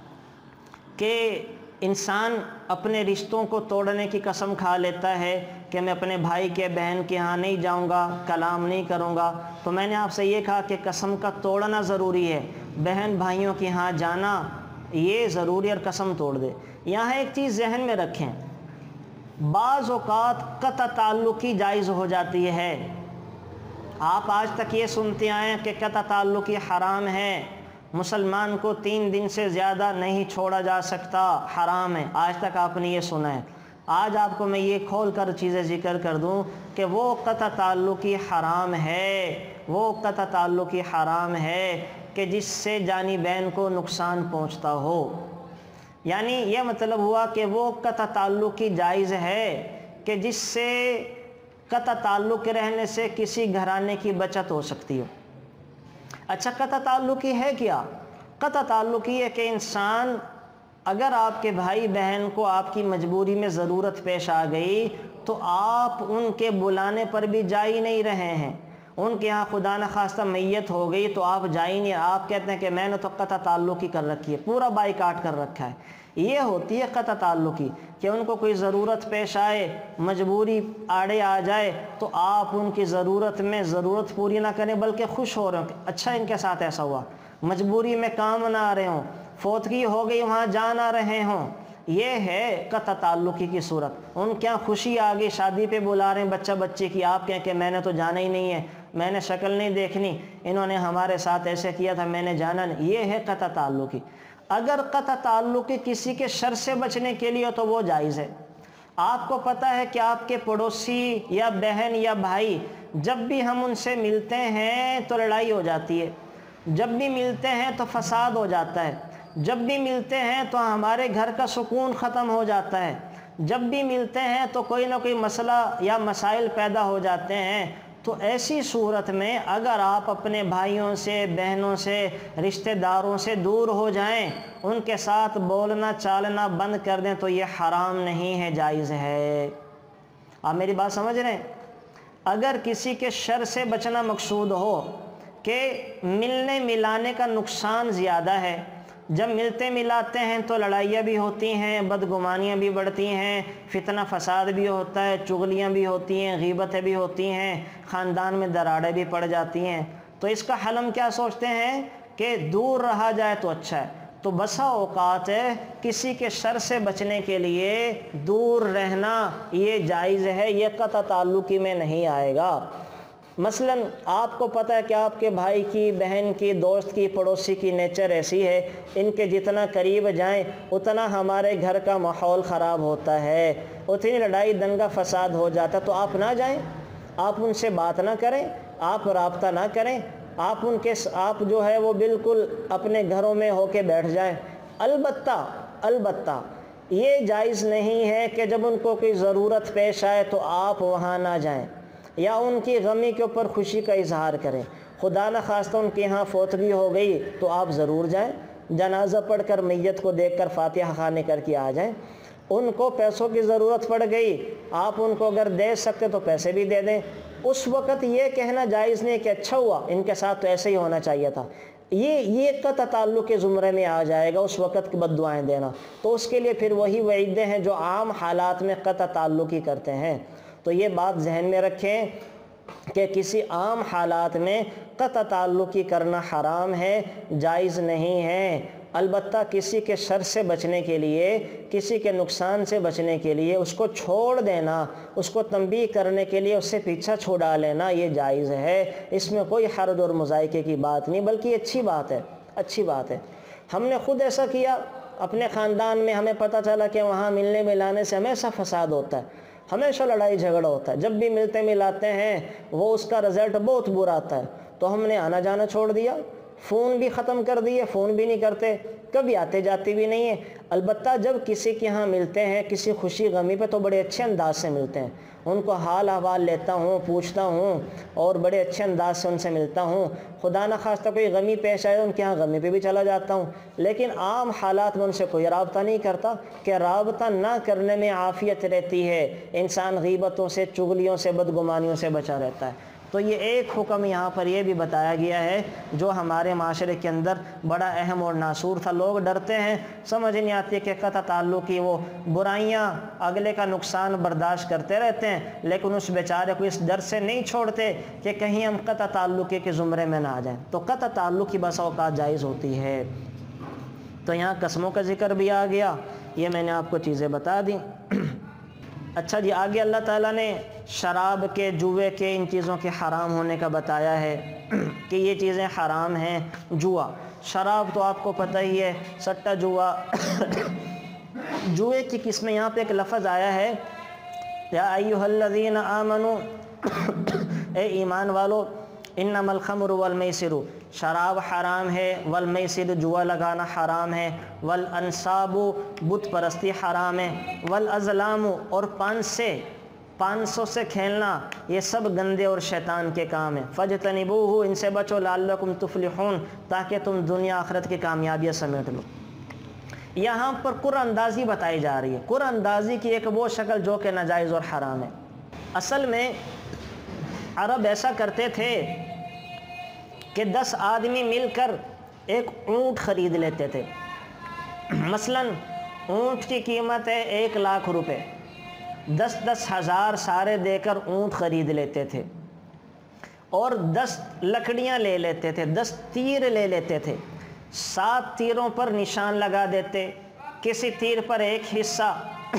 کہ انسان اپنے رشتوں کو توڑنے کی قسم کھا لیتا ہے کہ میں اپنے بھائی کے بہن کے ہاں نہیں جاؤں گا، کلام نہیں کروں گا، تو میں نے آپ سے یہ کہا کہ قسم کا توڑنا ضروری ہے، بہن بھائیوں کے ہاں جانا یہ ضروری اور قسم توڑ دے۔ یہاں ایک چیز ذہن میں رکھیں، بعض اوقات قطع تعلقی جائز ہو جاتی ہے۔ آپ آج تک یہ سنتے آئے ہیں کہ قطع تعلقی حرام ہے، مسلمان کو تین دن سے زیادہ نہیں چھوڑا جا سکتا، حرام ہے، آج تک آپ نے یہ سنا ہے۔ آج آپ کو میں یہ کھول کر چیزیں ذکر کر دوں کہ وہ قطع تعلقی حرام ہے، وہ قطع تعلقی حرام ہے کہ جس سے جانبین کو نقصان پہنچتا ہو۔ یعنی یہ مطلب ہوا کہ وہ قطع تعلقی جائز ہے کہ جس سے قطع تعلق رہنے سے کسی گھرانے کی بچت ہو سکتی ہو۔ اچھا، قطع تعلقی ہے کیا؟ قطع تعلقی ہے کہ انسان اگر آپ کے بھائی بہن کو آپ کی مجبوری میں ضرورت پیش آ گئی تو آپ ان کے بلانے پر بھی جا ہی نہیں رہے ہیں، ان کے ہاں خدا نخواستہ میت ہو گئی تو آپ جا ہی نہیں، آپ کہتے ہیں کہ میں نے تو قطع تعلقی کر رکھی ہے، پورا بائیکاٹ کر رکھا ہے۔ یہ ہوتی ہے قطع تعلقی کہ ان کو کوئی ضرورت پیش آئے، مجبوری آڑے آ جائے تو آپ ان کی ضرورت میں ضرورت پوری نہ کریں بلکہ خوش ہو رہے ہوں کہ اچھا ان کے ساتھ ایسا ہوا، مجبوری میں کام نہ آ رہے ہوں، فوتگی ہو گئی وہاں جا نہ رہے ہوں۔ یہ ہے قطع تعلقی کی صورت۔ ان کے یہاں خوشی آ گئی، شادی پہ بلا رہے ہیں بچہ بچے کی، آپ کہیں کہ میں نے تو جانا ہی نہیں ہے، میں نے شکل نہیں دیکھنی، انہوں نے ہمارے ساتھ ایسے کیا تھا، میں نے جانا نہیں۔ یہ ہے قطع تعلقی۔ اگر قطع تعلقی کسی کے شر سے بچنے کے لیے تو وہ جائز ہے۔ آپ کو پتہ ہے کہ آپ کے پڑوسی یا بہن یا بھائی جب بھی ہم ان سے ملتے ہیں تو لڑائی ہو جاتی ہے، جب بھی ملتے ہیں تو فساد ہو جاتا ہے، جب بھی ملتے ہیں تو ہمارے گھر کا سکون ختم ہو جاتا ہے، جب بھی ملتے ہیں تو کوئی نہ کوئی مسئلہ یا مسائل پیدا ہو جاتے ہیں۔ تو ایسی صورت میں اگر آپ اپنے بھائیوں سے، بہنوں سے، رشتہ داروں سے دور ہو جائیں، ان کے ساتھ بولنا چالنا بند کر دیں تو یہ حرام نہیں ہے، جائز ہے۔ آپ میری بات سمجھ رہے ہیں؟ اگر کسی کے شر سے بچنا مقصود ہو کہ ملنے ملانے کا نقصان زیادہ ہے، جب ملتے ملاتے ہیں تو لڑائیاں بھی ہوتی ہیں، بدگمانیاں بھی بڑھتی ہیں، فتنہ فساد بھی ہوتا ہے، چغلیاں بھی ہوتی ہیں، غیبتیں بھی ہوتی ہیں، خاندان میں دراڑیں بھی پڑ جاتی ہیں، تو اس کا حل ہم کیا سوچتے ہیں کہ دور رہا جائے تو اچھا ہے۔ تو بسا اوقات ہے کسی کے شر سے بچنے کے لیے دور رہنا یہ جائز ہے، یہ قطع تعلقی میں نہیں آئے گا۔ مثلا آپ کو پتہ ہے کہ آپ کے بھائی کی، بہن کی، دوست کی، پڑوسی کی نیچر ایسی ہے، ان کے جتنا قریب جائیں اتنا ہمارے گھر کا ماحول خراب ہوتا ہے، اتنی لڑائی دنگا فساد ہو جاتا ہے، تو آپ نہ جائیں، آپ ان سے بات نہ کریں، آپ رابطہ نہ کریں، آپ ان کے آپ جو ہے وہ بالکل اپنے گھروں میں ہو کے بیٹھ جائیں۔ البتہ البتہ یہ جائز نہیں ہے کہ جب ان کو کوئی ضرورت پیش آئے تو آپ وہاں نہ جائیں یا ان کی غمی کے اوپر خوشی کا اظہار کریں۔ خدا نخواستہ ان کے ہاں فوتگی ہو گئی تو آپ ضرور جائیں، جنازہ پڑھ کر میت کو دیکھ کر فاتحہ خوانی کر کے آ جائیں۔ ان کو پیسوں کی ضرورت پڑ گئی، آپ ان کو اگر دے سکتے تو پیسے بھی دے دیں۔ اس وقت یہ کہنا جائز نہیں کہ اچھا ہوا ان کے ساتھ تو ایسے ہی ہونا چاہیے تھا، یہ یہ قطع تعلق کے زمرے میں آ جائے گا، اس وقت کی بد دعائیں دینا۔ تو اس کے لیے پھر وہی وعیدیں ہیں جو عام حالات میں قطع تعلق ہی کرتے ہیں۔ تو یہ بات ذہن میں رکھیں کہ کسی عام حالات میں قطع تعلقی کرنا حرام ہے، جائز نہیں ہے۔ البتہ کسی کے شر سے بچنے کے لیے، کسی کے نقصان سے بچنے کے لیے اس کو چھوڑ دینا، اس کو تنبیہ کرنے کے لیے اس سے پیچھا چھڑا لینا یہ جائز ہے، اس میں کوئی حرج اور مذائقے کی بات نہیں، بلکہ یہ اچھی بات ہے، اچھی بات ہے۔ ہم نے خود ایسا کیا اپنے خاندان میں، ہمیں پتہ چلا کہ وہاں ملنے ملانے سے ہمیشہ فساد ہوتا ہے، ہمیشہ لڑائی جھگڑا ہوتا ہے، جب بھی ملتے ملاتے ہیں وہ اس کا رزلٹ بہت برا آتا ہے۔ تو ہم نے آنا جانا چھوڑ دیا، فون بھی ختم کر دیے، فون بھی نہیں کرتے، کبھی آتے جاتے بھی نہیں ہیں۔ البتہ جب کسی کے ہاں ملتے ہیں کسی خوشی غمی پہ تو بڑے اچھے انداز سے ملتے ہیں، ان کو حال احوال لیتا ہوں، پوچھتا ہوں اور بڑے اچھے انداز سے ان سے ملتا ہوں۔ خدا نہ خواستہ کوئی غمی پیش آئے ان کے ہاں غمی پہ بھی چلا جاتا ہوں، لیکن عام حالات میں ان سے کوئی رابطہ نہیں کرتا، کہ رابطہ نہ کرنے میں عافیت رہتی ہے، انسان غیبتوں سے، چغلیوں سے، بدگمانیوں سے بچا رہتا ہے۔ تو یہ ایک حکم یہاں پر یہ بھی بتایا گیا ہے جو ہمارے معاشرے کے اندر بڑا اہم اور ناصور تھا۔ لوگ ڈرتے ہیں، سمجھ نہیں آتی کہ قطع تعلق کی وہ برائیاں، اگلے کا نقصان برداشت کرتے رہتے ہیں، لیکن اس بیچارے کو اس ڈر سے نہیں چھوڑتے کہ کہیں ہم قطع تعلق کے زمرے میں نہ آ جائیں۔ تو قطع تعلق کی بس اوقات جائز ہوتی ہے۔ تو یہاں قسموں کا ذکر بھی آ گیا، یہ میں نے آپ کو چیزیں بتا دیں۔ اچھا جی، آگے اللہ تعالیٰ نے شراب کے، جوے کے، ان چیزوں کے حرام ہونے کا بتایا ہے کہ یہ چیزیں حرام ہیں۔ جوا، شراب تو آپ کو پتہ ہی ہے، سٹا جوا جوئے کی قسمیں۔ یہاں پہ ایک لفظ آیا ہے، یا ایھا الذین آمنوا، اے ایمان والو، انما الخمر والمیسر، شراب حرام ہے، والمیسر، جوا لگانا حرام ہے، والانصاب، بت پرستی حرام ہے، والازلام، اور پانچ سے پانچ سے کھیلنا، یہ سب گندے اور شیطان کے کام ہیں۔ فاجتنبوہ، ان سے بچو، لعلکم تفلحون، تاکہ تم دنیا آخرت کی کامیابیاں سمیٹ لو۔ یہاں پر قرآن اندازی بتائی جا رہی ہے، قرآن اندازی کی ایک وہ شکل جو کہ ناجائز اور حرام ہے۔ اصل میں عرب ایسا کرتے تھے کہ دس آدمی مل کر ایک اونٹ خرید لیتے تھے۔ مثلا اونٹ کی قیمت ہے ایک لاکھ روپے، دس دس ہزار سارے دے کر اونٹ خرید لیتے تھے، اور دس لکڑیاں لے لیتے تھے، دس تیر لے لیتے تھے، سات تیروں پر نشان لگا دیتے، کسی تیر پر ایک حصہ۔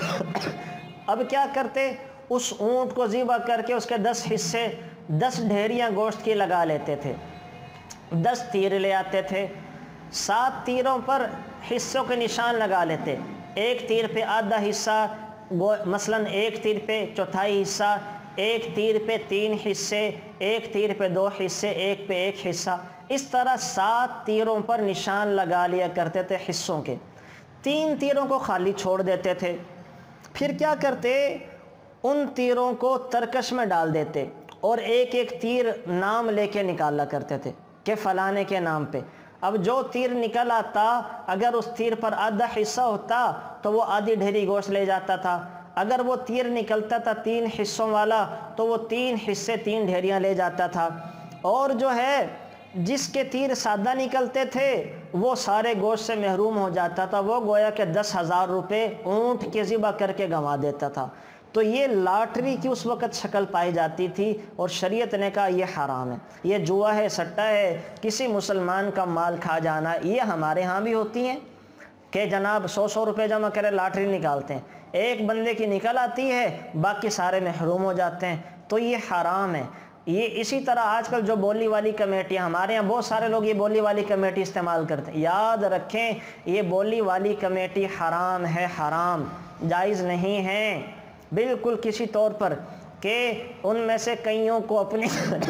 اب کیا کرتے، اس اونٹ کو ذبح کر کے اس کے دس حصے، دس ڈھیریاں گوشت کی لگا لیتے تھے، دس تیر لے آتے تھے، سات تیروں پر حصوں کے نشان لگا لیتے، ایک تیر پہ آدھا حصہ، مثلا ایک تیر پہ چوتھائی حصہ، ایک تیر پہ تین حصے، ایک تیر پہ دو حصے، ایک پہ ایک حصہ، اس طرح سات تیروں پر نشان لگا لیا کرتے تھے حصوں کے۔ تین تیروں کو خالی چھوڑ دیتے تھے، پھر کیا کرتے، ان تیروں کو ترکش میں ڈال دیتے اور ایک ایک تیر نام لے کے نکالا کرتے تھے کہ فلانے کے نام پہ۔ اب جو تیر نکل آتا، اگر اس تیر پر آدھا حصہ ہوتا تو وہ آدھی ڈھیری گوشت لے جاتا تھا، اگر وہ تیر نکلتا تھا تین حصوں والا تو وہ تین حصے، تین ڈھیریاں لے جاتا تھا۔ اور جو ہے جس کے تیر سادہ نکلتے تھے وہ سارے گوشت سے محروم ہو جاتا تھا، وہ گویا کہ دس ہزار روپے اونٹ کے ذبح کر کے گنوا دیتا تھا۔ تو یہ لاٹری کی اس وقت شکل پائی جاتی تھی، اور شریعت نے کہا یہ حرام ہے، یہ جوا ہے، سٹا ہے، کسی مسلمان کا مال کھا جانا۔ یہ ہمارے ہاں بھی ہوتی ہیں کہ جناب سو سو روپے جمع کرے لاٹری نکالتے ہیں، ایک بندے کی نکل آتی ہے، باقی سارے محروم ہو جاتے ہیں، تو یہ حرام ہے۔ یہ اسی طرح آج کل جو بولی والی کمیٹیاں، ہمارے یہاں بہت سارے لوگ یہ بولی والی کمیٹی استعمال کرتے ہیں، یاد رکھیں یہ بولی والی کمیٹی حرام ہے، حرام، جائز نہیں ہے بالکل کسی طور پر، کہ ان میں سے کئیوں کو اپنی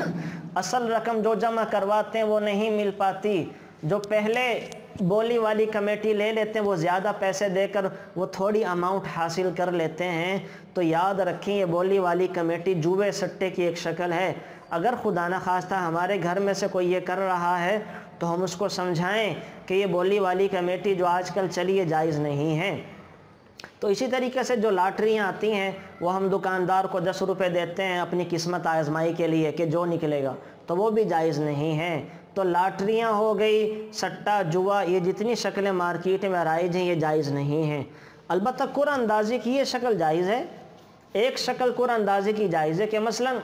اصل رقم جو جمع کرواتے ہیں وہ نہیں مل پاتی، جو پہلے بولی والی کمیٹی لے لیتے ہیں وہ زیادہ پیسے دے کر وہ تھوڑی اماؤنٹ حاصل کر لیتے ہیں۔ تو یاد رکھیں یہ بولی والی کمیٹی جوے سٹے کی ایک شکل ہے۔ اگر خدا نہ خواستہ ہمارے گھر میں سے کوئی یہ کر رہا ہے تو ہم اس کو سمجھائیں کہ یہ بولی والی کمیٹی جو آج کل چلی ہے جائز نہیں ہے۔ تو اسی طریقے سے جو لاٹریاں آتی ہیں وہ ہم دکاندار کو دس روپے دیتے ہیں اپنی قسمت آزمائی کے لیے کہ جو نکلے گا، تو وہ بھی جائز نہیں ہے۔ تو لاٹریاں ہو گئی، سٹا، جوا، یہ جتنی شکلیں مارکیٹ میں رائج ہیں یہ جائز نہیں ہیں۔ البتہ قرعہ اندازی کی یہ شکل جائز ہے۔ ایک شکل قرعہ اندازی کی جائز ہے کہ مثلا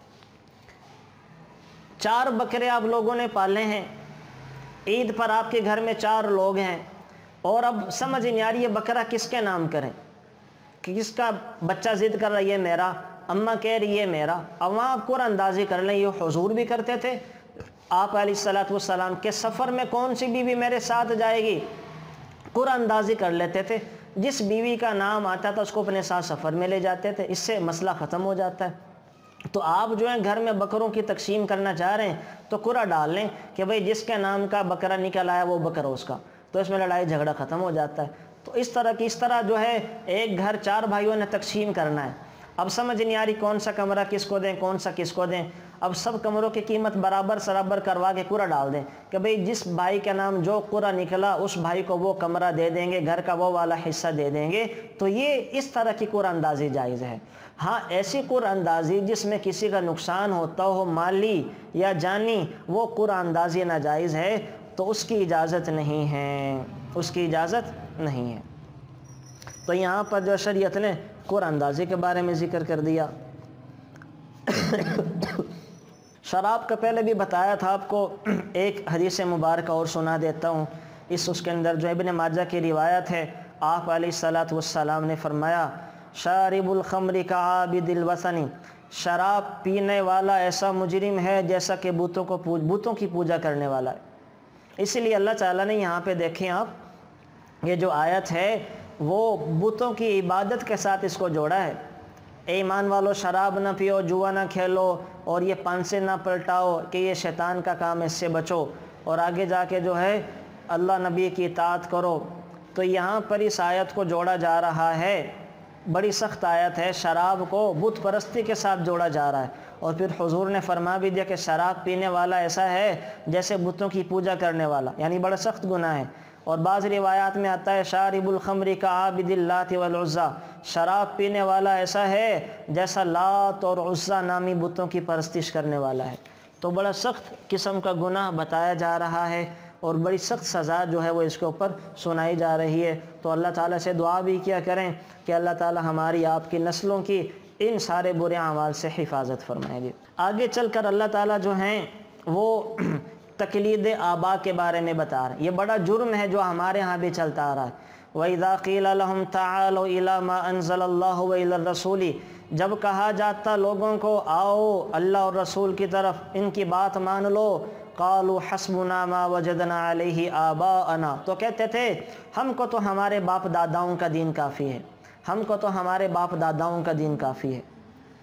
چار بکرے آپ لوگوں نے پالے ہیں، عید پر آپ کے گھر میں چار لوگ ہیں، اور اب سمجھ نہیں آ رہی یہ بکرا کس کے نام کریں، کہ کس کا بچہ ضد کر رہی ہے میرا، اماں کہہ رہی ہے میرا، اب وہاں آپ قرعہ اندازی کر لیں۔ یہ حضور بھی کرتے تھے، آپ علیہ الصلوۃ والسلام کے سفر میں کون سی بیوی میرے ساتھ جائے گی، قرعہ اندازی کر لیتے تھے۔ جس بیوی کا نام آتا تھا اس کو اپنے ساتھ سفر میں لے جاتے تھے، اس سے مسئلہ ختم ہو جاتا ہے۔ تو آپ جو ہیں گھر میں بکروں کی تقسیم کرنا چاہ رہے ہیں تو قرعہ ڈال لیں کہ بھئی جس کے نام کا بکرا نکل آیا وہ بکرا اس کا، تو اس میں لڑائی جھگڑا ختم ہو جاتا ہے۔ تو اس طرح کی اس طرح جو ہے ایک گھر چار بھائیوں نے تقسیم کرنا ہے، اب سمجھ نہیں آ رہی کون سا کمرہ کس کو دیں کون سا کس کو دیں، اب سب کمروں کی قیمت برابر سرابر کروا کے قرعہ ڈال دیں کہ بھئی جس بھائی کا نام جو قرعہ نکلا اس بھائی کو وہ کمرہ دے دیں گے، گھر کا وہ والا حصہ دے دیں گے۔ تو یہ اس طرح کی قرعہ اندازی جائز ہے۔ ہاں ایسی قرعہ اندازی جس میں کسی کا نقصان ہوتا ہو مالی یا جانی، وہ قرعہ اندازی ناجائز ہے، تو اس کی اجازت نہیں ہے، اس کی اجازت نہیں ہے۔ تو یہاں پر جو شریعت نے قرعہ اندازی کے بارے میں ذکر کر دیا۔ شراب کا پہلے بھی بتایا تھا آپ کو، ایک حدیث مبارکہ اور سنا دیتا ہوں۔ اس اس کے اندر جو ابن ماجہ کی روایت ہے، آپ علیہ الصلاۃ والسلام نے فرمایا شارب الخمر کعابد الوثن، شراب پینے والا ایسا مجرم ہے جیسا کہ بتوں کو پوج بتوں کی پوجا کرنے والا ہے۔ اسی لیے اللہ تعالیٰ نے یہاں پہ دیکھیں آپ، یہ جو آیت ہے وہ بتوں کی عبادت کے ساتھ اس کو جوڑا ہے۔ اے ایمان والو شراب نہ پیو، جوا نہ کھیلو، اور یہ پانسے نہ پلٹاؤ کہ یہ شیطان کا کام ہے، اس سے بچو، اور آگے جا کے جو ہے اللہ نبی کی اطاعت کرو۔ تو یہاں پر اس آیت کو جوڑا جا رہا ہے، بڑی سخت آیت ہے، شراب کو بت پرستی کے ساتھ جوڑا جا رہا ہے، اور پھر حضور نے فرما بھی دیا کہ شراب پینے والا ایسا ہے جیسے بتوں کی پوجا کرنے والا، یعنی بڑا سخت گناہ ہے۔ اور بعض روایات میں آتا ہے شارب الخمر کعابد اللات والعزی، شراب پینے والا ایسا ہے جیسا لات اور عزیٰ نامی بتوں کی پرستش کرنے والا ہے۔ تو بڑا سخت قسم کا گناہ بتایا جا رہا ہے، اور بڑی سخت سزا جو ہے وہ اس کے اوپر سنائی جا رہی ہے۔ تو اللہ تعالیٰ سے دعا بھی کیا کریں کہ اللہ تعالیٰ ہماری آپ کی نسلوں کی ان سارے برے اعمال سے حفاظت فرمائے گی۔ آگے چل کر اللہ تعالیٰ جو ہیں وہ تقلید آبا کے بارے میں بتا رہے ہیں۔ یہ بڑا جرم ہے جو ہمارے ہاں بھی چلتا آ رہا ہے۔ وَإِذَا قِيلَ لَهُمْ تَعَالَوْا إِلَى مَا أَنزَلَ اللَّهُ وَإِلَى الرَّسُولِ، جب کہا جاتا لوگوں کو آؤ اللہ اور رسول کی طرف، ان کی بات مان لو، قَالُوا حَسْبُنَا مَا وَجَدْنَا عَلَيْهِ آبَاءَنَا، تو کہتے تھے ہم کو تو ہمارے باپ داداؤں کا دین کافی ہے، ہم کو تو ہمارے باپ داداؤں کا دین کافی ہے۔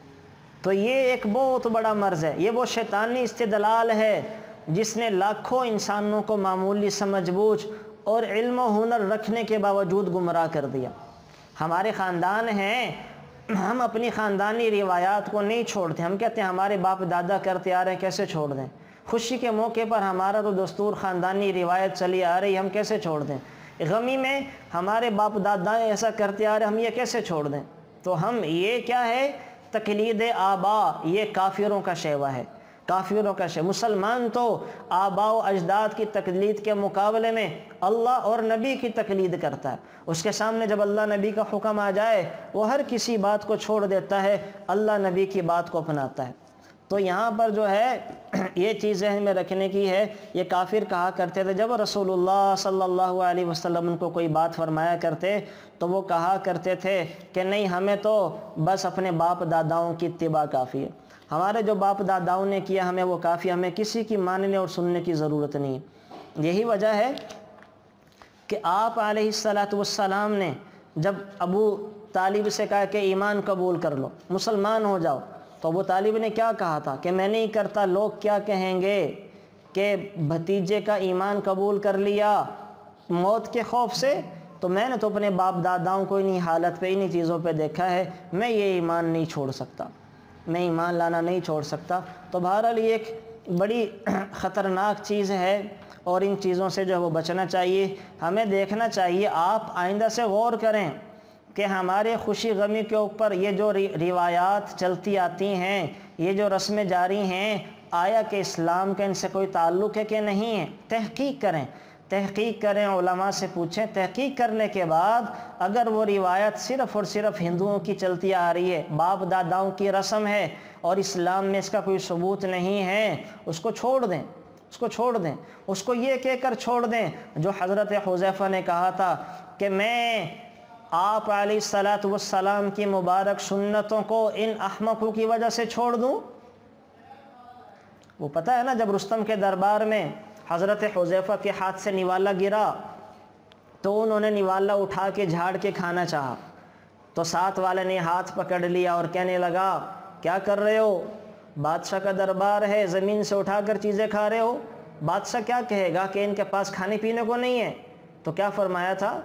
تو یہ ایک بہت بڑا مرض ہے، یہ وہ شیطانی استدلال ہے جس نے لاکھوں انسانوں کو معمولی سمجھ بوجھ اور علم و ہنر رکھنے کے باوجود گمراہ کر دیا۔ ہمارے خاندان ہیں، ہم اپنی خاندانی روایات کو نہیں چھوڑتے، ہم کہتے ہیں ہمارے باپ دادا کرتے آ رہے ہیں کیسے چھوڑ دیں، خوشی کے موقع پر ہمارا تو دستور خاندانی روایت چلی آ رہی ہم کیسے چھوڑ دیں، غمی میں ہمارے باپ دادا ایسا کرتے آ رہے ہم یہ کیسے چھوڑ دیں۔ تو ہم یہ کیا ہے، تقلید آبا، یہ کافروں کا شیوا ہے، کافروں کا شیوا۔ مسلمان تو آبا و اجداد کی تقلید کے مقابلے میں اللہ اور نبی کی تقلید کرتا ہے۔ اس کے سامنے جب اللہ نبی کا حکم آ جائے وہ ہر کسی بات کو چھوڑ دیتا ہے، اللہ نبی کی بات کو اپناتا ہے۔ تو یہاں پر جو ہے یہ چیز ذہن میں رکھنے کی ہے، یہ کافر کہا کرتے تھے جب رسول اللہ صلی اللہ علیہ وسلم ان کو کوئی بات فرمایا کرتے تو وہ کہا کرتے تھے کہ نہیں ہمیں تو بس اپنے باپ داداؤں کی اتباع کافی ہے، ہمارے جو باپ داداؤں نے کیا ہمیں وہ کافی، ہمیں کسی کی ماننے اور سننے کی ضرورت نہیں۔ یہی وجہ ہے کہ آپ علیہ الصلاۃ والسلام نے جب ابو طالب سے کہا کہ ایمان قبول کر لو، مسلمان ہو جاؤ، تو ابو طالب نے کیا کہا تھا کہ میں نہیں کرتا، لوگ کیا کہیں گے کہ بھتیجے کا ایمان قبول کر لیا موت کے خوف سے، تو میں نے تو اپنے باپ داداؤں کو انہی حالت پہ انہی چیزوں پہ دیکھا ہے، میں یہ ایمان نہیں چھوڑ سکتا، میں ایمان لانا نہیں چھوڑ سکتا۔ تو بہرحال یہ ایک بڑی خطرناک چیز ہے، اور ان چیزوں سے جو ہے وہ بچنا چاہیے۔ ہمیں دیکھنا چاہیے، آپ آئندہ سے غور کریں کہ ہمارے خوشی غمی کے اوپر یہ جو روایات چلتی آتی ہیں، یہ جو رسمیں جاری ہیں، آیا کہ اسلام کا ان سے کوئی تعلق ہے کہ نہیں ہے؟ تحقیق کریں، تحقیق کریں، علماء سے پوچھیں، تحقیق کرنے کے بعد اگر وہ روایت صرف اور صرف ہندوؤں کی چلتی آ رہی ہے، باپ داداؤں کی رسم ہے اور اسلام میں اس کا کوئی ثبوت نہیں ہے، اس کو چھوڑ دیں، اس کو چھوڑ دیں، اس کو یہ کہہ کر چھوڑ دیں جو حضرت حذیفہ نے کہا تھا کہ میں آپ علیہ الصلاۃ والسلام کی مبارک سنتوں کو ان احمقوں کی وجہ سے چھوڑ دوں۔ وہ پتہ ہے نا جب رستم کے دربار میں حضرت حذیفہ کے ہاتھ سے نوالا گرا تو انہوں نے نوالا اٹھا کے جھاڑ کے کھانا چاہا، تو ساتھ والے نے ہاتھ پکڑ لیا اور کہنے لگا کیا کر رہے ہو، بادشاہ کا دربار ہے، زمین سے اٹھا کر چیزیں کھا رہے ہو، بادشاہ کیا کہے گا کہ ان کے پاس کھانے پینے کو نہیں ہے؟ تو کیا فرمایا تھا،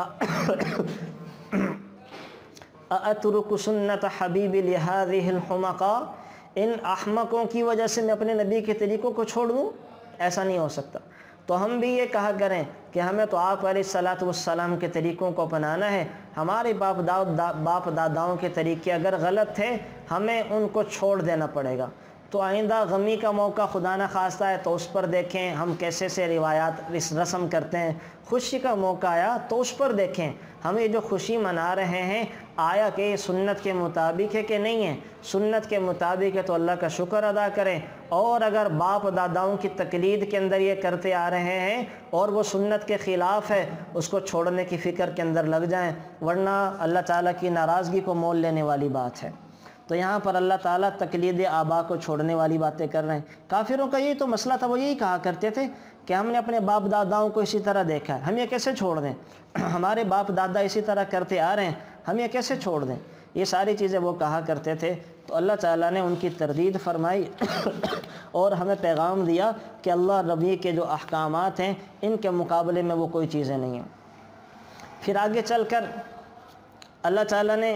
اَأَتْرُكُ سُنَّةَ حَبِيبِ لِهَذِهِ الْحُمَقَاءِ، ان احمقوں کی وجہ سے میں اپنے نبی کے طریقوں کو چھوڑ دوں؟ ایسا نہیں ہو سکتا۔ تو ہم بھی یہ کہا کریں کہ ہمیں تو آپ علیہ الصلاۃ والسلام کے طریقوں کو اپنانا ہے، ہمارے باپ باپ داداؤں کے طریقے اگر غلط تھے ہمیں ان کو چھوڑ دینا پڑے گا۔ تو آئندہ غمی کا موقع خدا نہ خواستہ ہے تو اس پر دیکھیں ہم کیسے سے روایات رسم کرتے ہیں، خوشی کا موقع آیا تو اس پر دیکھیں ہم یہ جو خوشی منا رہے ہیں آیا کہ سنت کے مطابق ہے کہ نہیں ہے، سنت کے مطابق ہے تو اللہ کا شکر ادا کریں، اور اگر باپ داداؤں کی تقلید کے اندر یہ کرتے آ رہے ہیں اور وہ سنت کے خلاف ہے اس کو چھوڑنے کی فکر کے اندر لگ جائیں، ورنہ اللہ تعالیٰ کی ناراضگی کو مول لینے والی بات ہے۔ تو یہاں پر اللہ تعالیٰ تقلید آبا کو چھوڑنے والی باتیں کر رہے ہیں۔ کافروں کا یہی تو مسئلہ تھا، وہ یہی کہا کرتے تھے کہ ہم نے اپنے باپ داداؤں کو اسی طرح دیکھا ہے، ہم یہ کیسے چھوڑ دیں، ہمارے باپ دادا اسی طرح کرتے آ رہے ہیں ہم یہ کیسے چھوڑ دیں، یہ ساری چیزیں وہ کہا کرتے تھے۔ تو اللہ تعالیٰ نے ان کی تردید فرمائی اور ہمیں پیغام دیا کہ اللہ نبی کے جو احکامات ہیں ان کے مقابلے میں وہ کوئی چیزیں نہیں ہیں۔ پھر آگے چل کر اللہ تعالیٰ نے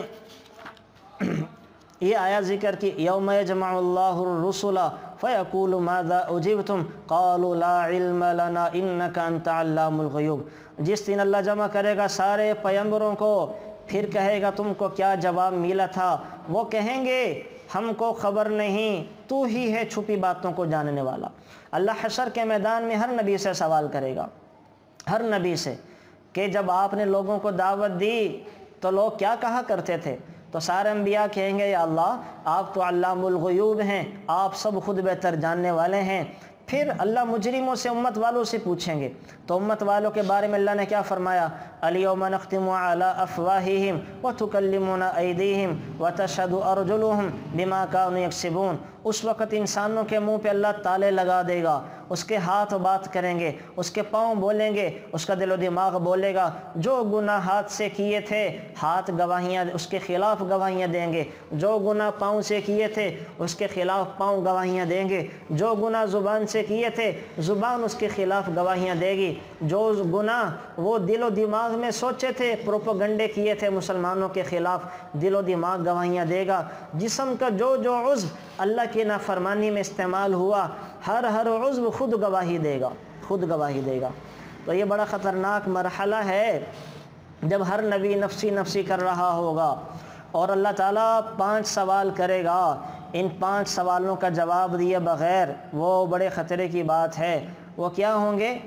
یہ آیا ذکر کی، یوم یجمع اللہ الرسل فیقول ماذا اجبتم قالوا لا علم لنا انک انت علام الغیوب، جس دن اللہ جمع کرے گا سارے پیغمبروں کو، پھر کہے گا تم کو کیا جواب ملا تھا، وہ کہیں گے ہم کو خبر نہیں، تو ہی ہے چھپی باتوں کو جاننے والا۔ اللہ حشر کے میدان میں ہر نبی سے سوال کرے گا، ہر نبی سے، کہ جب آپ نے لوگوں کو دعوت دی تو لوگ کیا کہا کرتے تھے؟ تو سارے انبیاء کہیں گے یا اللہ آپ تو علام الغیوب ہیں، آپ سب خود بہتر جاننے والے ہیں۔ پھر اللہ مجرموں سے امت والوں سے پوچھیں گے، تو امت والوں کے بارے میں اللہ نے کیا فرمایا، الیوم نختم علی افواہہم وتکلمنا ایدیہم وتشہد ارجلہم بما کانوا یکسبون، اس وقت انسانوں کے منہ پہ اللہ تالے لگا دے گا، اس کے ہاتھ بات کریں گے، اس کے پاؤں بولیں گے، اس کا دل و دماغ بولے گا، جو گناہ ہاتھ سے کیے تھے ہاتھ گواہیاں اس کے خلاف گواہیاں دیں گے، جو گناہ پاؤں سے کیے تھے اس کے خلاف پاؤں گواہیاں دیں گے، جو گناہ زبان سے کیے تھے زبان اس کے خلاف گواہیاں دے گی، جو گناہ وہ دل و دماغ میں سوچے تھے پروپیگنڈے کیے تھے مسلمانوں کے خلاف، دل و دماغ گواہیاں دے گا، جسم کا جو جو عضو اللہ کی نافرمانی میں استعمال ہوا ہر ہر عضو خود گواہی دے گا، خود گواہی دے گا۔ تو یہ بڑا خطرناک مرحلہ ہے جب ہر نبی نفسی نفسی کر رہا ہوگا اور اللہ تعالیٰ پانچ سوال کرے گا، ان پانچ سوالوں کا جواب دیے بغیر وہ بڑے خطرے کی بات ہے۔ وہ کیا ہوں گے؟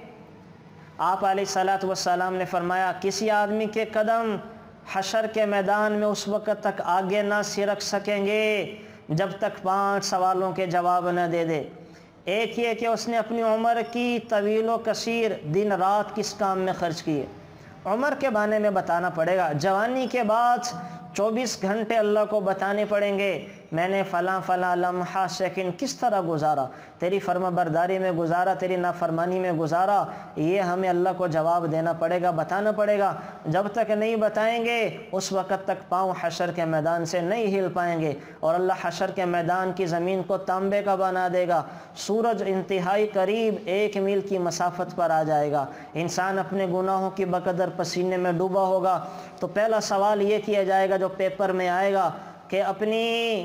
آپ علیہ الصلاۃ والسلام نے فرمایا کسی آدمی کے قدم حشر کے میدان میں اس وقت تک آگے نہ سرک سکیں گے جب تک پانچ سوالوں کے جواب نہ دے دے۔ ایک یہ کہ اس نے اپنی عمر کی طویل و کثیر دن رات کس کام میں خرچ کیے، عمر کے بارے میں بتانا پڑے گا۔ جوانی کے بعد چوبیس گھنٹے اللہ کو بتانے پڑیں گے، میں نے فلاں فلاں لمحہ سیکنڈ کس طرح گزارا، تیری فرما برداری میں گزارا، تیری نافرمانی میں گزارا، یہ ہمیں اللہ کو جواب دینا پڑے گا، بتانا پڑے گا۔ جب تک نہیں بتائیں گے اس وقت تک پاؤں حشر کے میدان سے نہیں ہل پائیں گے، اور اللہ حشر کے میدان کی زمین کو تانبے کا بنا دے گا، سورج انتہائی قریب ایک میل کی مسافت پر آ جائے گا، انسان اپنے گناہوں کی بقدر پسینے میں ڈوبا ہوگا۔ تو پہلا سوال یہ کیا جائے گا جو پیپر میں آئے گا کہ اپنی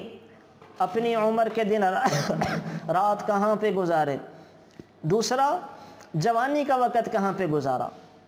اپنی عمر کے دن رات کہاں پہ گزارے، دوسرا جوانی کا وقت کہاں پہ گزارا،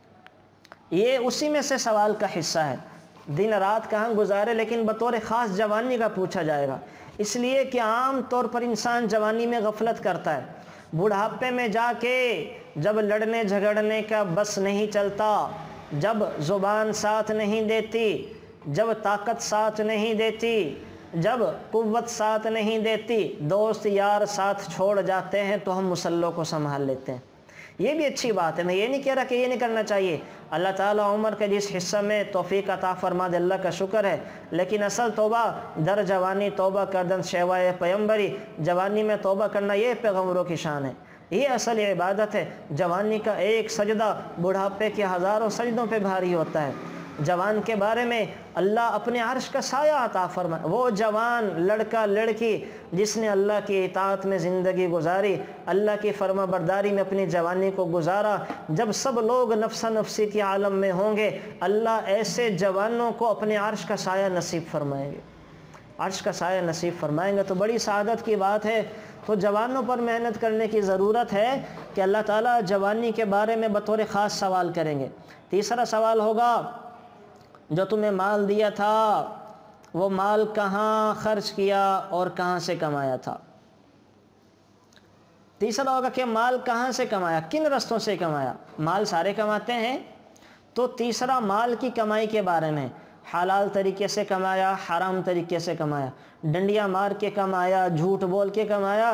یہ اسی میں سے سوال کا حصہ ہے، دن رات کہاں گزارے، لیکن بطور خاص جوانی کا پوچھا جائے گا، اس لیے کہ عام طور پر انسان جوانی میں غفلت کرتا ہے، بڑھاپے میں جا کے جب لڑنے جھگڑنے کا بس نہیں چلتا، جب زبان ساتھ نہیں دیتی، جب طاقت ساتھ نہیں دیتی، جب قوت ساتھ نہیں دیتی، دوست یار ساتھ چھوڑ جاتے ہیں تو ہم مسلوں کو سنبھال لیتے ہیں۔ یہ بھی اچھی بات ہے، میں یہ نہیں کہہ رہا کہ یہ نہیں کرنا چاہیے، اللہ تعالیٰ عمر کے جس حصہ میں توفیق عطا فرما دے اللہ کا شکر ہے، لیکن اصل توبہ در جوانی توبہ کردن شیوائے پیمبری، جوانی میں توبہ کرنا یہ پیغمبروں کی شان ہے، یہ اصل عبادت ہے۔ جوانی کا ایک سجدہ بڑھاپے کے ہزاروں سجدوں پہ بھاری ہوتا ہے۔ جوان کے بارے میں اللہ اپنے عرش کا سایہ عطا فرمائے۔ وہ جوان لڑکا لڑکی جس نے اللہ کی اطاعت میں زندگی گزاری، اللہ کی فرما برداری میں اپنی جوانی کو گزارا، جب سب لوگ نفسا نفسی کے عالم میں ہوں گے، اللہ ایسے جوانوں کو اپنے عرش کا سایہ نصیب فرمائیں گے، عرش کا سایہ نصیب فرمائیں گے۔ تو بڑی سعادت کی بات ہے۔ تو جوانوں پر محنت کرنے کی ضرورت ہے کہ اللہ تعالیٰ جوانی کے بارے میں بطور خاص سوال کریں گے۔ تیسرا سوال ہوگا، جو تمہیں مال دیا تھا وہ مال کہاں خرچ کیا اور کہاں سے کمایا تھا؟ تیسرا ہوگا کہ مال کہاں سے کمایا، کن رستوں سے کمایا؟ مال سارے کماتے ہیں، تو تیسرا مال کی کمائی کے بارے میں، حلال طریقے سے کمایا، حرام طریقے سے کمایا، ڈنڈیاں مار کے کمایا، جھوٹ بول کے کمایا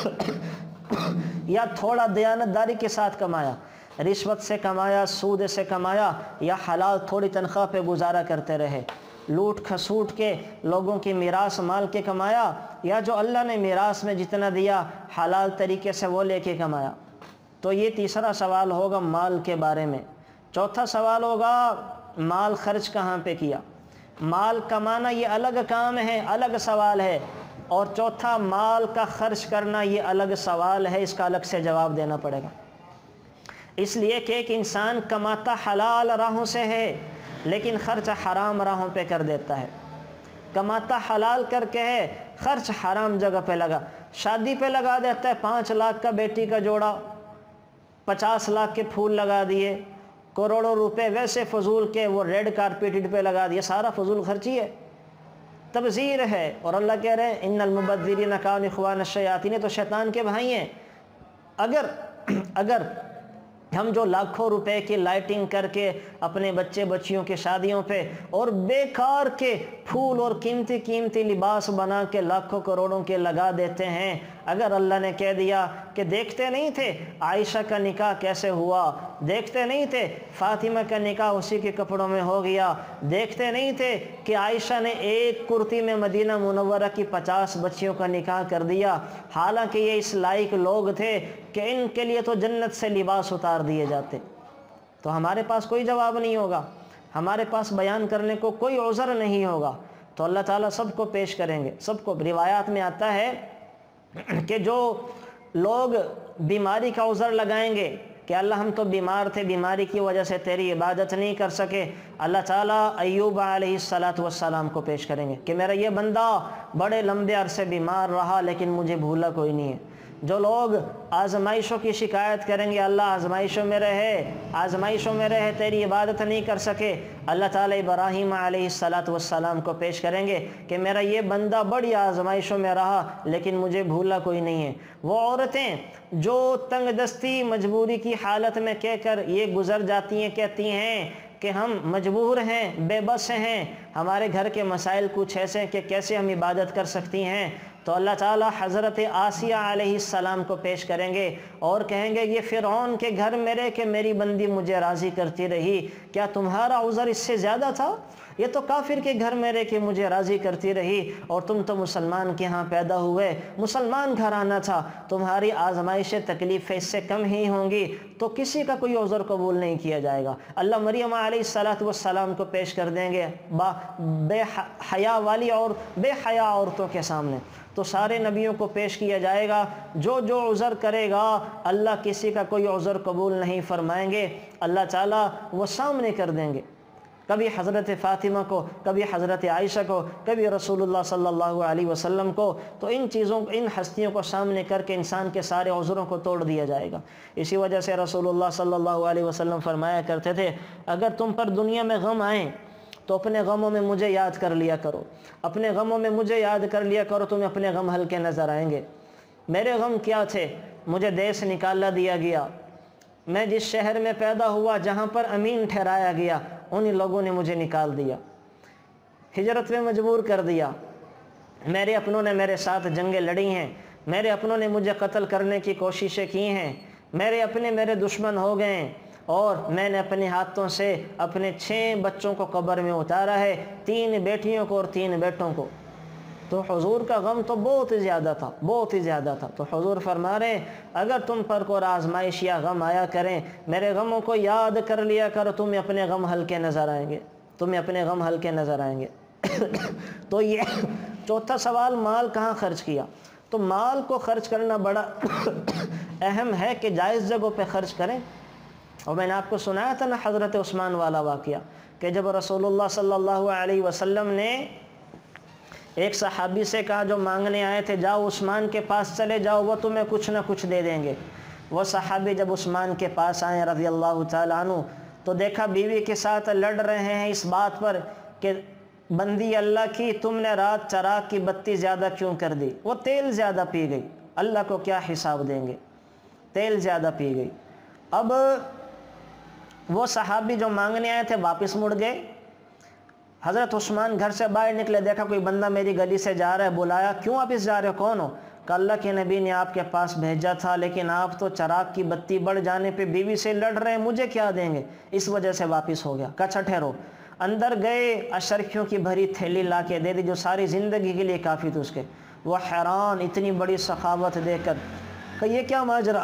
یا تھوڑا دیانتداری کے ساتھ کمایا، رشوت سے کمایا، سود سے کمایا، یا حلال تھوڑی تنخواہ پہ گزارا کرتے رہے، لوٹ کھسوٹ کے لوگوں کی میراث مال کے کمایا، یا جو اللہ نے میراث میں جتنا دیا حلال طریقے سے وہ لے کے کمایا۔ تو یہ تیسرا سوال ہوگا مال کے بارے میں۔ چوتھا سوال ہوگا مال خرچ کہاں پہ کیا؟ مال کمانا یہ الگ کام ہے، الگ سوال ہے، اور چوتھا مال کا خرچ کرنا یہ الگ سوال ہے، اس کا الگ سے جواب دینا پڑے گا۔ اس لیے کہ ایک انسان کماتا حلال راہوں سے ہے لیکن خرچ حرام راہوں پہ کر دیتا ہے، کماتا حلال کر کے ہے، خرچ حرام جگہ پہ لگا، شادی پہ لگا دیتا ہے، پانچ لاکھ کا بیٹی کا جوڑا، پچاس لاکھ کے پھول لگا دیے، کروڑوں روپے ویسے فضول کے وہ ریڈ کارپیٹڈ پہ لگا دیے، سارا فضول خرچی ہے، تبذیر ہے۔ اور اللہ کہہ رہے ہیں ان المبذرین کانوا اخوان الشیاطین، تو شیطان کے بھائی ہیں۔ اگر اگر ہم جو لاکھوں روپے کی لائٹنگ کر کے اپنے بچے بچیوں کے شادیوں پہ اور بیکار کے پھول اور قیمتی قیمتی لباس بنا کے لاکھوں کروڑوں کے لگا دیتے ہیں، اگر اللہ نے کہہ دیا کہ دیکھتے نہیں تھے عائشہ کا نکاح کیسے ہوا، دیکھتے نہیں تھے فاطمہ کا نکاح اسی کے کپڑوں میں ہو گیا، دیکھتے نہیں تھے کہ عائشہ نے ایک کرتی میں مدینہ منورہ کی پچاس بچیوں کا نکاح کر دیا، حالانکہ یہ اس لائق لوگ تھے کہ ان کے لیے تو جنت سے لباس اتار دیے جاتے، تو ہمارے پاس کوئی جواب نہیں ہوگا، ہمارے پاس بیان کرنے کو کوئی عذر نہیں ہوگا۔ تو اللہ تعالیٰ سب کو پیش کریں گے، سب کو۔ روایات میں آتا ہے کہ جو لوگ بیماری کا عذر لگائیں گے کہ اللہ ہم تو بیمار تھے، بیماری کی وجہ سے تیری عبادت نہیں کر سکے، اللہ تعالیٰ ایوب علیہ الصلاۃ والسلام کو پیش کریں گے کہ میرا یہ بندہ بڑے لمبے عرصے بیمار رہا لیکن مجھے بھولا کوئی نہیں ہے۔ جو لوگ آزمائشوں کی شکایت کریں گے اللہ آزمائشوں میں رہے، آزمائشوں میں رہے، تیری عبادت نہیں کر سکے، اللہ تعالیٰ ابراہیم علیہ الصلاۃ والسلام کو پیش کریں گے کہ میرا یہ بندہ بڑی آزمائشوں میں رہا لیکن مجھے بھولا کوئی نہیں ہے۔ وہ عورتیں جو تنگ دستی مجبوری کی حالت میں کہہ کر یہ گزر جاتی ہیں، کہتی ہیں کہ ہم مجبور ہیں، بے بس ہیں، ہمارے گھر کے مسائل کچھ ایسے ہیں کہ کیسے ہم عبادت کر سکتی ہیں، تو اللہ تعالیٰ حضرت آسیہ علیہ السلام کو پیش کریں گے اور کہیں گے یہ فرعون کے گھر میں رہ کے میری بندی مجھے راضی کرتی رہی، کیا تمہارا عذر اس سے زیادہ تھا؟ یہ تو کافر کے گھر میں رہ کے مجھے راضی کرتی رہی اور تم تو مسلمان کے ہاں پیدا ہوئے، مسلمان گھرانہ تھا، تمہاری آزمائشیں تکلیفیں اس سے کم ہی ہوں گی، تو کسی کا کوئی عذر قبول نہیں کیا جائے گا۔ اللہ مریم علیہ الصلاۃ والسلام کو پیش کر دیں گے با بے حیا والی اور بے حیا عورتوں کے سامنے، تو سارے نبیوں کو پیش کیا جائے گا، جو جو عذر کرے گا اللہ کسی کا کوئی عذر قبول نہیں فرمائیں گے، اللہ تعالیٰ وہ سامنے کر دیں گے، کبھی حضرت فاطمہ کو، کبھی حضرت عائشہ کو، کبھی رسول اللہ صلی اللہ علیہ وسلم کو، تو ان چیزوں ان ہستیوں کو سامنے کر کے انسان کے سارے عذروں کو توڑ دیا جائے گا۔ اسی وجہ سے رسول اللہ صلی اللہ علیہ وسلم فرمایا کرتے تھے اگر تم پر دنیا میں غم آئیں تو اپنے غموں میں مجھے یاد کر لیا کرو، اپنے غموں میں مجھے یاد کر لیا کرو، تمہیں اپنے غم ہلکے نظر آئیں گے۔ میرے غم کیا تھے؟ مجھے دیس نکالا دیا گیا، میں جس شہر میں پیدا ہوا جہاں پر امین ٹھہرایا گیا انہی لوگوں نے مجھے نکال دیا، ہجرت میں مجبور کر دیا، میرے اپنوں نے میرے ساتھ جنگیں لڑی ہیں، میرے اپنوں نے مجھے قتل کرنے کی کوششیں کی ہیں، میرے اپنے میرے دشمن ہو گئے ہیں، اور میں نے اپنے ہاتھوں سے اپنے چھ بچوں کو قبر میں اتارا ہے، تین بیٹیوں کو اور تین بیٹوں کو، تو حضور کا غم تو بہت ہی زیادہ تھا، بہت ہی زیادہ تھا۔ تو حضور فرما رہے ہیں اگر تم پر کوئی آزمائش یا غم آیا کریں، میرے غموں کو یاد کر لیا کرو، تمہیں اپنے غم ہلکے نظر آئیں گے، تمہیں اپنے غم ہلکے نظر آئیں گے۔ تو یہ چوتھا سوال، مال کہاں خرچ کیا؟ تو مال کو خرچ کرنا بڑا اہم ہے کہ جائز جگہوں پہ خرچ کریں۔ اور میں نے آپ کو سنایا تھا نا حضرت عثمان والا واقعہ، کہ جب رسول اللہ صلی اللہ علیہ وسلم نے ایک صحابی سے کہا جو مانگنے آئے تھے، جاؤ عثمان کے پاس چلے جاؤ، وہ تمہیں کچھ نہ کچھ دے دیں گے۔ وہ صحابی جب عثمان کے پاس آئے رضی اللہ تعالیٰ عنہ، تو دیکھا بیوی کے ساتھ لڑ رہے ہیں اس بات پر کہ بندی اللہ کی، تم نے رات چراغ کی بتی زیادہ کیوں کر دی؟ وہ تیل زیادہ پی گئی، اللہ کو کیا حساب دیں گے؟ تیل زیادہ پی گئی۔ اب وہ صحابی جو مانگنے آئے تھے واپس مڑ گئے۔ حضرت عثمان گھر سے باہر نکلے، دیکھا کوئی بندہ میری گلی سے جا رہا ہے، بلایا، کیوں واپس جا رہے ہو، کون ہو؟ کہ اللہ کے نبی نے آپ کے پاس بھیجا تھا، لیکن آپ تو چراغ کی بتی بڑھ جانے پہ بیوی سے لڑ رہے ہیں، مجھے کیا دیں گے، اس وجہ سے واپس ہو گیا۔ کہا ٹھہرو۔ اندر گئے، اشرفیوں کی بھری تھیلی لا کے دے دی جو ساری زندگی کے لیے کافی تھی اس کے۔ وہ حیران اتنی بڑی سخاوت دے کر کہ یہ کیا ماجرا،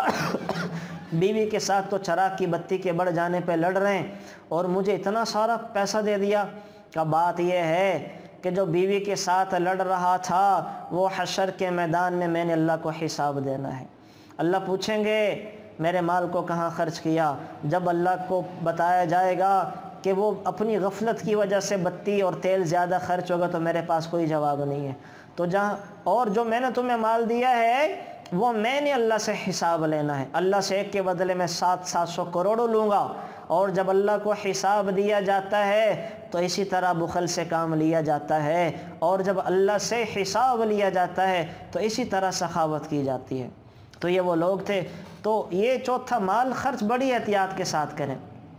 بیوی کے ساتھ تو چراغ کی بتی کے بڑھ جانے پہ لڑ رہے ہیں اور مجھے اتنا سارا پیسہ دے دیا۔ کہ بات یہ ہے کہ جو بیوی کے ساتھ لڑ رہا تھا وہ حشر کے میدان میں میں نے اللہ کو حساب دینا ہے۔ اللہ پوچھیں گے میرے مال کو کہاں خرچ کیا؟ جب اللہ کو بتایا جائے گا کہ وہ اپنی غفلت کی وجہ سے بتی اور تیل زیادہ خرچ ہوگا تو میرے پاس کوئی جواب نہیں ہے۔ تو جہاں اور جو میں نے تمہیں مال دیا ہے وہ میں نے اللہ سے حساب لینا ہے، اللہ سے ایک کے بدلے میں سات سات سو کروڑوں لوں گا۔ اور جب اللہ کو حساب دیا جاتا ہے تو اسی طرح بخل سے کام لیا جاتا ہے، اور جب اللہ سے حساب لیا جاتا ہے تو اسی طرح سخاوت کی جاتی ہے۔ تو یہ وہ لوگ تھے۔ تو یہ چوتھا، مال خرچ بڑی احتیاط کے ساتھ کریں۔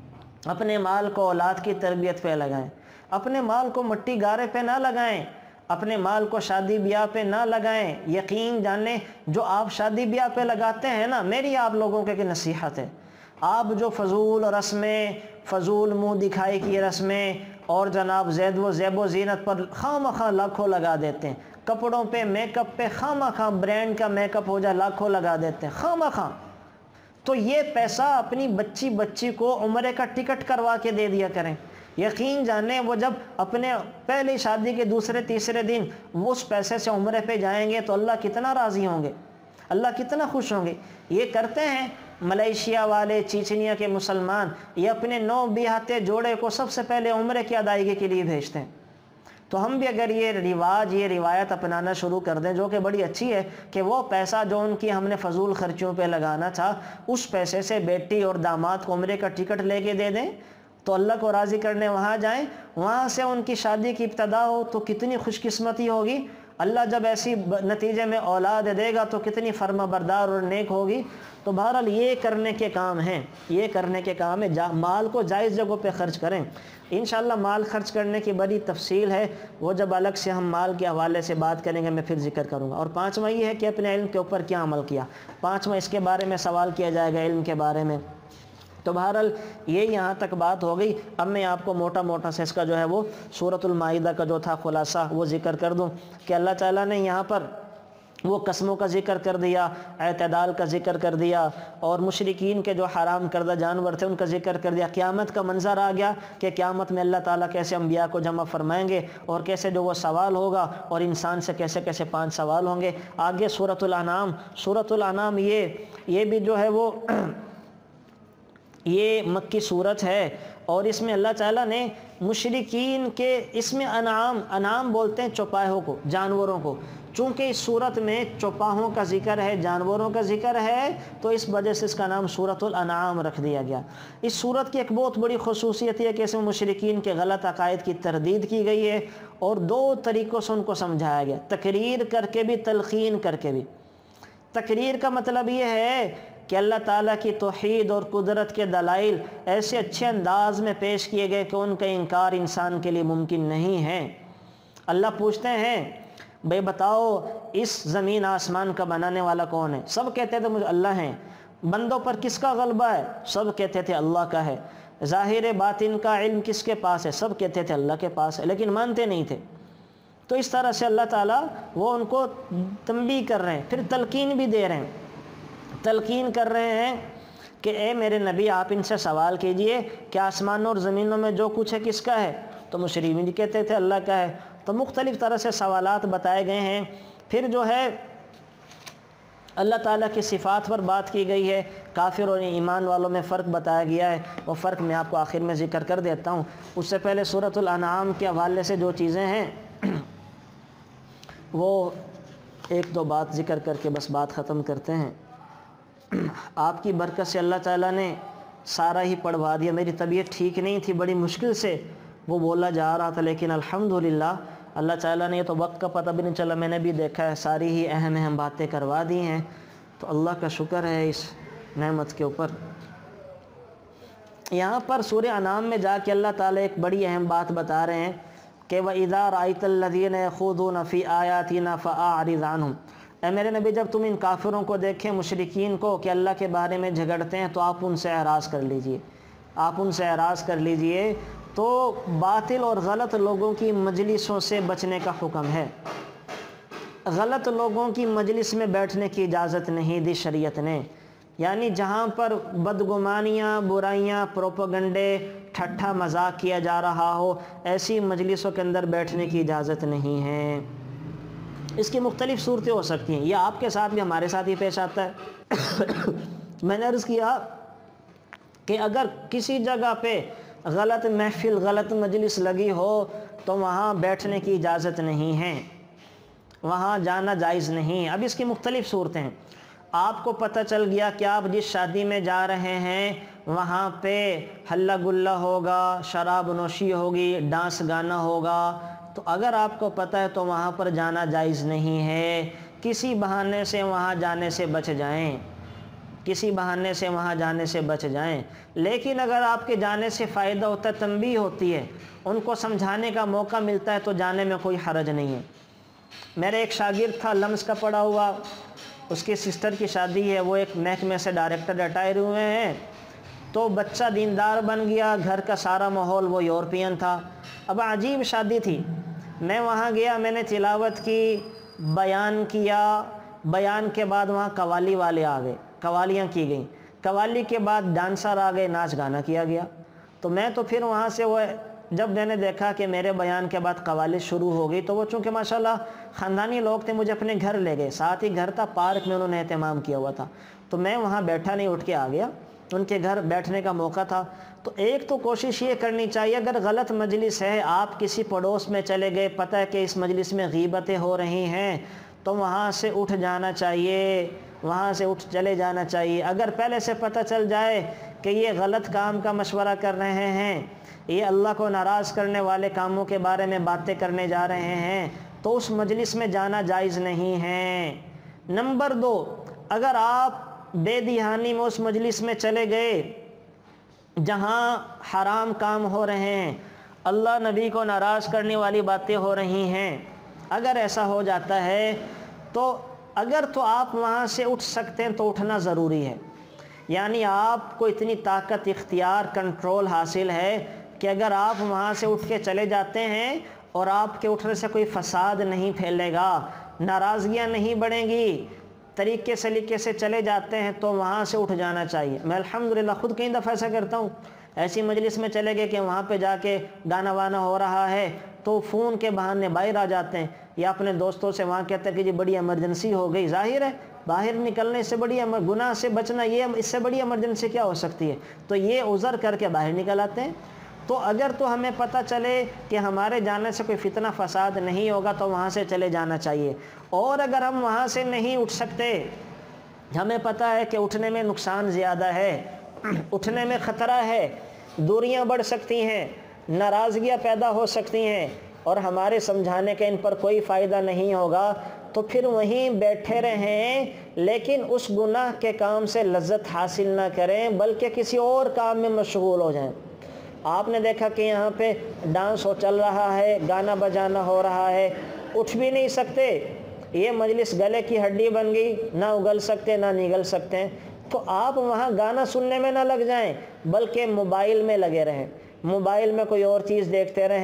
اپنے مال کو اولاد کی تربیت پہ لگائیں، اپنے مال کو مٹی گارے پہ نہ لگائیں، اپنے مال کو شادی بیاہ پہ نہ لگائیں۔ یقین جانیں جو آپ شادی بیاہ پہ لگاتے ہیں نا، میری آپ لوگوں کے نصیحت ہے، آپ جو فضول رسمیں، فضول منہ دکھائی کی رسمیں اور جناب زید و زیب و زینت پر خواہ مخواہ لاکھوں لگا دیتے ہیں، کپڑوں پہ، میک اپ پہ خواہ مخواہ برانڈ کا میک اپ ہو جائے لاکھوں لگا دیتے ہیں خواہ مخواہ، تو یہ پیسہ اپنی بچی بچی کو عمرے کا ٹکٹ کروا کے دے دیا کریں۔ یقین جانیں وہ جب اپنے پہلی شادی کے دوسرے تیسرے دن وہ اس پیسے سے عمرے پہ جائیں گے تو اللہ کتنا راضی ہوں گے، اللہ کتنا خوش ہوں گے۔ یہ کرتے ہیں ملیشیا والے، چیچنیا کے مسلمان، یہ اپنے نو بیاہتے جوڑے کو سب سے پہلے عمرے کی ادائیگی کے لیے بھیجتے ہیں۔ تو ہم بھی اگر یہ رواج، یہ روایت اپنانا شروع کر دیں، جو کہ بڑی اچھی ہے، کہ وہ پیسہ جو ان کی ہم نے فضول خرچوں پہ لگانا تھا اس پیسے سے بیٹی اور داماد کو عمرے کا ٹکٹ لے کے دے دیں تو اللہ کو راضی کرنے وہاں جائیں، وہاں سے ان کی شادی کی ابتدا ہو تو کتنی خوش قسمتی ہوگی۔ اللہ جب ایسی نتیجے میں اولاد دے گا تو کتنی فرما بردار اور نیک ہوگی۔ تو بہرحال یہ کرنے کے کام ہیں، یہ کرنے کے کام ہے، مال کو جائز جگہوں پہ خرچ کریں۔ انشاءاللہ مال خرچ کرنے کی بڑی تفصیل ہے، وہ جب الگ سے ہم مال کے حوالے سے بات کریں گے میں پھر ذکر کروں گا۔ اور پانچواں یہ ہے کہ اپنے علم کے اوپر کیا عمل کیا، پانچواں اس کے بارے میں سوال کیا جائے گا، علم کے بارے میں۔ تو بہرحال یہ یہاں تک بات ہو گئی۔ اب میں آپ کو موٹا موٹا سے اس کا جو ہے وہ سورۃ المائدہ کا جو تھا خلاصہ وہ ذکر کر دوں کہ اللہ تعالیٰ نے یہاں پر وہ قسموں کا ذکر کر دیا، اعتدال کا ذکر کر دیا، اور مشرکین کے جو حرام کردہ جانور تھے ان کا ذکر کر دیا۔ قیامت کا منظر آ گیا کہ قیامت میں اللہ تعالیٰ کیسے انبیاء کو جمع فرمائیں گے اور کیسے جو وہ سوال ہوگا، اور انسان سے کیسے کیسے پانچ سوال ہوں گے۔ آگے سورۃ الانعام، سورۃ الانعام یہ یہ بھی جو ہے وہ یہ مکی صورت ہے، اور اس میں اللہ تعالیٰ نے مشرکین کے، اس میں انعام انعام بولتے ہیں چوپاہوں کو، جانوروں کو، چونکہ اس صورت میں چوپاہوں کا ذکر ہے، جانوروں کا ذکر ہے، تو اس وجہ سے اس کا نام سورۃ الانعام رکھ دیا گیا۔ اس صورت کی ایک بہت بڑی خصوصیت یہ ہے کہ اس میں مشرکین کے غلط عقائد کی تردید کی گئی ہے، اور دو طریقوں سے ان کو سمجھایا گیا، تقریر کر کے بھی، تلقین کر کے بھی۔ تقریر کا مطلب یہ ہے کہ اللہ تعالیٰ کی توحید اور قدرت کے دلائل ایسے اچھے انداز میں پیش کیے گئے کہ ان کا انکار انسان کے لیے ممکن نہیں ہے۔ اللہ پوچھتے ہیں بھئی بتاؤ اس زمین آسمان کا بنانے والا کون ہے؟ سب کہتے تھے مجھے اللہ ہیں۔ بندوں پر کس کا غلبہ ہے؟ سب کہتے تھے اللہ کا ہے۔ ظاہر باطن کا علم کس کے پاس ہے؟ سب کہتے تھے اللہ کے پاس ہے، لیکن مانتے نہیں تھے۔ تو اس طرح سے اللہ تعالیٰ وہ ان کو تنبیہ کر رہے ہیں، پھر تلقین بھی دے رہے ہیں، تلقین کر رہے ہیں کہ اے میرے نبی آپ ان سے سوال کیجئے کہ آسمانوں اور زمینوں میں جو کچھ ہے کس کا ہے؟ تو مشرکین کہتے تھے اللہ کا ہے۔ تو مختلف طرح سے سوالات بتائے گئے ہیں۔ پھر جو ہے اللہ تعالیٰ کی صفات پر بات کی گئی ہے، کافر اور ایمان والوں میں فرق بتایا گیا ہے، وہ فرق میں آپ کو آخر میں ذکر کر دیتا ہوں۔ اس سے پہلے سورۃ الانعام کے حوالے سے جو چیزیں ہیں وہ ایک دو بات ذکر کر کے بس بات ختم کرتے ہیں۔ آپ کی برکت سے اللہ تعالیٰ نے سارا ہی پڑھوا دیا۔ میری طبیعت ٹھیک نہیں تھی، بڑی مشکل سے وہ بولا جا رہا تھا، لیکن الحمدللہ اللہ تعالیٰ نے یہ تو وقت کا پتہ بھی نہیں چلا، میں نے بھی دیکھا ہے ساری ہی اہم اہم باتیں کروا دی ہیں۔ تو اللہ کا شکر ہے اس نعمت کے اوپر۔ یہاں پر سورہ انعام میں جا کے اللہ تعالیٰ ایک بڑی اہم بات بتا رہے ہیں کہ وَإِذَا رَأَيْتَ الَّذِينَ يَخُوضُونَ فِي آيَاتِنَا فَأَعْرِضْ عَنْهُمْ، اے میرے نبی جب تم ان کافروں کو دیکھیں، مشرکین کو کہ اللہ کے بارے میں جھگڑتے ہیں، تو آپ ان سے اعراض کر لیجئے، آپ ان سے اعراض کر لیجئے۔ تو باطل اور غلط لوگوں کی مجلسوں سے بچنے کا حکم ہے۔ غلط لوگوں کی مجلس میں بیٹھنے کی اجازت نہیں دی شریعت نے، یعنی جہاں پر بدگمانیاں، برائیاں، پروپیگنڈے، ٹھٹھا مذاق کیا جا رہا ہو، ایسی مجلسوں کے اندر بیٹھنے کی اجازت نہیں ہے۔ اس کی مختلف صورتیں ہو سکتی ہیں، یہ آپ کے ساتھ بھی ہمارے ساتھ ہی پیش آتا ہے۔ میں نے عرض کیا کہ اگر کسی جگہ پہ غلط محفل، غلط مجلس لگی ہو تو وہاں بیٹھنے کی اجازت نہیں ہے، وہاں جانا جائز نہیں۔ اب اس کی مختلف صورتیں ہیں۔ آپ کو پتہ چل گیا کہ آپ جس شادی میں جا رہے ہیں وہاں پہ ہلہ گلہ ہوگا، شراب نوشی ہوگی، ڈانس گانا ہوگا، تو اگر آپ کو پتہ ہے تو وہاں پر جانا جائز نہیں ہے، کسی بہانے سے وہاں جانے سے بچ جائیں، کسی بہانے سے وہاں جانے سے بچ جائیں۔ لیکن اگر آپ کے جانے سے فائدہ ہوتا ہے، تنبیہ ہوتی ہے، ان کو سمجھانے کا موقع ملتا ہے، تو جانے میں کوئی حرج نہیں ہے۔ میرے ایک شاگرد تھا لمس کا پڑا ہوا، اس کی سسٹر کی شادی ہے، وہ ایک محکمے سے ڈائریکٹر ریٹائر ہوئے ہیں، تو بچہ دیندار بن گیا، گھر کا سارا ماحول وہ یورپین تھا۔ اب عجیب شادی تھی، میں وہاں گیا، میں نے تلاوت کی، بیان کیا، بیان کے بعد وہاں قوالی والے آ گئے، قوالیاں کی گئیں، قوالی کے بعد ڈانسر آ گئے، ناچ گانا کیا گیا۔ تو میں تو پھر وہاں سے وہ جب میں نے دیکھا کہ میرے بیان کے بعد قوالی شروع ہو گئی، تو وہ چونکہ ماشاءاللہ خاندانی لوگ تھے، مجھے اپنے گھر لے گئے، ساتھ ہی گھر تھا، پارک میں انہوں نے اہتمام کیا ہوا تھا، تو میں وہاں بیٹھا نہیں، اٹھ کے آ گیا، ان کے گھر بیٹھنے کا موقع تھا۔ تو ایک تو کوشش یہ کرنی چاہیے، اگر غلط مجلس ہے، آپ کسی پڑوس میں چلے گئے، پتہ ہے کہ اس مجلس میں غیبتیں ہو رہی ہیں، تو وہاں سے اٹھ جانا چاہیے، وہاں سے اٹھ چلے جانا چاہیے۔ اگر پہلے سے پتہ چل جائے کہ یہ غلط کام کا مشورہ کر رہے ہیں، یہ اللہ کو ناراض کرنے والے کاموں کے بارے میں باتیں کرنے جا رہے ہیں، تو اس مجلس میں جانا جائز نہیں ہے۔ نمبر دو، اگر آپ بے دہانی میں اس مجلس میں چلے گئے جہاں حرام کام ہو رہے ہیں، اللہ نبی کو ناراض کرنے والی باتیں ہو رہی ہیں، اگر ایسا ہو جاتا ہے تو اگر تو آپ وہاں سے اٹھ سکتے ہیں تو اٹھنا ضروری ہے، یعنی آپ کو اتنی طاقت، اختیار، کنٹرول حاصل ہے کہ اگر آپ وہاں سے اٹھ کے چلے جاتے ہیں اور آپ کے اٹھنے سے کوئی فساد نہیں پھیلے گا، ناراضگیاں نہیں بڑھیں گی، طریقے سلیقے سے چلے جاتے ہیں، تو وہاں سے اٹھ جانا چاہیے۔ میں الحمدللہ خود کئی دفعہ ایسا کرتا ہوں، ایسی مجلس میں چلے گئے کہ وہاں پہ جا کے گانا وانا ہو رہا ہے، تو فون کے بہانے باہر آ جاتے ہیں، یا اپنے دوستوں سے وہاں کہتے ہیں کہ جی بڑی ایمرجنسی ہو گئی۔ ظاہر ہے باہر نکلنے سے بڑی گناہ سے بچنا، یہ اس سے بڑی ایمرجنسی کیا ہو سکتی ہے، تو یہ عذر کر کے باہر نکل آتے ہیں۔ تو اگر تو ہمیں پتہ چلے کہ ہمارے جانے سے کوئی فتنہ فساد نہیں ہوگا تو وہاں سے چلے جانا چاہیے، اور اگر ہم وہاں سے نہیں اٹھ سکتے، ہمیں پتہ ہے کہ اٹھنے میں نقصان زیادہ ہے، اٹھنے میں خطرہ ہے، دوریاں بڑھ سکتی ہیں، ناراضگیاں پیدا ہو سکتی ہیں، اور ہمارے سمجھانے کا ان پر کوئی فائدہ نہیں ہوگا، تو پھر وہیں بیٹھے رہیں، لیکن اس گناہ کے کام سے لذت حاصل نہ کریں، بلکہ کسی اور کام میں مشغول ہو جائیں۔ آپ نے دیکھا کہ یہاں پہ ڈانس ہو چل رہا ہے، گانا بجانا ہو رہا ہے، اٹھ بھی نہیں سکتے، یہ مجلس گلے کی ہڈی بن گئی، نہ اگل سکتے نہ نگل سکتے ہیں، تو آپ وہاں گانا سننے میں نہ لگ جائیں، بلکہ موبائل میں لگے رہیں، موبائل میں کوئی اور چیز دیکھتے رہیں،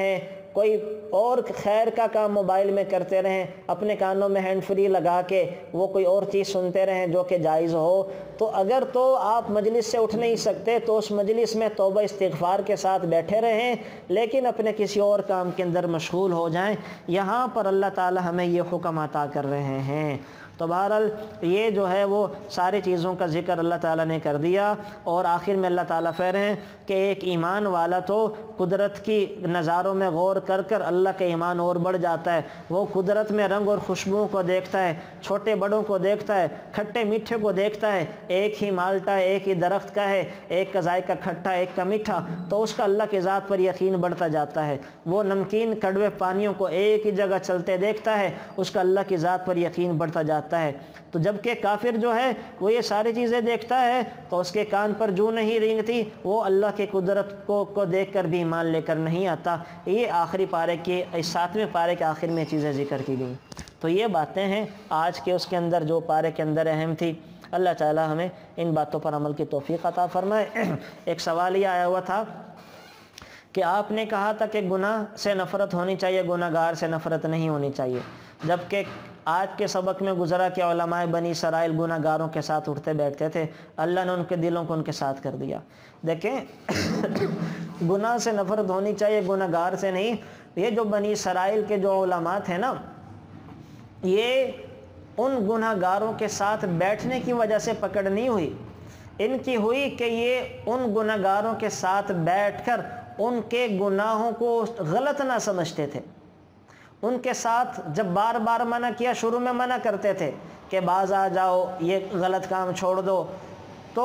کوئی اور خیر کا کام موبائل میں کرتے رہیں، اپنے کانوں میں ہینڈ فری لگا کے وہ کوئی اور چیز سنتے رہیں جو کہ جائز ہو، تو اگر تو آپ مجلس سے اٹھ نہیں سکتے تو اس مجلس میں توبہ استغفار کے ساتھ بیٹھے رہیں، لیکن اپنے کسی اور کام کے اندر مشغول ہو جائیں۔ یہاں پر اللہ تعالی ہمیں یہ حکم عطا کر رہے ہیں۔ تو بہرحال یہ جو ہے وہ ساری چیزوں کا ذکر اللہ تعالیٰ نے کر دیا، اور آخر میں اللہ تعالیٰ فرماتے ہیں کہ ایک ایمان والا تو قدرت کی نظاروں میں غور کر کر اللہ کے ایمان اور بڑھ جاتا ہے۔ وہ قدرت میں رنگ اور خوشبوؤں کو دیکھتا ہے، چھوٹے بڑوں کو دیکھتا ہے، کھٹے میٹھے کو دیکھتا ہے، ایک ہی مالٹا ایک ہی درخت کا ہے، ایک کا ذائقہ کھٹا ایک کا میٹھا، تو اس کا اللہ کی ذات پر یقین بڑھتا جاتا ہے۔ وہ نمکین کڑوے پانیوں کو ایک ہی جگہ چلتے دیکھتا ہے، اس کا اللہ کی ذات پر یقین بڑھتا جاتا ہے۔ تو جب کہ کافر جو ہے وہ یہ ساری چیزیں دیکھتا ہے تو اس کے کان پر جو نہیں رینگتی، وہ اللہ کی قدرت کو کو دیکھ کر بھی ایمان لے کر نہیں آتا۔ یہ آخری پارے کے اس ساتویں پارے کے آخر میں چیزیں ذکر کی گئیں۔ تو یہ باتیں ہیں آج کے اس کے اندر جو پارے کے اندر اہم تھی۔ اللہ تعالی ہمیں ان باتوں پر عمل کی توفیق عطا فرمائے۔ ایک سوال یہ آیا ہوا تھا کہ آپ نے کہا تھا کہ گناہ سے نفرت ہونی چاہیے، گناہ گار سے نفرت نہیں ہونی چاہیے، جبکہ آج کے سبق میں گزرا کہ علماء بنی اسرائیل گناہ گاروں کے ساتھ اٹھتے بیٹھتے تھے، اللہ نے ان کے دلوں کو ان کے ساتھ کر دیا۔ دیکھیں گناہ سے نفرت ہونی چاہیے، گناہ گار سے نہیں۔ یہ جو بنی اسرائیل کے جو علماء تھے نا، یہ ان گناہ گاروں کے ساتھ بیٹھنے کی وجہ سے پکڑ نہیں ہوئی، ان کی ہوئی کہ یہ ان گناہ گاروں کے ساتھ بیٹھ کر ان کے گناہوں کو غلط نہ سمجھتے تھے۔ ان کے ساتھ جب بار بار منع کیا، شروع میں منع کرتے تھے کہ باز آ جاؤ، یہ غلط کام چھوڑ دو، تو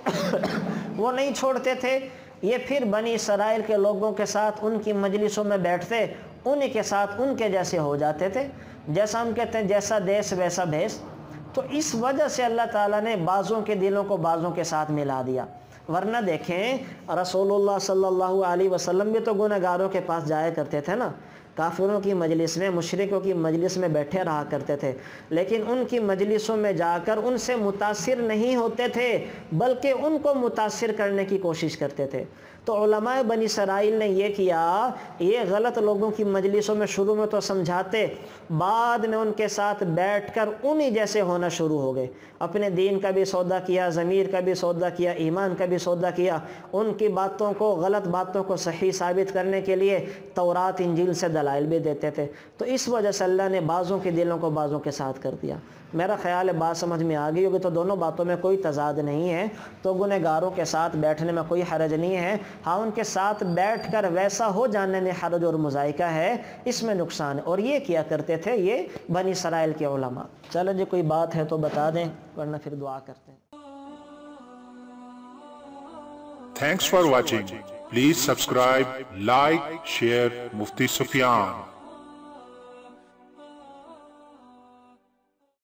وہ نہیں چھوڑتے تھے۔ یہ پھر بنی اسرائیل کے لوگوں کے ساتھ ان کی مجلسوں میں بیٹھتے، انہی کے ساتھ ان کے جیسے ہو جاتے تھے، جیسا ہم کہتے ہیں جیسا دیس ویسا بھیس۔ تو اس وجہ سے اللہ تعالیٰ نے بعضوں کے دلوں کو بعضوں کے ساتھ ملا دیا۔ ورنہ دیکھیں رسول اللہ صلی اللہ علیہ وسلم بھی تو گناہ گاروں کے پاس جایا کرتے تھے نا، کافروں کی مجلس میں، مشرکوں کی مجلس میں بیٹھے رہا کرتے تھے، لیکن ان کی مجلسوں میں جا کر ان سے متاثر نہیں ہوتے تھے، بلکہ ان کو متاثر کرنے کی کوشش کرتے تھے۔ تو علماء بنی اسرائیل نے یہ کیا، یہ غلط لوگوں کی مجلسوں میں شروع میں تو سمجھاتے، بعد میں ان کے ساتھ بیٹھ کر انہی جیسے ہونا شروع ہو گئے۔ اپنے دین کا بھی سودا کیا، ضمیر کا بھی سودا کیا، ایمان کا بھی سودا کیا، ان کی باتوں کو، غلط باتوں کو صحیح ثابت کرنے کے لیے تورات انجیل سے دلائل بھی دیتے تھے۔ تو اس وجہ سے اللہ نے بعضوں کے دلوں کو بعضوں کے ساتھ کر دیا۔ میرا خیال ہے بات سمجھ میں آ گئی ہوگی۔ تو دونوں باتوں میں کوئی تضاد نہیں ہے، تو گنہ گاروں کے ساتھ بیٹھنے میں کوئی حرج نہیں ہے۔ ہاں ان کے ساتھ بیٹھ کر ویسا ہو جانے میں حرج اور مذائقہ ہے، اس میں نقصان ہے، اور یہ کیا کرتے تھے یہ بنی اسرائیل کے علماء۔ چلو جی کوئی بات ہے تو بتا دیں، ورنہ پھر دعا کرتے ہیں۔ Thanks for watching. Please subscribe, like, share Mufti Sufyan.